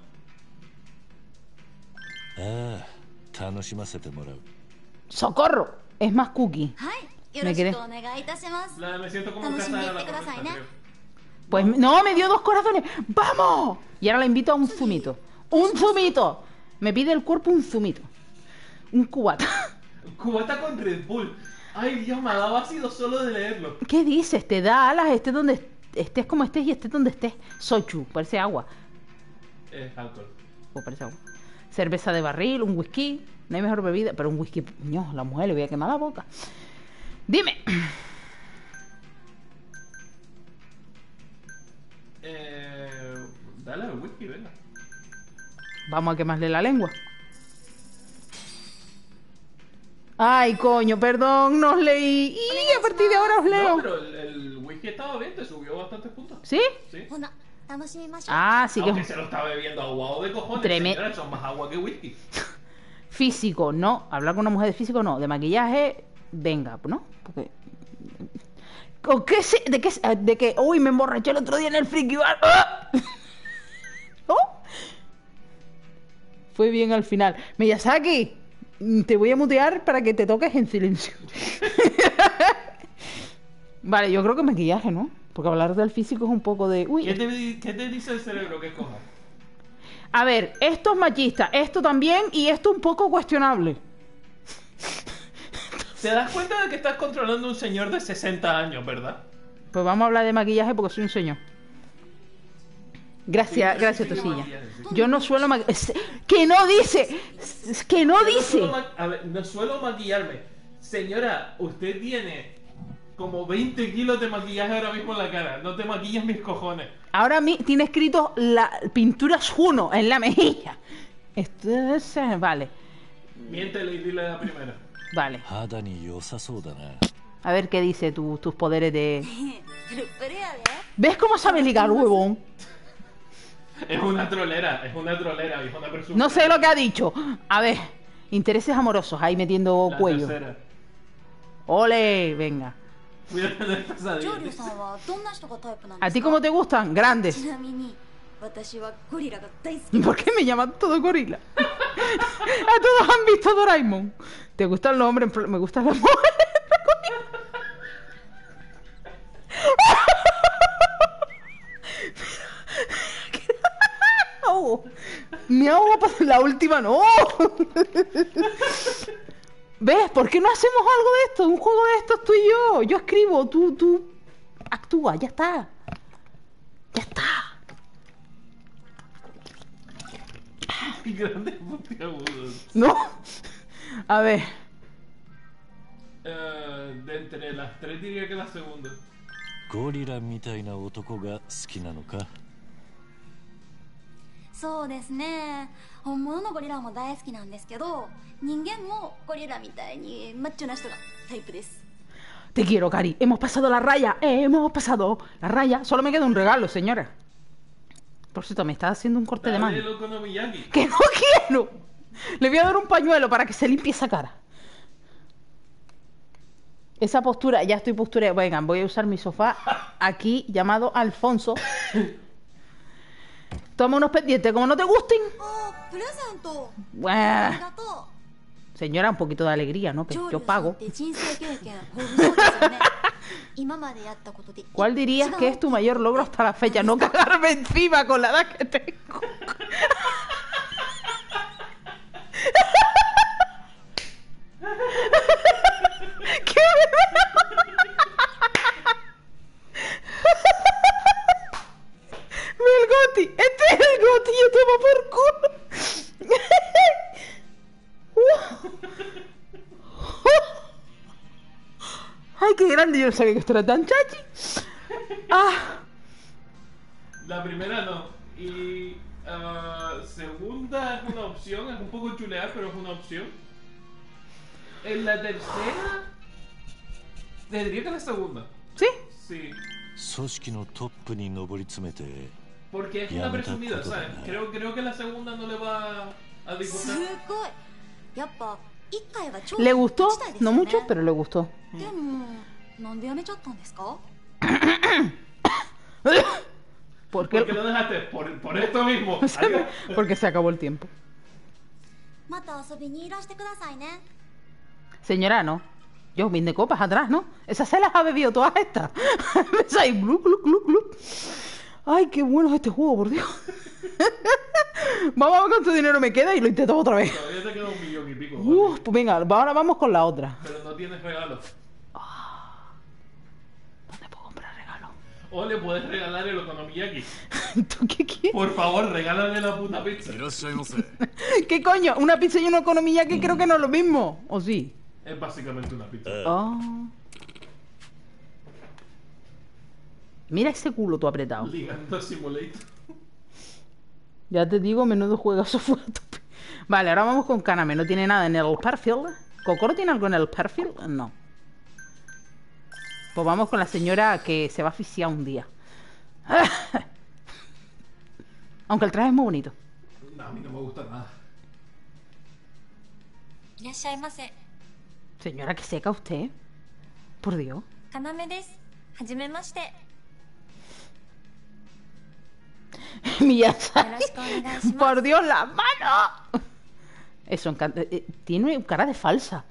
ああ楽しませてもらう ¡Socorro! Es más cookie. はい、よ Me ろし quedé. くお願いいたします。 La de me siento como en Vamos, casa de la invite, correcta, Kurosai, ¿no? creo. Pues no, me dio dos corazones. ¡Vamos! Y ahora la invito a un zumito. ¡Un zumito! Me pide el cuerpo un zumito. Un cubata. Cubata con Red Bull. Ay, Dios, me ha dado ácido solo de leerlo. ¿Qué dices? Te da alas, estés donde estés como estés y estés donde estés. Sochu, parece agua. Es alcohol. O parece agua. Cerveza de barril, un whisky. No hay mejor bebida, pero un whisky. No, la mujer le voy a quemar la boca. Dime. Eh, dale al whisky, venga. Vamos a quemarle la lengua. Ay, coño, perdón, no os leí. Y a partir de ahora os No, leo. pero el, el whisky estaba bien, te subió bastantes puntos. ¿Sí? Sí. ほな、楽しみましょう。 Ah, sí Aunque que se lo está bebiendo aguado de cojones. Treme- Señora, son más agua que whisky. físico, no. Hablar con una mujer de físico, no. De maquillaje, venga, ¿no? Porque... ¿Con qué se- ¿De qué? se- De que, uy, me emborraché el otro día en el friki bar. ¡Ah! ¿Oh? Fue bien al final. Miyazaki, te voy a mutear para que te toques en silencio. Vale, yo creo que maquillaje, ¿no? Porque hablar del físico es un poco de... Uy, ¿Qué te, di- qué te dice el cerebro que escojas? a ver, esto es machista, esto también y esto un poco cuestionable. ¿Te das cuenta de que estás controlando a un señor de sesenta años, verdad? Pues vamos a hablar de maquillaje porque soy un señor. Gracias, Sí, gracias, sí, sí, Tosilla. maquillaje, sí. Yo no suelo maquillar. ¡Que no dice! Es que no Yo no dice. suelo ma- a ver, no suelo maquillarme. Señora, usted tiene como veinte kilos de maquillaje ahora mismo en la cara. No te maquillas mis cojones. Ahora mi, tiene escrito la pintura Juno en la mejilla. Esto es... eh, Vale, Miéntele y dile la primera. vale. 肌に良さそうだな。 A ver qué dice tu- tus poderes de... プルプルやで ¿Ves cómo sabe ligar, huevón? Es una trolera, es una trolera, es una persona. No sé lo que ha dicho. A ver, intereses amorosos ahí metiendo La cuello. tercera. Ole, venga. Voy a tener ジョ pesadillas. リュさんはどんな人がタイプなんで ¿A す ti か cómo te gustan? Grandes. ちなみに私はゴリラが大好き ¿Y por qué me llaman todo gorila? A todos han visto Doraemon. ¿Te gustan los hombres? en plan- Me gustan las mujeres. Oh, me ahogo para la última, no. ¿Ves? ¿Por qué no hacemos algo de esto? Un juego de estos tú y yo. Yo escribo, tú, tú actúa, ya está. Ya está. Qué grandes puntiagudos. No. A ver. Eh, de entre las tres diría que la segunda. ゴリラみたいな男が好きなのか。 そうですね本物のゴリラも大好きなんですけど人間もゴリラみたいにマッチョな人がタイプです Te quiero, Cari. Hemos pasado la raya. Hemos pasado la raya. Solo me queda un regalo, señora. Por cierto, me está haciendo un corte de Dale mano. el Okonomiyaki. ¡Que no quiero! Le voy a dar un pañuelo para que se limpie esa cara. Esa postura, ya estoy postura. Vengan, voy a usar mi sofá aquí, llamado Alfonso. Toma unos pendientes, como no te gusten. ああプレゼントあり Buah. がと Señora, un poquito de alegría, ¿no? う Que ジョーリ yo ュさん pago. って人生経験豊富そうですよね今までやったことで ¿Cuál dirías que es tu mayor logro hasta la fecha? No cagarme encima con la edad que tengo. ¡Qué el Goti! ¡Este es el Goti! ¡Yo tomo por culo! ¡Ay, qué grande! Yo no sabía que esto era tan chachi. ¡Ah! La primera no. Y ah, segunda es una opción, es un poco chulear, pero es una opción. En la tercera, te diría que la segunda. ¿Sí? Sí. 組織のトップに上り詰めて Porque es Ya una me presumida, está ¿sabes? contando. Creo, creo que la segunda no le va a す disgustar. ごいやっぱ一回は超 ¿Le gustó? 勝ちたいですよ No ね mucho, pero le gustó. でもなんでやめちゃったんですか ¿Por ¿Por qué qué? lo dejaste? Por, por esto mismo. Adiós. Porque se acabó el tiempo. また遊びにいらしてくださいね Señora, no. Yo, bin de copas atrás, ¿no? Esas se las ha bebido todas estas. ¿Ves ahí? Gluc, gluc, gluc, gluc. Ay, qué bueno es este juego, por Dios. Vamos a ver cuánto dinero me queda y lo intentamos otra vez. Todavía te queda un millón y pico. Uf, pues venga, ahora vamos con la otra. Pero no tienes regalo. ¿Dónde puedo comprar regalo? O le puedes regalar el Okonomiyaki. ¿Tú qué quieres? Por favor, regálale la puta pizza. いらっしゃいませ ¿Qué coño? Una pizza y una economía que creo que no es lo mismo. ¿O sí? Es básicamente una pizza. Oh. Mira ese culo tú apretado. Ligando Simulator. Ya te digo, menudo juegazo fue a tope. Vale, ahora vamos con Kaname. No tiene nada en el perfil. ¿Kokoro tiene algo en el perfil? No. Pues vamos con la señora que se va a asfixiar un día. Aunque el traje es muy bonito. No, a mí no me gusta nada. いらっしゃいませ Señora, que seca usted. Por Dios. かなめですはじめましてよ Miyazaki. ろしくお願いします Por Dios, las manos. Eso encanta. eh, Tiene cara de falsa.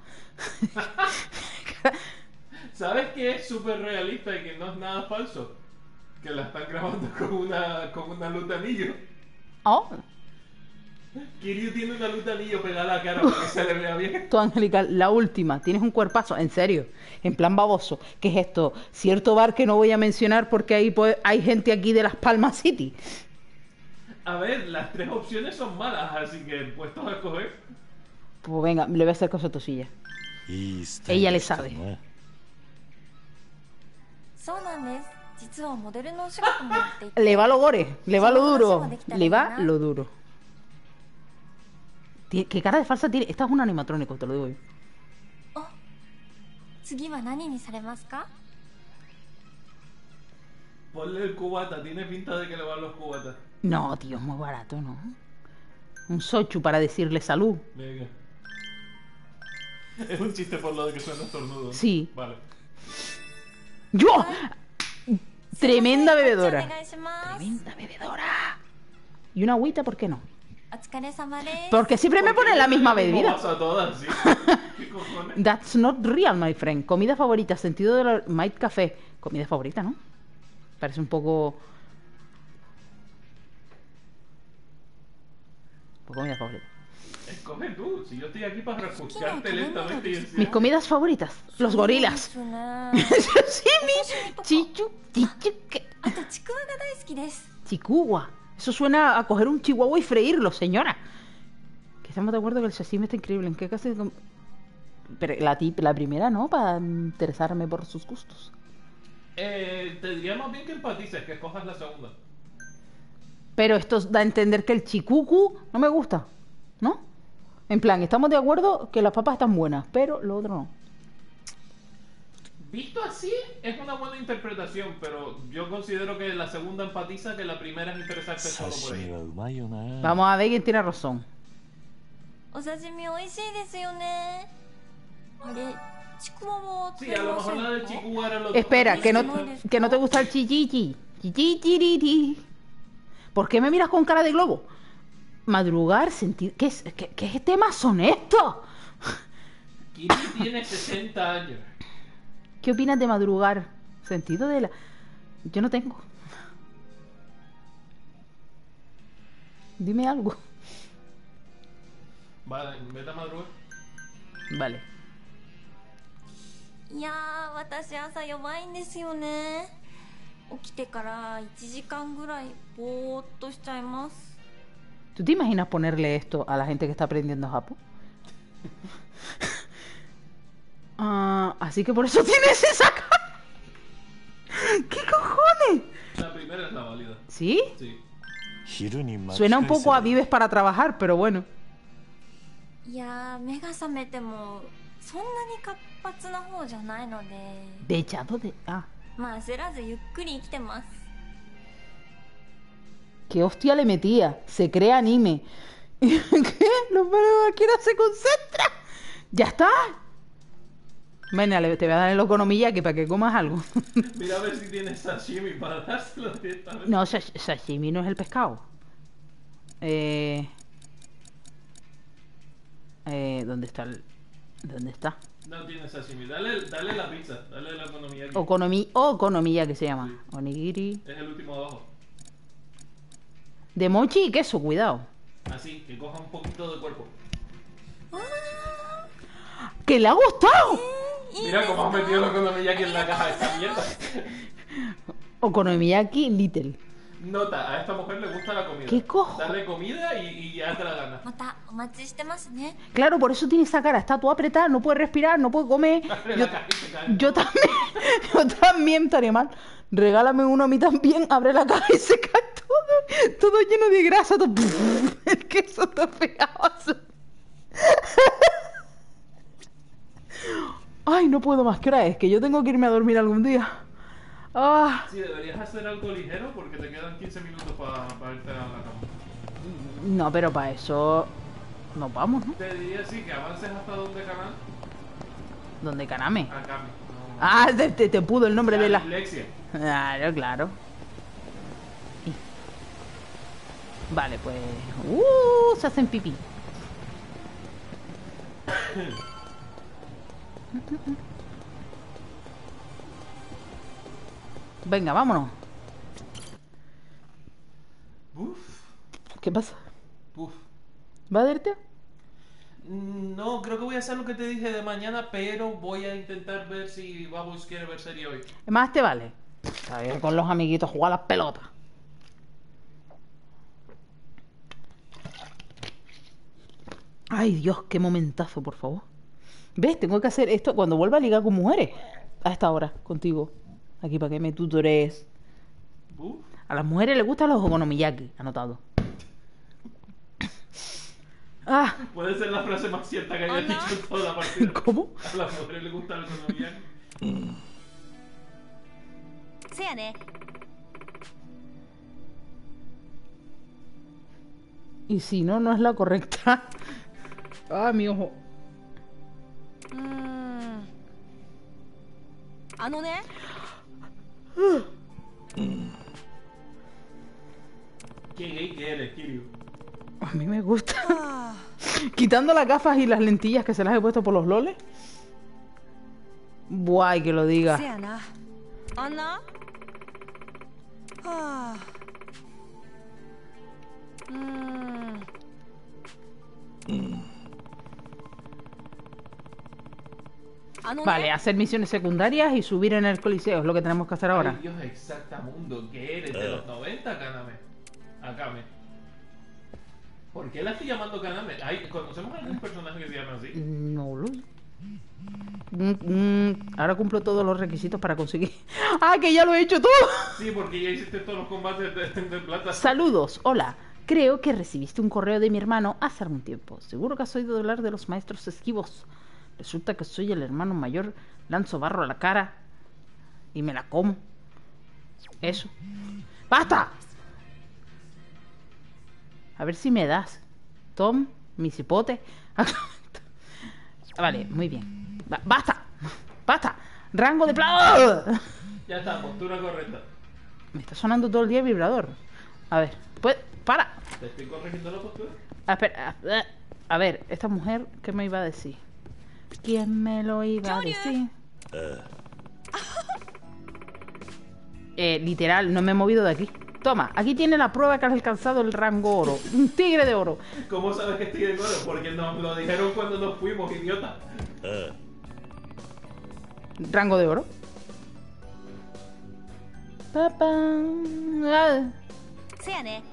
¿Sabes qué es súper realista y que no es nada falso? Que la están grabando con una, con una luz de anillo. Oh, Kiryu tiene una luz de anillo pegada a la cara para que se le vea bien. tu angelical, la última. Tienes un cuerpazo, en serio. En plan baboso. ¿Qué es esto? Cierto bar que no voy a mencionar porque ahí pues, hay gente aquí de Las Palmas City. A ver, las tres opciones son malas, así que puestos a escoger. Pues venga, le voy a hacer caso a tu silla. いいスタイル Ella le した sabe. な。 そうなんです。実はモデルのお仕事もやっていて Le va lo gore, le va lo duro, le va lo duro. Tie- ¿Qué cara de falsa tiene? Esta es un animatrónico, te lo digo yo. お、次は何にされますか？ Ponle el cubata, tiene pinta de que le van los cubatas. No, tío, es muy barato, ¿no? Un sochu para decirle salud. Venga. Es un chiste por lo de que suena estornudo, ¿no? Sí. Vale. ¡Yo! Tremenda お bebedora. 願いします。 Tremenda bebedora. Y una agüita, ¿por qué no? お疲れ様です。 Porque siempre me ponen la misma bebida. Vas a todas, ¿sí? ¿Qué cojones? That's not real, my friend. Comida favorita, sentido de la... Might Café. Comida favorita, ¿no? Parece un poco... Un poco comida favorita. Escoge tú, si yo estoy aquí para refugarte lentamente y Mis encima... comidas favoritas, los gorilas. そうですね Sí, mi chichu, chichu, que- あとちくわが大好きです。 chihuahua. Eso suena a coger un chihuahua y freírlo, señora. Que estamos de acuerdo que el sashimi está increíble. ¿En qué caso? de com- Pero la, tip, la primera, ¿no? Para interesarme por sus gustos. Eh, te diría más bien que empatices, que escojas la segunda. Pero esto da a entender que el chikuku no me gusta, ¿no? En plan, estamos de acuerdo que las papas están buenas, pero lo otro no. Visto así, es una buena interpretación, pero yo considero que la segunda empatiza, que la primera es interesarse solo por 刺身 ella. はうまいよな。 Vamos a ver quién tiene razón. お刺身美味しいですよね。あれ、ちくわは Sí, a lo mejor la del chiku era lo Espera, que no, que no te gusta el chichichi. Chichichiriri. ¿Por qué me miras con cara de globo? Madrugar, sentir... ¿Qué, es, qué, qué temas son estos? Kiri tiene sesenta años. ¿Qué opinas de madrugar? Sentido de la... Yo no tengo. Dime algo. Vale, vete a madrugar. Vale. いやー、私朝弱いんですよね。起きてからいちじかんぐらいぼーっとしちゃいます。 ¿Tú te imaginas ponerle esto a la gente que está aprendiendo Japo? Ah, así que por eso tienes esa cara. ¿Qué cojones? La primera es la válida. ¿Sí? Sí. 昼に巻き Suena un 返せ poco ば a vives para trabajar, pero bueno. いやー、目が覚めてもそんなに活発な方じゃないので、 De echado de... Ah. まあ焦らずゆっくり生きてます。 ¿Qué hostia le metía? Se crea anime. ¿Qué? Los cualquiera se concentra. ¿Ya está? Venga, le- te voy a dar el economía que para que comas algo. Mira a ver si tienes sashimi para dárselo directamente. No, sash- sashimi no es el pescado. Eh... Eh, ¿dónde está el...? ¿Dónde está? No tienes sashimi. Dale, dale la pizza, dale la economía aquí. Okonomi... Okonomiya que se llama. Onigiri... Es el último de abajo. De mochi y queso, cuidado. Así, que coja un poquito de cuerpo. ¡Que le ha gustado! Mira cómo has metido la economía aquí en la caja de esta mierda. Okonomiyaki Little. Nota, a esta mujer le gusta la comida. ¿Qué cojo? Dale comida y, y ya te la gana. またお待ちしてますね。 Claro, por eso tiene esa cara. Está toda apretada, no puede respirar, no puede comer. Abre Yo, la caja y se cae. yo también, yo también estaría mal. Regálame uno a mí también. Abre la caja y se cae todo. Todo lleno de grasa. Todo... El queso está pegajoso. Ay, no puedo más. ¿Qué hora es? Que yo tengo que irme a dormir algún día. Ah, Sí, deberías hacer algo ligero porque te quedan quince minutos para irte a la cama. no, pero para eso nos vamos, ¿no? Te diría sí, que avances hasta donde canal. ¿Dónde Kaname? A Kami. No. Ah, te, te, te pudo el nombre de la... Dislexia. Claro, claro. Y- Vale, pues... ¡Uh! Se hacen pipí. Venga, vámonos. Uf, ¿Qué pasa? uf. ¿Va a verte? Mm, No, creo que voy a hacer lo que te dije de mañana, pero voy a intentar ver si Babus quiere ver serie hoy. Más te vale. Está bien con los amiguitos jugar a las pelotas. Ay, Dios, qué momentazo, por favor. ¿Ves? Tengo que hacer esto cuando vuelva a ligar con mujeres. A esta hora, contigo. aquí para que me tutores. Uf. A las mujeres les gustan los okonomiyaki, anotado. Ah, Puede ser la frase más cierta que haya dicho en toda la partida. ¿cómo? A las mujeres les gusta el economía. せやね Y si no, no es la correcta. Ah, mi ojo. うーんあのね ¿Qué gay que eres, Kiryu? A mí me gusta. Quitando las gafas y las lentillas que se las he puesto por los loles. Guay que lo diga. せやなあんなはあうーん あのね Vale, hacer misiones secundarias y subir en el coliseo es lo que tenemos que hacer ahora. Ay, Dios, exactamundo, ¿qué eres? ¿De los noventa, Kaname? Akame. ¿Por qué la estoy llamando Kaname? Ay, ¿conocemos algún personaje que se llama así? No lo sé. Mm, mm, ahora cumplo todos los requisitos para conseguir. ¡Ah, que ya lo he hecho todo! Sí, porque ya hiciste todos los combates de, de plata. Saludos, hola. Creo que recibiste un correo de mi hermano hace algún tiempo. Seguro que has oído hablar de los maestros esquivos. Resulta que soy el hermano mayor, lanzo barro a la cara y me la como. Eso. ¡Basta! A ver si me das. Tom, mi cipote. Vale, muy bien. Ba- ¡Basta! ¡Basta! ¡Rango de plata! Ya está, postura correcta. Me está sonando todo el día el vibrador. A ver, pues, para. ¿Te estoy corrigiendo la postura? A, espera, a, a ver, esta mujer, ¿qué me iba a decir? ¿Quién me lo iba a decir? Eh, literal, no me he movido de aquí. Toma, aquí tiene la prueba que has alcanzado el rango oro. Un tigre de oro. ¿Cómo sabes que estoy de oro? Porque nos lo dijeron cuando nos fuimos, idiota. Rango de oro. Papá. Ah, せやね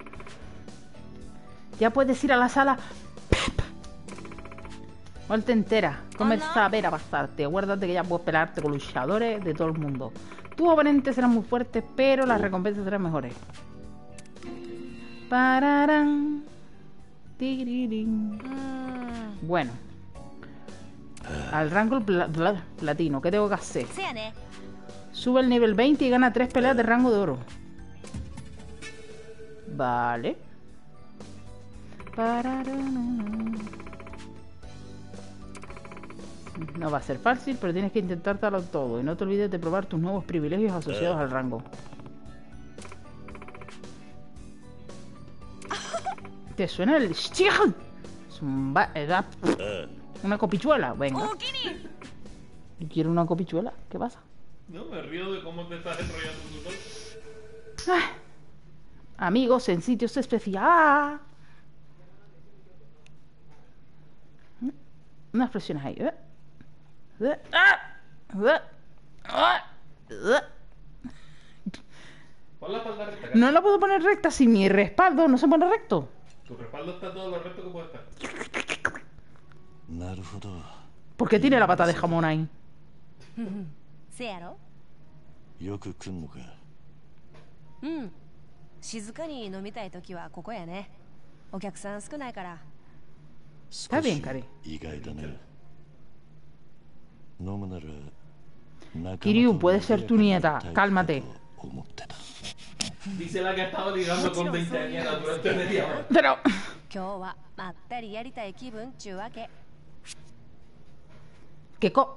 ya puedes ir a la sala. Pep. Vuelta entera. Comienza a ver a pasarte. Acuérdate que ya puedes pelearte con luchadores de todo el mundo. Tus oponentes serán muy fuertes, pero las recompensas serán mejores. Pararán. Tirirín. うーん Bueno. Al rango pla- pla- platino. ¿Qué tengo que hacer? せやね Sube el nivel veinte y gana tres peleas de rango de oro. Vale. Pararán. No va a ser fácil, pero tienes que intentártelo todo. Y no te olvides de probar tus nuevos privilegios asociados al rango. ¿Te suena el Stichel? Es un ba- eh, da- una copichuela. Venga. おおきに Yo quiero una copichuela. ¿Qué pasa? No, me río de cómo te estás enrollando tu cosa. Ah, amigos en sitios especiales. Unas expresiones ahí. ¿eh? ¿eh? ¡Ah! ¿eh? ¡Ah! ¿eh? Pon la espalda recta. No la puedo poner recta si mi respaldo no se pone recto. Tu respaldo está todo lo recto que puede estar. なるほど。 ¿Por qué tiene la pata de jamón ahí? せやろよく来んのか。 うん静かに飲みたい時はここやねお客さん少ないから Está 少 bien, し Cari. 意外だね。飲むなら仲間と Kiryu, puede ser tu nieta. 賑やかになりたい Cálmate. と思ってた。 Dice la que ha estado ligando con veinteañeras durante media hora. Pero... 今日はまったりやりたい気分ちゅうわけ ¿Qué co...?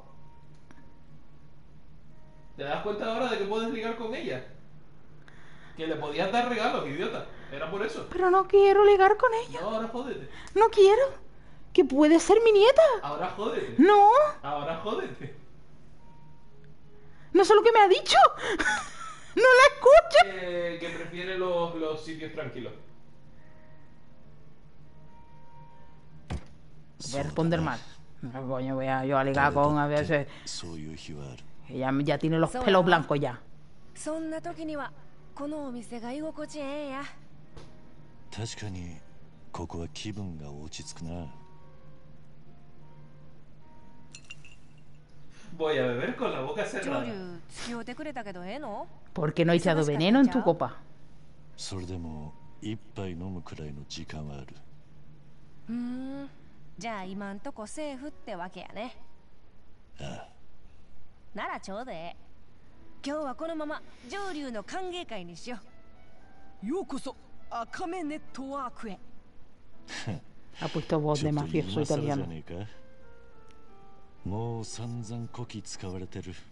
¿Te das cuenta ahora de que puedes ligar con ella? Que le podías dar regalos, idiota. Era por eso. Pero no quiero ligar con ella. No, ahora jódete. No quiero. Que puede ser mi nieta. Ahora jódete. No. Ahora jódete. No sé lo que me ha dicho. No la escucho. Eh, que prefiere los, los sitios tranquilos. Voy a responder mal. No, coño, voy a yo a ligar con a veces. そういう日はある。 Ella ya tiene los pelos blancos ya. そんな時にはこのお店が居心地ええんや確かにここは気分が落ち着くな。 Voy a beber con la boca 上 cerrada. 流付き合うてくれたけどええの？ ¿Por qué no he echado veneno en tu copa? それでも一杯飲むくらいの時間はある。 うーん。じゃあ今んとこセーフってわけやね。 ああ、 ならちょうどええ。今日はこのまま上流の歓迎会にしよう。ようこそ赤目ネットワークへ。 Ha puesto voz ちょ de っと mafioso 今更じゃ italiano. ねえか。もう散々こき使われてる。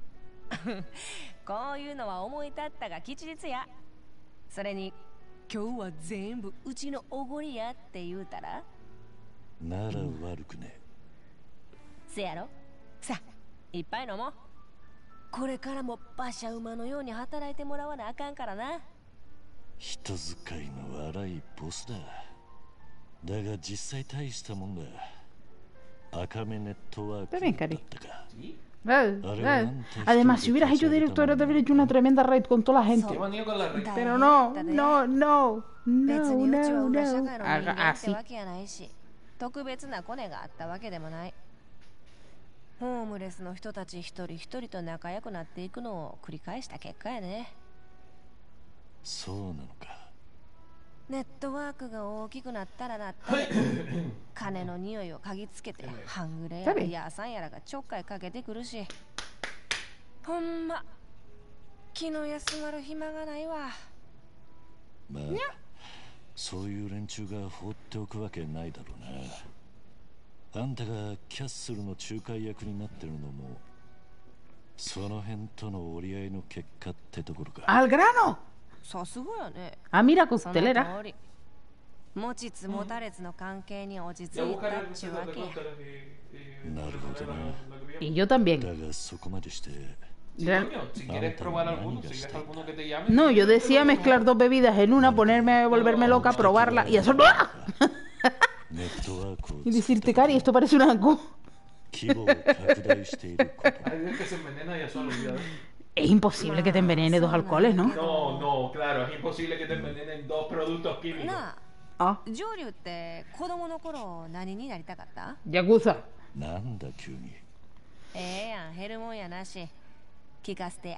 こういうのは思い立ったが吉日や。それに今日は全部うちのおごりやって言うたらなら悪くね。 せやろ。さあいっぱい飲もう。これからも馬車馬のように働いてもらわなあかんからな。 人使いの荒いボスだ。だが実際大したもんだ。赤目ネットワーク Está bien, Cari. だったか。 Claro, claro. Además, si hubieras hecho director, de haber hecho una tremenda raid con toda la gente. ¿Qué manía con la red? Pero no, no, no, 別 no, にうちは no, 裏社 no. 会の人 Haga 間って así. わけやないし、特別なコネがあったわけでもない。ホームレスの人たち一人一人と仲良くなっていくのを繰り返した結果やね。 そうなのか。 ネットワークが大きくなったらなったで金の匂いを嗅ぎつけて半グレやらヤーさんやらがちょっかいかけてくるし、ほんま気の休まる暇がないわ。 まあ、そういう連中が放っておくわけないだろうな。あんたがキャッスルの仲介役になってるのもその辺との折り合いの結果ってところか。 ¡Al grano! さすがやね。 Ah, mira, その costelera. 通り。持ちつ持たれつの関係に落ち着 Ya いた buscaré っちゅうわ recetas け de や。 cócteles y, y Nada, reponer no. la- la que Y viene. yo también. だがそこまでして Sí, Real- coño, si quieres probar alguno, si ves alguno que te llame. No, yo te decía lo- mezclar dos bebidas en una, ponerme, volverme loca, probarla y hacer... ¡Ah! ネットワークを Y decirte, Cari, esto parece una... co- 規模を拡大していること。 Hay veces que se envenena ya solo, olvídate. Es imposible que te envenene dos alcoholes, ¿no? No, no, claro, es imposible que te envenenen dos productos químicos. なあ、 Ah, 上流って子供の頃何になりたかった？ Yakuza. なんだ急に。 ええやん、減るもんやなし。聞かせてや。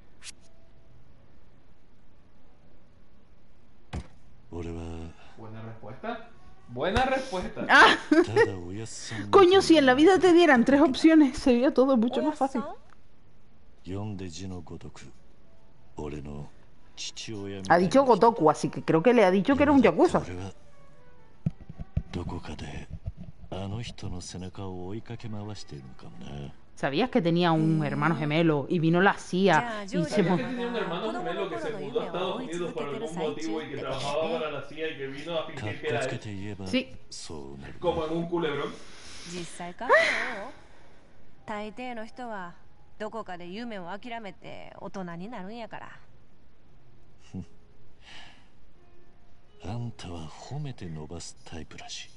俺は Buena respuesta. Buena respuesta. ¡Ah! ただおやっさん Coño, si en la vida te dieran tres opciones, sería todo mucho おや más っさ fácil. ん？ 読んで字のごとく俺の父親み Ha たいな dicho Gotoku, así que creo que le ha dicho que era un Yakuza. 俺はどこかであの人の背中を追いかけ回しているのかもな。 ¿Sabías que tenía un hermano gemelo y vino la C I A y se... ¿Sabías mo- que tenía un hermano gemelo que se mudó a Estados Unidos por algún motivo y que trabajaba para la C I A y que vino a かっ fingir que こ era つけ él? て言えば Sí. そうなる。 Como en un culebrón. 実際か？大抵の人はどこかで夢を諦めて大人になるんやから。 あんたは褒めて伸ばすタイプらしい。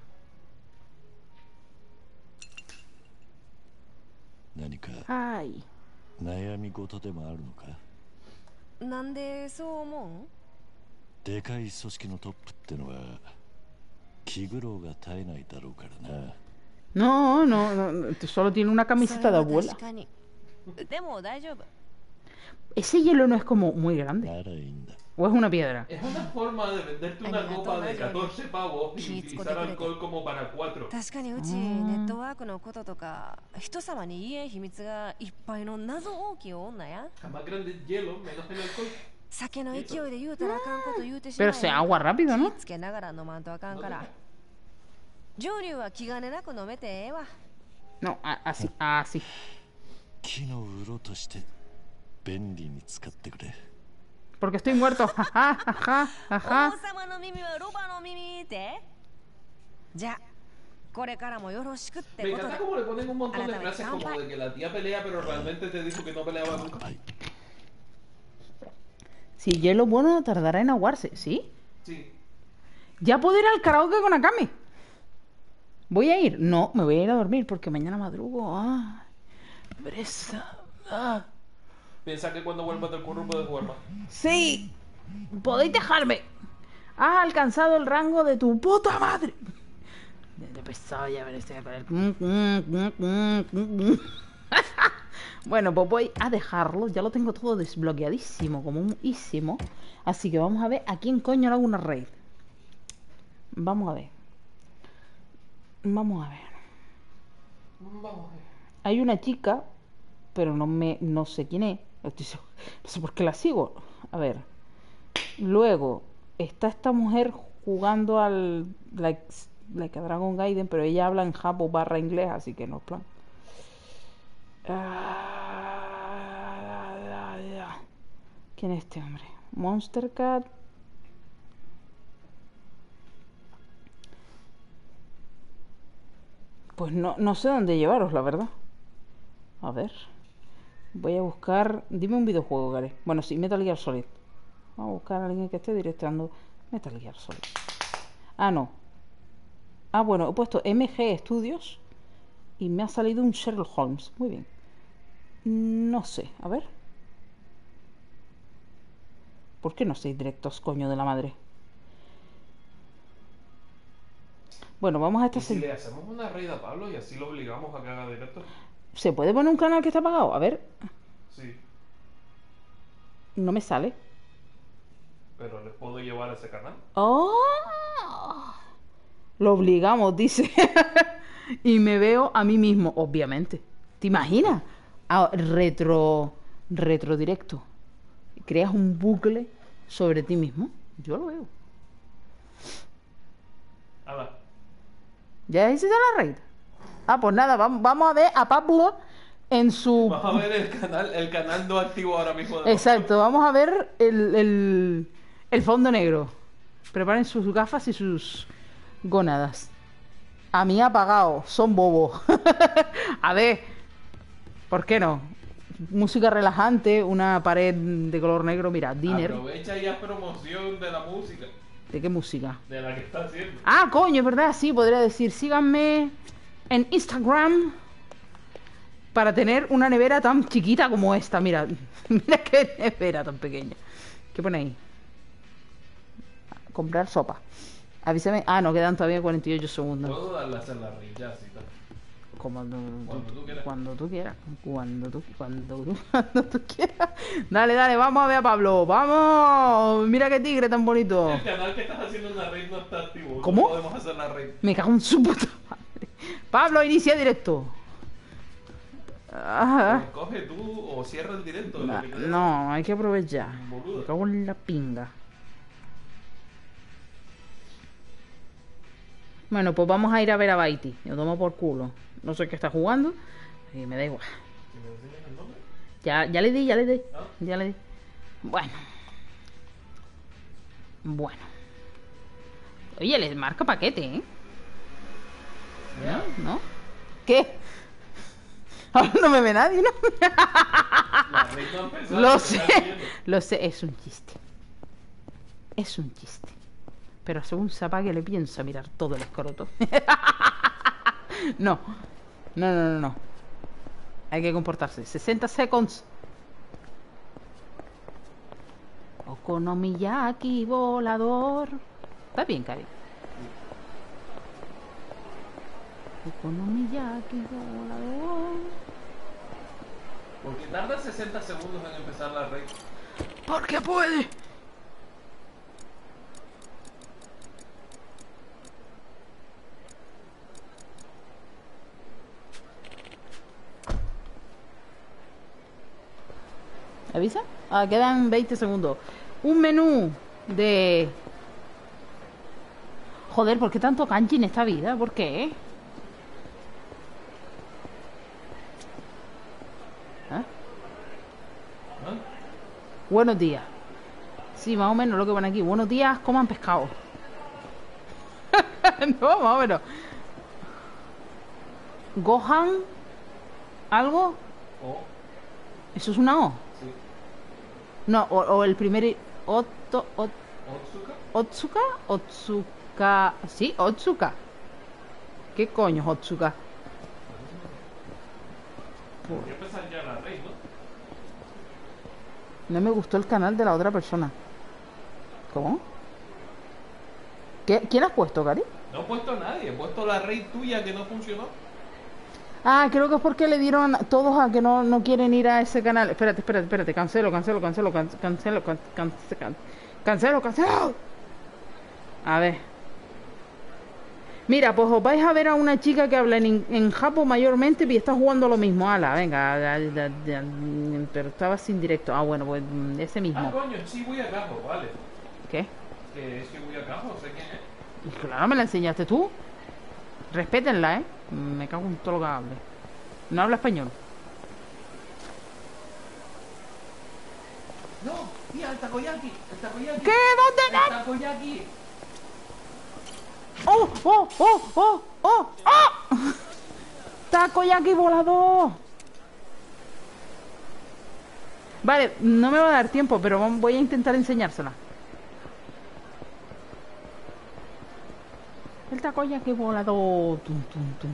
何か Ay. 悩み事でもあるのか。 なんでそう思うん？ でかい組織のトップってのは気苦労が絶えないだろうからな。 No, no, no, solo tiene una camiseta de それは abuela. 確かに。でも大丈夫。 Ese hielo no es como muy grande. ならいいんだ。 ¿O es una piedra? Es una forma de venderte una copa de catorce pavos y utilizar alcohol como para cuatro. 確かにうちネットワークのこととか人様に言えん秘密がいっぱいの謎大きい女や。 A más grande el hielo, menos el alcohol. 酒の勢いで言うたらあかんこと言うてしま Pero う se agua rápido, ¿no? 気つけながら飲まんとあかんから上流は気兼ねなく飲めてええわ。 No, a- así, así. 木の鱗として便利に使ってくれ。 Porque estoy muerto. Jaja, jaja, 王 jaja. 様の耳はロバの耳ってじゃあこれからもよろしくって Me ことで encanta como le ponen un montón de Ahora frases también, como de que la tía pelea pero realmente te dijo que no peleaba nunca. はい。 Si el hielo bueno tardará en aguarse, ¿sí? Sí. Ya puedo ir al karaoke con Akame. ¿Voy a ir? No, me voy a ir a dormir porque mañana madrugo. Ah, presa. Ah. Piensa que cuando vuelvas del curro puedes jugar más. Sí, podéis dejarme. Has alcanzado el rango de tu puta madre. De pesado ya ver este con el... Bueno, pues voy a dejarlo. Ya lo tengo todo desbloqueadísimo, como un ísimo. Así que vamos a ver a quién coño le hago una raid. Vamos a ver. Vamos a ver. Vamos a ver. Hay una chica, pero no me no sé quién es. Estoy seguro- No sé por qué la sigo. A ver. Luego está esta mujer jugando al like, like a Dragon Gaiden, pero ella habla en japo barra inglés, así que no es plan. Ah, ¿quién es este hombre? Monster Cat. Pues no, no sé dónde llevaros, la verdad. A ver. Voy a buscar... Dime un videojuego, Gary. Bueno, sí, Metal Gear Solid. Vamos a buscar a alguien que esté directando Metal Gear Solid. Ah, no. Ah, bueno, he puesto M G Studios y me ha salido un Sherlock Holmes. Muy bien. No sé, a ver. ¿Por qué no sois directos, coño de la madre? Bueno, vamos a esta... ¿Y si le hacemos una raid a Pablo y así lo obligamos a que haga directo? ¿Se puede poner un canal que está apagado? A ver. Sí, No me sale. pero les puedo llevar a ese canal. ¡Oh! Lo obligamos, dice. Y me veo a mí mismo, obviamente. ¿Te imaginas? Ah, retro... Retro directo. Creas un bucle sobre ti mismo. Yo lo veo. Ala. ¿Ya hiciste la raid? Ah, pues nada, vamos, vamos a ver a Pablo en su... Vas a ver el canal, el canal no activo ahora mismo. De Exacto, vamos a ver el, el, el fondo negro. Preparen sus gafas y sus gónadas. A mí apagado, son bobos. A ver, ¿por qué no? Música relajante, una pared de color negro, mira, dinner. Aprovecha y haz promoción de la música, ¿De qué música? de la que está haciendo. Ah, coño, es verdad, sí, podría decir, síganme en Instagram para tener una nevera tan chiquita como esta. Mira, mira qué nevera tan pequeña. ¿Qué pone ahí? Comprar sopa. Avísame. Ah, no, quedan todavía cuarenta y ocho segundos. Puedo darle a hacer la raid ya, sí, tal. Como tú, Cuando tú quieras. Cuando tú quieras. Cuando tú, cuando tú, cuando tú quieras. Dale, dale, vamos a ver a Pablo. ¡Vamos! Mira qué tigre tan bonito. El canal que estás haciendo en la raid no está activo. ¿Cómo? No podemos hacer la raid. Me cago en su puta madre. Pablo, inicia directo. Ah, O coge tú o cierra el directo. no, lo que te dé. no, hay que aprovechar. Boludo. Me cago en la pinga. Bueno, pues vamos a ir a ver a Baiti. Yo tomo por culo. No sé qué está jugando. Y me da igual. ¿Y me enseñas el nombre? Ya, ya le di, ya le di. ¿Ah? Ya le di. Bueno. Bueno. Oye, les marca paquete, ¿eh? Ya. ¿No? ¿Qué? Ahora no me ve nadie, ¿no? La raid no ha empezado, Lo te sé, estás viendo. lo sé, es un chiste. Es un chiste. Pero según se apague le pienso mirar todo el escroto. No. No, no, no, no. Hay que comportarse. sesenta seconds. Okonomiyaki volador. Está bien, Cari. Okonomiyaki volador. Porque tarda sesenta segundos en empezar la raid. Porque puede. ¿Avisa? Ah, quedan veinte segundos. Un menú de... Joder, ¿por qué tanto kanji en esta vida? ¿Por qué? ¿Eh? ¿Ah? Buenos días. Sí, más o menos lo que pone aquí. Buenos días, coman pescado. No, más o menos. Gohan. ¿Algo? O, ¿Eso es una O? sí. No, o, o el primer... i- Otto... Ot- Otsuka. ¿Otsuka? Otsuka... Sí, Otsuka. ¿Qué coño es Otsuka? Hay que empezar ya la raid, ¿no? No me gustó el canal de la otra persona. ¿Cómo? ¿Qué, ¿Quién has puesto, Cari? No he puesto a nadie, he puesto la raid tuya que no funcionó. Ah, creo que es porque le dieron todos a que no, no quieren ir a ese canal. Espérate, espérate, espérate. Cancelo, cancelo, cancelo, can- cancelo, can- can- can- cancelo, cancelo. A ver. Mira, pues os vais a ver a una chica que habla en, en Japón mayormente y está jugando lo mismo. Ala, venga, ya- ya- ya, pero estaba sin directo. Ah, bueno, pues mm, ese Ah, mismo. coño, sí voy a Cajo, vale. ¿Qué? Que sí voy a Cajo, sé quién es. Y claro, me la enseñaste tú. Respétenla, ¿eh? Me cago en todo lo que hable. No habla español. No, tía, el takoyaki, el takoyaki. ¿Qué? ¿Dónde? El takoyaki. ¡Oh, oh, oh, oh, oh, oh! ¡Takoyaki volador! Vale, no me va a dar tiempo, pero vam- voy a intentar enseñársela. El takoyaki volador. Tum, tum, tum.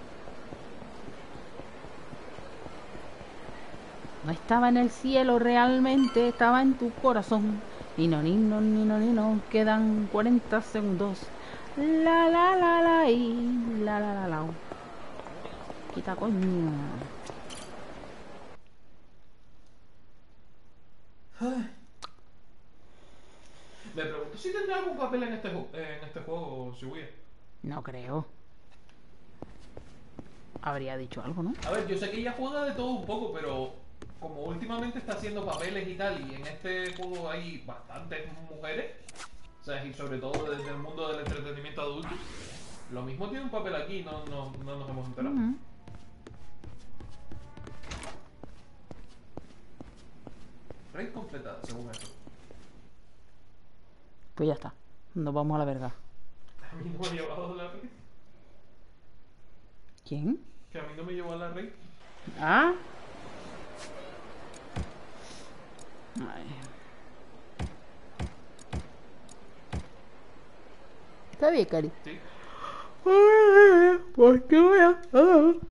No estaba en el cielo realmente, estaba en tu corazón. Ni no, ni no, ni no, ni no. Quedan cuarenta segundos. La la la la y la la la la. Quita coño. Me pregunto si tendrá algún papel en este, ju- en este juego, Shibuya. No creo. Habría dicho algo, ¿no? A ver, yo sé que ella juega de todo un poco, pero como últimamente está haciendo papeles y tal, y en este juego hay bastantes mujeres, o sea, y sobre todo desde el mundo del entretenimiento adulto, lo mismo tiene un papel aquí, no, no, no nos hemos enterado. Ujú. Raid completada, según esto. Pues ya está. Nos vamos a la verga. A mí no me ha llevado a la raid. ¿Quién? Que a mí no me llevó a la raid. Ah. Ay. Está bien, Cari. Sí. ¿Por qué voy a...?